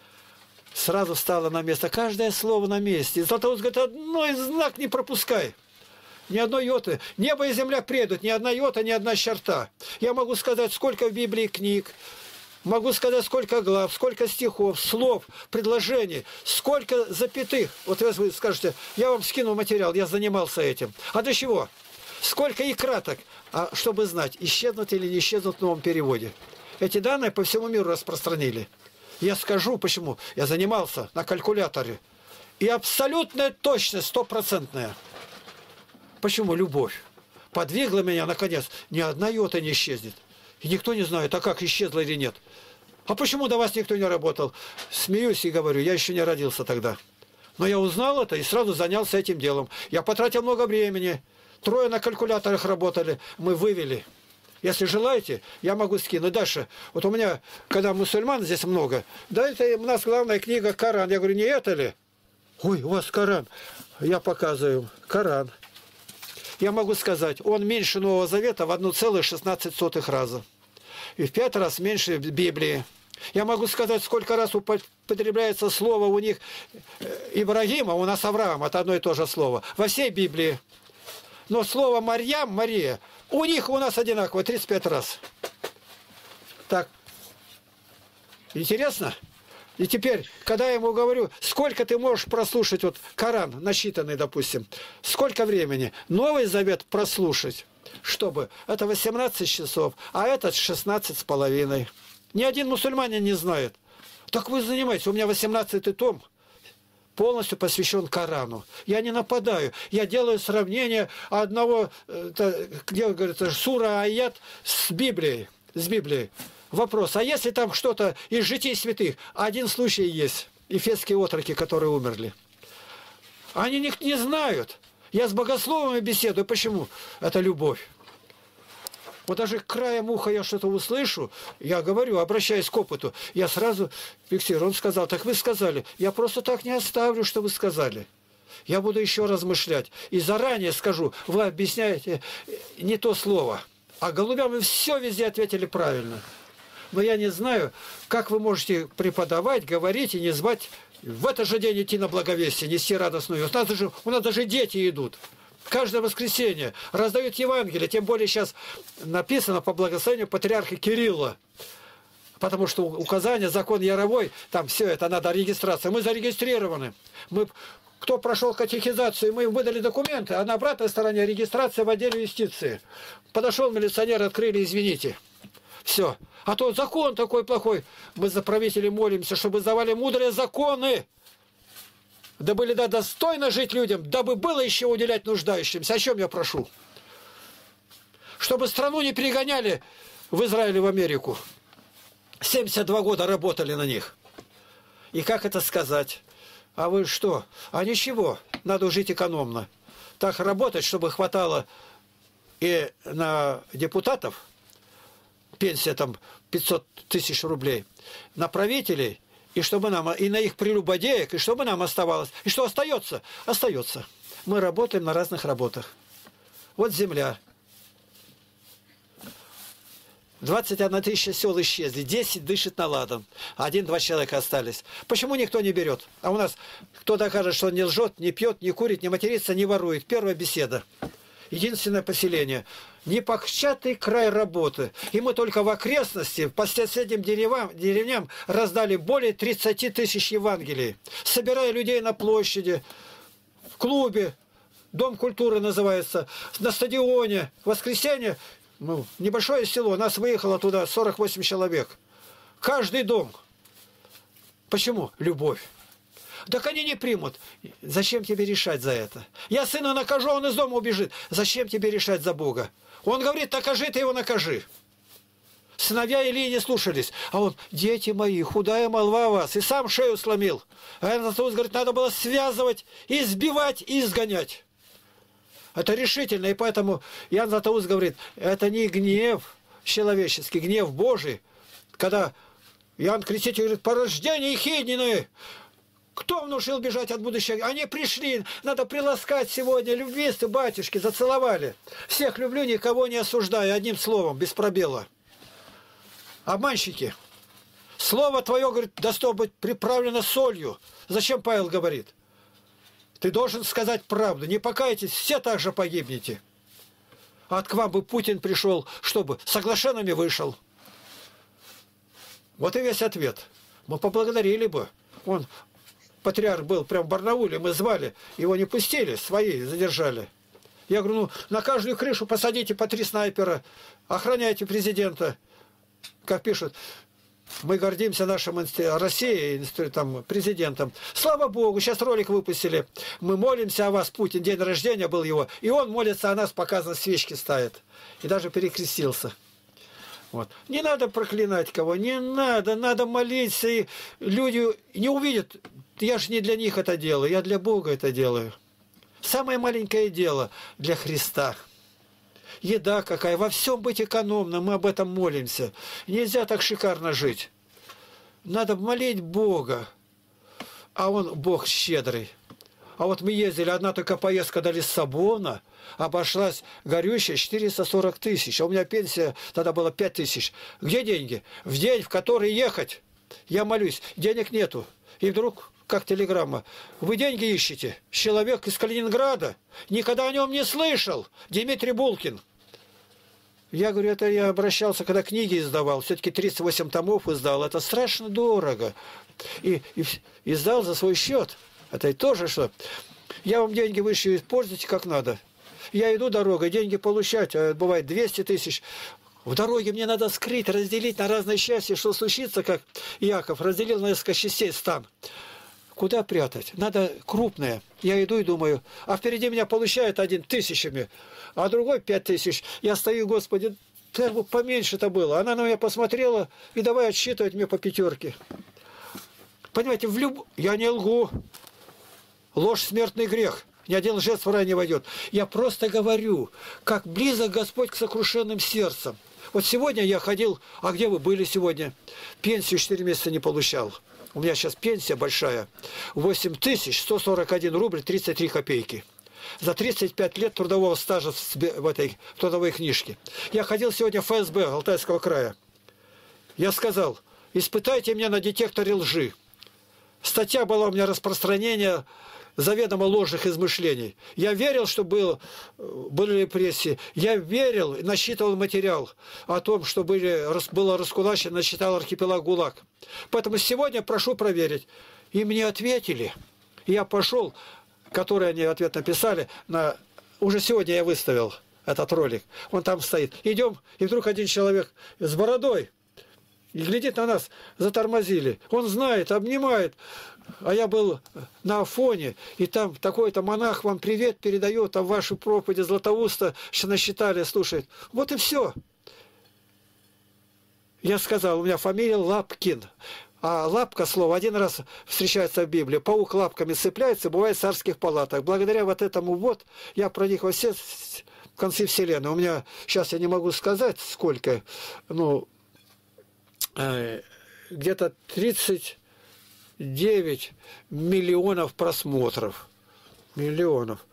[SPEAKER 2] Сразу встало на место, каждое слово на месте. И Златоуст говорит, одной знак не пропускай. Ни одной йоты. Небо и земля предут, ни одна йота, ни одна черта. Я могу сказать, сколько в Библии книг, могу сказать, сколько глав, сколько стихов, слов, предложений, сколько запятых. Вот вы скажете, я вам скину материал, я занимался этим. А для чего? Сколько и краток, а чтобы знать, исчезнут или не исчезнут в новом переводе. Эти данные по всему миру распространили. Я скажу, почему. Я занимался на калькуляторе. И абсолютная точность, 100%. Почему? Любовь подвигла меня, наконец. Ни одна йота не исчезнет. И никто не знает, а как, исчезла или нет. А почему до вас никто не работал? Смеюсь и говорю, я еще не родился тогда. Но я узнал это и сразу занялся этим делом. Я потратил много времени. 3 на калькуляторах работали. Мы вывели. Если желаете, я могу скинуть. Дальше. Вот у меня, когда мусульман здесь много, да, это у нас главная книга Коран. Я говорю, не это ли? Ой, у вас Коран. Я показываю. Коран. Я могу сказать, он меньше Нового Завета в 1,16 раза. И в 5 раз меньше Библии. Я могу сказать, сколько раз употребляется слово у них Ибрагима, у нас Авраам, это одно и то же слово. Во всей Библии. Но слово Марьям, Мария, у них у нас одинаково, 35 раз. Так. Интересно? И теперь, когда я ему говорю, сколько ты можешь прослушать, вот Коран, насчитанный, допустим, сколько времени, Новый Завет прослушать, чтобы, это 18 часов, а этот 16,5. Ни один мусульманин не знает. Так вы занимаетесь. У меня 18-й том полностью посвящен Корану. Я не нападаю. Я делаю сравнение одного, где говорится, сура аят с Библией. С Библией. Вопрос. А если там что-то из житий святых? Один случай есть. Ефесские отроки, которые умерли. Они не знают. Я с богословами беседую. Почему? Это любовь. Вот даже краем уха я что-то услышу, я говорю, обращаясь к опыту, я сразу фиксирую. Он сказал, так вы сказали. Я просто так не оставлю, что вы сказали. Я буду еще размышлять. И заранее скажу, вы объясняете не то слово. А голубям вы все везде ответили правильно. Но я не знаю, как вы можете преподавать, говорить и не звать в этот же день идти на благовестие, нести радостную. У нас даже дети идут. Каждое воскресенье раздают Евангелие, тем более сейчас написано по благословению патриарха Кирилла. Потому что указание, закон Яровой, там все это, надо регистрация. Мы зарегистрированы. Кто прошел катехизацию, мы им выдали документы, а на обратной стороне регистрация в отделе юстиции. Подошел милиционер, открыли, извините. Все. А то закон такой плохой. Мы за правителей молимся, чтобы давали мудрые законы. Дабы достойно жить людям, дабы было еще уделять нуждающимся. О чем я прошу? Чтобы страну не перегоняли в Израиль и в Америку. 72 года работали на них. И как это сказать? А вы что? А ничего, надо жить экономно. Так работать, чтобы хватало и на депутатов, пенсия там 500 тысяч рублей, на правителей, и чтобы нам, и на их прелюбодеек, и чтобы нам оставалось. И что остается? Остается. Мы работаем на разных работах. Вот земля. 21 тысяча сел исчезли, 10 дышит на ладан. 1-2 человека остались. Почему никто не берет? А у нас кто докажет, что он не лжет, не пьет, не курит, не матерится, не ворует. Первая беседа. Единственное поселение. Непочатый край работы. И мы только в окрестности, по соседним деревням раздали более 30 тысяч Евангелий. Собирая людей на площади, в клубе, Дом культуры называется, на стадионе. В воскресенье, небольшое село, нас выехало туда 48 человек. Каждый дом. Почему? Любовь. Так они не примут. Зачем тебе решать за это? Я сына накажу, он из дома убежит. Зачем тебе решать за Бога? Он говорит, накажи, ты его накажи. Сыновья Илии не слушались. А он, дети мои, худая молва о вас. И сам шею сломил. А Иоанн Златоуст говорит, надо было связывать, избивать и изгонять. Это решительно. И поэтому Иоанн Златоуст говорит, это не гнев человеческий, гнев Божий. Когда Иоанн Креститель говорит, порождение Ехиднины. Кто внушил бежать от будущего? Они пришли, надо приласкать сегодня. Любвисты, батюшки, зацеловали. Всех люблю, никого не осуждаю, одним словом, без пробела. Обманщики. Слово твое, говорит, должно быть приправлено солью. Зачем Павел говорит? Ты должен сказать правду. Не покайтесь, все так же погибнете. А к вам бы Путин пришел, чтобы соглашенными вышел. Вот и весь ответ. Мы поблагодарили бы. Он... Патриарх был прям в Барнауле, мы звали, его не пустили, свои задержали. Я говорю, на каждую крышу посадите по 3 снайпера, охраняйте президента. Как пишут, мы гордимся нашим Россией, там, президентом. Слава Богу, сейчас ролик выпустили. Мы молимся о вас, Путин, день рождения был его, и он молится о нас, показано, свечки ставит. И даже перекрестился. Вот. Не надо проклинать кого, не надо, надо молиться, и люди не увидят. Я же не для них это делаю, я для Бога это делаю. Самое маленькое дело для Христа. Еда какая, во всем быть экономным, мы об этом молимся. Нельзя так шикарно жить. Надо молить Бога, а Он Бог щедрый. А вот мы ездили, одна только поездка до Лиссабона, обошлась горючая 440 тысяч, а у меня пенсия тогда была 5 тысяч. Где деньги? В день, в который ехать, я молюсь, денег нету. И вдруг, как телеграмма, вы деньги ищете? Человек из Калининграда, никогда о нем не слышал, Дмитрий Булкин. Я говорю, это я обращался, когда книги издавал, все-таки 38 томов издал, это страшно дорого. И издал за свой счет. Это и тоже что. Я вам деньги вышлю, используйте как надо. Я иду дорогой, деньги получать, а бывает 200 тысяч. В дороге мне надо скрыть, разделить на разные части, что случится, как Яков разделил на несколько частей стан. Куда прятать? Надо крупное. Я иду и думаю, а впереди меня получает один тысячами, а другой 5000. Я стою, Господи, поменьше-то было. Она на меня посмотрела и давай отсчитывать мне по пятерке. Понимаете, я не лгу. Ложь – смертный грех. Ни один лжец в рай не войдет. Я просто говорю, как близок Господь к сокрушенным сердцам. Вот сегодня я ходил, а где вы были сегодня? Пенсию 4 месяца не получал. У меня сейчас пенсия большая. 8141 рубль 33 копейки. За 35 лет трудового стажа в этой трудовой книжке. Я ходил сегодня в ФСБ Алтайского края. Я сказал, испытайте меня на детекторе лжи. Статья была у меня распространение заведомо ложных измышлений. Я верил, что были репрессии. Я верил, насчитывал материал о том, что было раскулачено, насчитал архипелаг ГУЛАГ. Поэтому сегодня прошу проверить. И мне ответили. Я пошел, который они ответ написали, уже сегодня я выставил этот ролик. Он там стоит. Идем, и вдруг один человек с бородой и глядит на нас, затормозили. Он знает, обнимает. А я был на Афоне, и там такой-то монах вам привет передает, там ваши проповеди Златоуста, что насчитали, слушает. Вот и все. Я сказал, у меня фамилия Лапкин. А лапка слово один раз встречается в Библии. Паук лапками цепляется, бывает в царских палатах. Благодаря вот этому вот я проник во все концы вселенной. У меня, сейчас я не могу сказать сколько, ну, где-то 39 миллионов просмотров. Миллионов.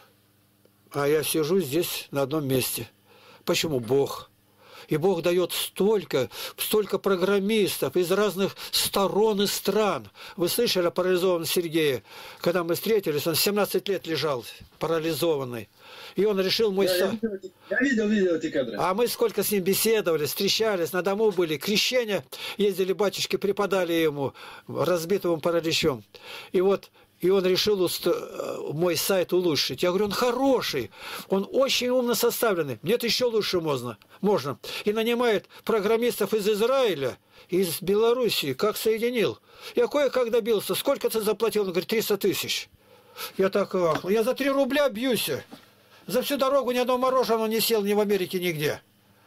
[SPEAKER 2] А я сижу здесь на одном месте. Почему? Бог. И Бог дает столько программистов из разных сторон и стран. Вы слышали о парализованном Сергее? Когда мы встретились, он 17 лет лежал парализованный. И он решил мой...
[SPEAKER 1] Я видел эти кадры.
[SPEAKER 2] А мы сколько с ним беседовали, встречались, на дому были. Крещения ездили, батюшки преподали ему, разбитым параличом. И он решил мой сайт улучшить. Я говорю, он хороший, он очень умно составленный. Мне-то еще лучше можно. И нанимает программистов из Израиля, из Белоруссии. Как соединил. Я кое-как добился. Сколько ты заплатил? Он говорит, 300 тысяч. Я так ахнул. Я за 3 рубля бьюсь. За всю дорогу ни одного мороженого не сел ни в Америке, нигде.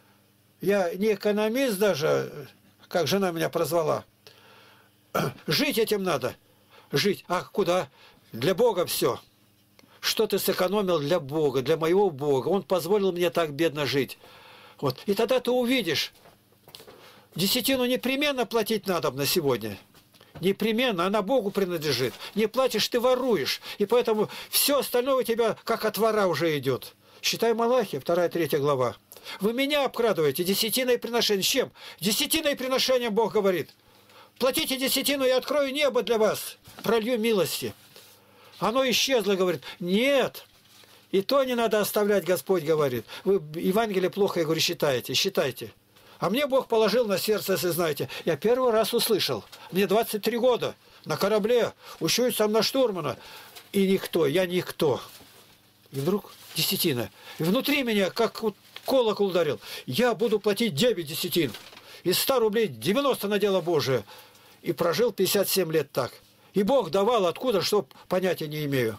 [SPEAKER 2] Я не экономист даже, как жена меня прозвала. Жить этим надо. Жить. А куда? Для Бога все. Что ты сэкономил для Бога, для моего Бога? Он позволил мне так бедно жить. Вот. И тогда ты увидишь. Десятину непременно платить надо на сегодня. Непременно. Она Богу принадлежит. Не платишь, ты воруешь. И поэтому все остальное у тебя как от вора уже идет. Считай Малахия, 2-3 глава. Вы меня обкрадываете. Десятиной приношением. С чем? Десятиной приношением Бог говорит. Платите десятину, я открою небо для вас. Пролью милости. Оно исчезло, говорит. Нет. И то не надо оставлять, Господь говорит. Вы Евангелие плохо, я говорю, считайте. А мне Бог положил на сердце, если знаете. Я первый раз услышал. Мне 23 года. На корабле. Учусь сам на штурмана. И никто, я никто. И вдруг десятина. И внутри меня, как вот колокол ударил. Я буду платить 9 десятин. Из 100 рублей 90 на дело Божие. И прожил 57 лет так. И Бог давал откуда, что понятия не имею.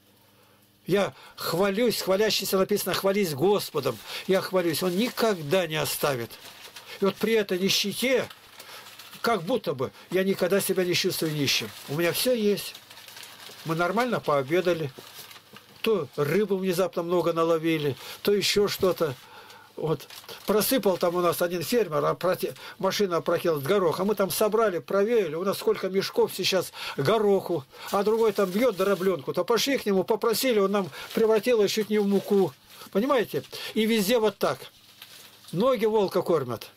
[SPEAKER 2] Я хвалюсь, хвалящийся написано, хвались Господом. Я хвалюсь, Он никогда не оставит. И вот при этой нищете, как будто бы, я никогда себя не чувствую нищим. У меня все есть. Мы нормально пообедали. То рыбу внезапно много наловили, то еще что-то. Вот. Просыпал там у нас один фермер, машина опрокинулась горох, а мы там собрали, проверили, у нас сколько мешков сейчас гороху, а другой там бьет дробленку, то пошли к нему, попросили, он нам превратил ее чуть не в муку. Понимаете? И везде вот так. Ноги волка кормят.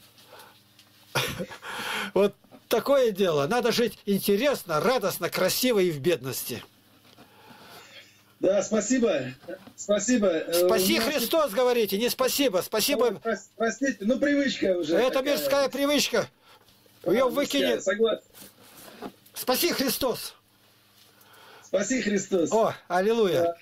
[SPEAKER 2] Вот такое дело. Надо жить интересно, радостно, красиво и в бедности.
[SPEAKER 1] Да, спасибо. Спасибо.
[SPEAKER 2] Спаси Христос, говорите, не спасибо. Спасибо.
[SPEAKER 1] Простите, ну привычка уже.
[SPEAKER 2] Это
[SPEAKER 1] такая.
[SPEAKER 2] мирская привычка. Ее выкинет.
[SPEAKER 1] Согласен.
[SPEAKER 2] Спаси Христос.
[SPEAKER 1] Спаси Христос.
[SPEAKER 2] О, аллилуйя.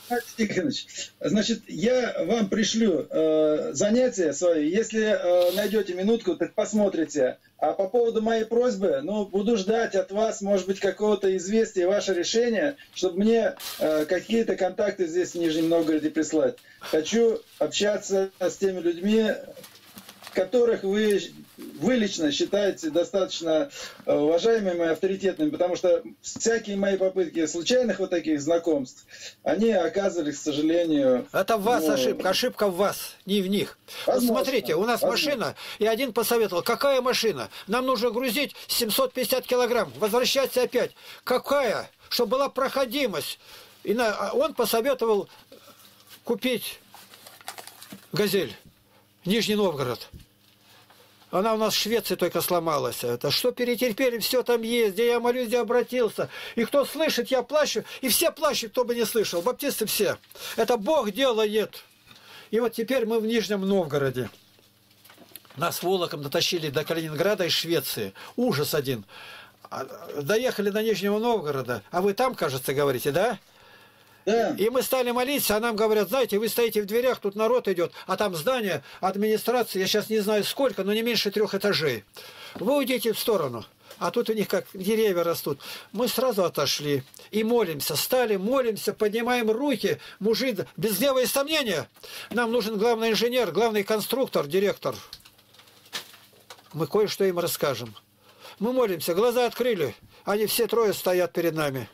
[SPEAKER 1] Геннадий Тихонович, значит, я вам пришлю занятия свои. Если найдете минутку, так посмотрите. А по поводу моей просьбы, ну, буду ждать от вас, может быть, какого-то известия, ваше решение, чтобы мне какие-то контакты здесь в Нижнем Новгороде прислать. Хочу общаться с теми людьми, которых вы лично считаете достаточно уважаемыми и авторитетными, потому что всякие мои попытки случайных вот таких знакомств, они оказывались, к сожалению...
[SPEAKER 2] Это в вас ошибка в вас, не в них.
[SPEAKER 1] Возможно,
[SPEAKER 2] вот смотрите, у нас машина, и один посоветовал, какая машина? Нам нужно грузить 750 килограмм, возвращаться опять. Какая? Чтобы была проходимость. И он посоветовал купить «Газель», Нижний Новгород. Она у нас в Швеции только сломалась. Это что перетерпели, все там есть, где я молюсь, где обратился. И кто слышит, я плачу. И все плачут, кто бы не слышал. Баптисты все. Это Бог делает. И вот теперь мы в Нижнем Новгороде. Нас волоком дотащили до Калининграда из Швеции. Ужас один. Доехали до Нижнего Новгорода. А вы там, кажется, говорите, да?
[SPEAKER 1] Да.
[SPEAKER 2] И мы стали молиться, а нам говорят, знаете, вы стоите в дверях, тут народ идет, а там здание администрации, я сейчас не знаю сколько, но не меньше 3 этажей. Вы уйдите в сторону, а тут у них как деревья растут. Мы сразу отошли и молимся, стали, молимся, поднимаем руки, мужи, без гнева и сомнения. Нам нужен главный инженер, главный конструктор, директор. Мы кое-что им расскажем. Мы молимся, глаза открыли, они все 3 стоят перед нами.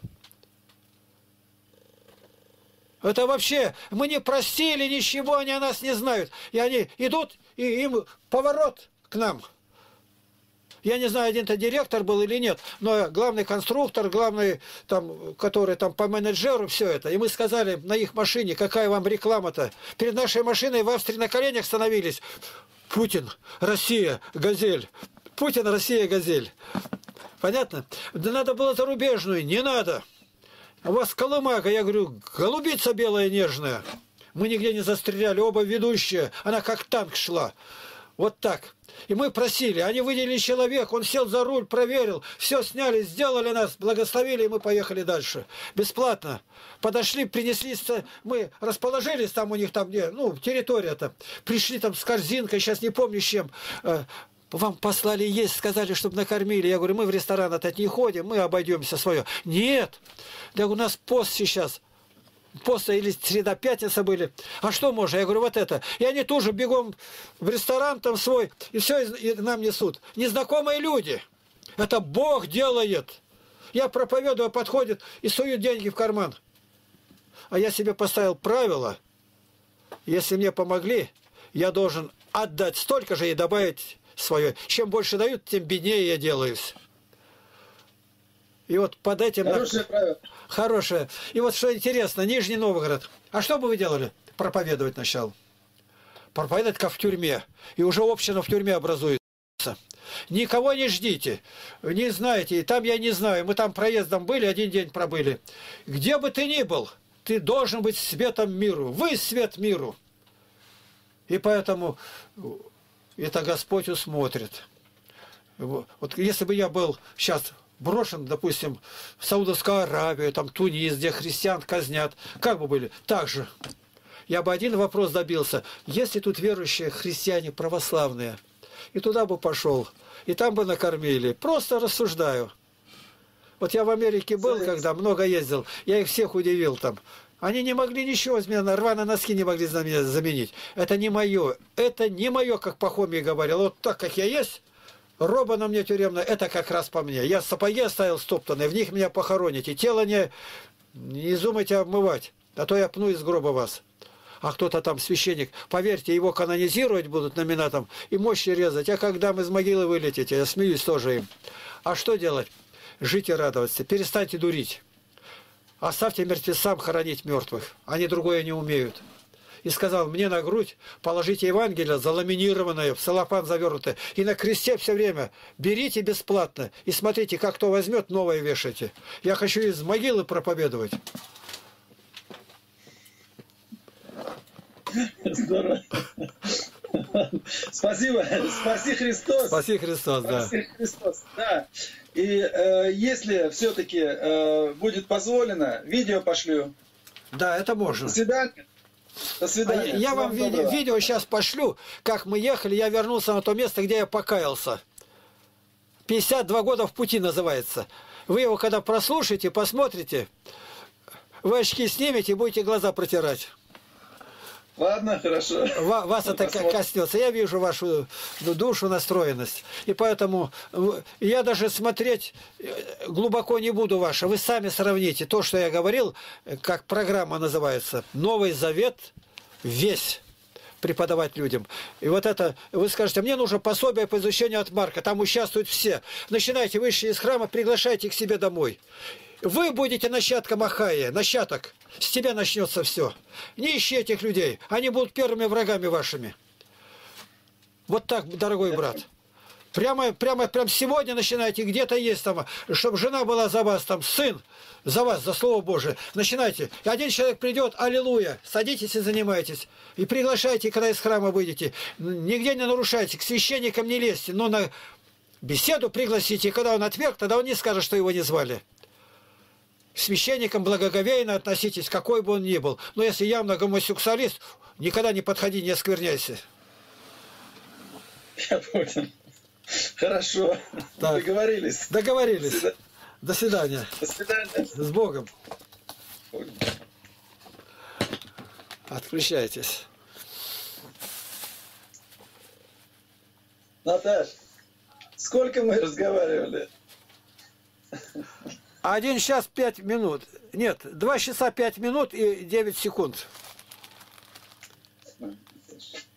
[SPEAKER 2] Это вообще, мы не простили ничего, они о нас не знают. И они идут, и им поворот к нам. Я не знаю, один-то директор был или нет, но главный конструктор, главный, там, который там по менеджеру, все это. И мы сказали на их машине, какая вам реклама-то. Перед нашей машиной в Австрии на коленях становились. Путин, Россия, Газель. Путин, Россия, Газель. Понятно? Да надо было зарубежную, не надо. У вас колымага, я говорю, голубица белая нежная. Мы нигде не застреляли, оба ведущие. Она как танк шла. Вот так. И мы просили, они выделили человека, он сел за руль, проверил, все сняли, сделали нас, благословили, и мы поехали дальше. Бесплатно. Подошли, принесли, мы расположились там у них, там где, ну, территория-то. Пришли там с корзинкой, сейчас не помню с чем. Вам послали есть, сказали, чтобы накормили. Я говорю, мы в ресторан-то не ходим, мы обойдемся свое. Нет. Да у нас пост сейчас. Пост или среда-пятница были. А что можно? Я говорю, вот это. И они тоже бегом в ресторан там свой, и все и нам несут. Незнакомые люди. Это Бог делает. Я проповедую, подходит и суют деньги в карман. А я себе поставил правило. Если мне помогли, я должен отдать столько же и добавить свое. Чем больше дают, тем беднее я делаюсь. И вот под этим...
[SPEAKER 1] Хорошее правило.
[SPEAKER 2] Хорошее. И вот что интересно, Нижний Новгород. А что бы вы делали? Проповедовать начал. Проповедовать как в тюрьме. И уже община в тюрьме образуется. Никого не ждите. Не знаете. И там я не знаю. Мы там проездом были, 1 день пробыли. Где бы ты ни был, ты должен быть светом миру. Вы свет миру. И поэтому... Это Господь усмотрит. Вот если бы я был сейчас брошен, допустим, в Саудовскую Аравию, там Тунис, где христиан казнят, как бы были? Так же. Я бы один вопрос добился. Если тут верующие христиане православные, и туда бы пошел, и там бы накормили. Просто рассуждаю. Вот я в Америке был, когда много ездил, я их всех удивил там. Они не могли ничего из меня, рваные носки не могли за меня заменить. Это не мое. Это не мое, как Пахомий говорил. Вот так, как я есть, роба на мне тюремная, это как раз по мне. Я сапоги оставил стоптанные, в них меня похороните. Тело не изумайте обмывать, а то я пну из гроба вас. А кто-то там, священник, поверьте, его канонизировать будут номинатом и мощи резать. А когда мы из могилы вылетите, я смеюсь тоже им. А что делать? Жить и радоваться. Перестаньте дурить. Оставьте мертвецам хоронить мертвых. Они другое не умеют. И сказал, мне на грудь положите Евангелие, заламинированное, в целлофан завернутое. И на кресте все время берите бесплатно. И смотрите, как кто возьмет, новое вешайте. Я хочу из могилы проповедовать.
[SPEAKER 1] Здорово. Спасибо. Спаси Христос.
[SPEAKER 2] Спаси Христос, да.
[SPEAKER 1] Спаси Христос, да. И если все-таки будет позволено, видео пошлю.
[SPEAKER 2] Да, это можно.
[SPEAKER 1] До свидания. До свидания.
[SPEAKER 2] Я вам видео сейчас пошлю, как мы ехали, я вернулся на то место, где я покаялся. 52 года в пути называется. Вы его когда прослушаете, посмотрите, вы очки снимете и будете глаза протирать.
[SPEAKER 1] Ладно, хорошо.
[SPEAKER 2] Вас это коснется. Я вижу вашу душу, настроенность. И поэтому я даже смотреть глубоко не буду ваше. Вы сами сравните то, что я говорил, как программа называется. Новый Завет весь преподавать людям. И вот это, вы скажете, мне нужно пособие по изучению от Марка. Там участвуют все. Начинайте, вышли из храма, приглашайте их к себе домой. Вы будете нащадком Ахая, нащадок. С тебя начнется все. Не ищи этих людей. Они будут первыми врагами вашими. Вот так, дорогой брат. Прямо сегодня начинайте, где-то есть там, чтобы жена была за вас, там, сын за вас, за Слово Божие. Начинайте. И один человек придет, аллилуйя, садитесь и занимайтесь. И приглашайте, когда из храма выйдете. Нигде не нарушайте, к священникам не лезьте, но на беседу пригласите. И когда он отверг, тогда он не скажет, что его не звали. К священникам благоговейно относитесь, какой бы он ни был. Но если явно гомосексуалист, никогда не подходи, не оскверняйся.
[SPEAKER 1] Я понял. Хорошо. Так. Договорились.
[SPEAKER 2] Договорились. До свидания.
[SPEAKER 1] До свидания.
[SPEAKER 2] С Богом. Отключайтесь.
[SPEAKER 1] Наташ, сколько мы разговаривали?
[SPEAKER 2] 1 час 5 минут. Нет, 2 часа 5 минут и 9 секунд.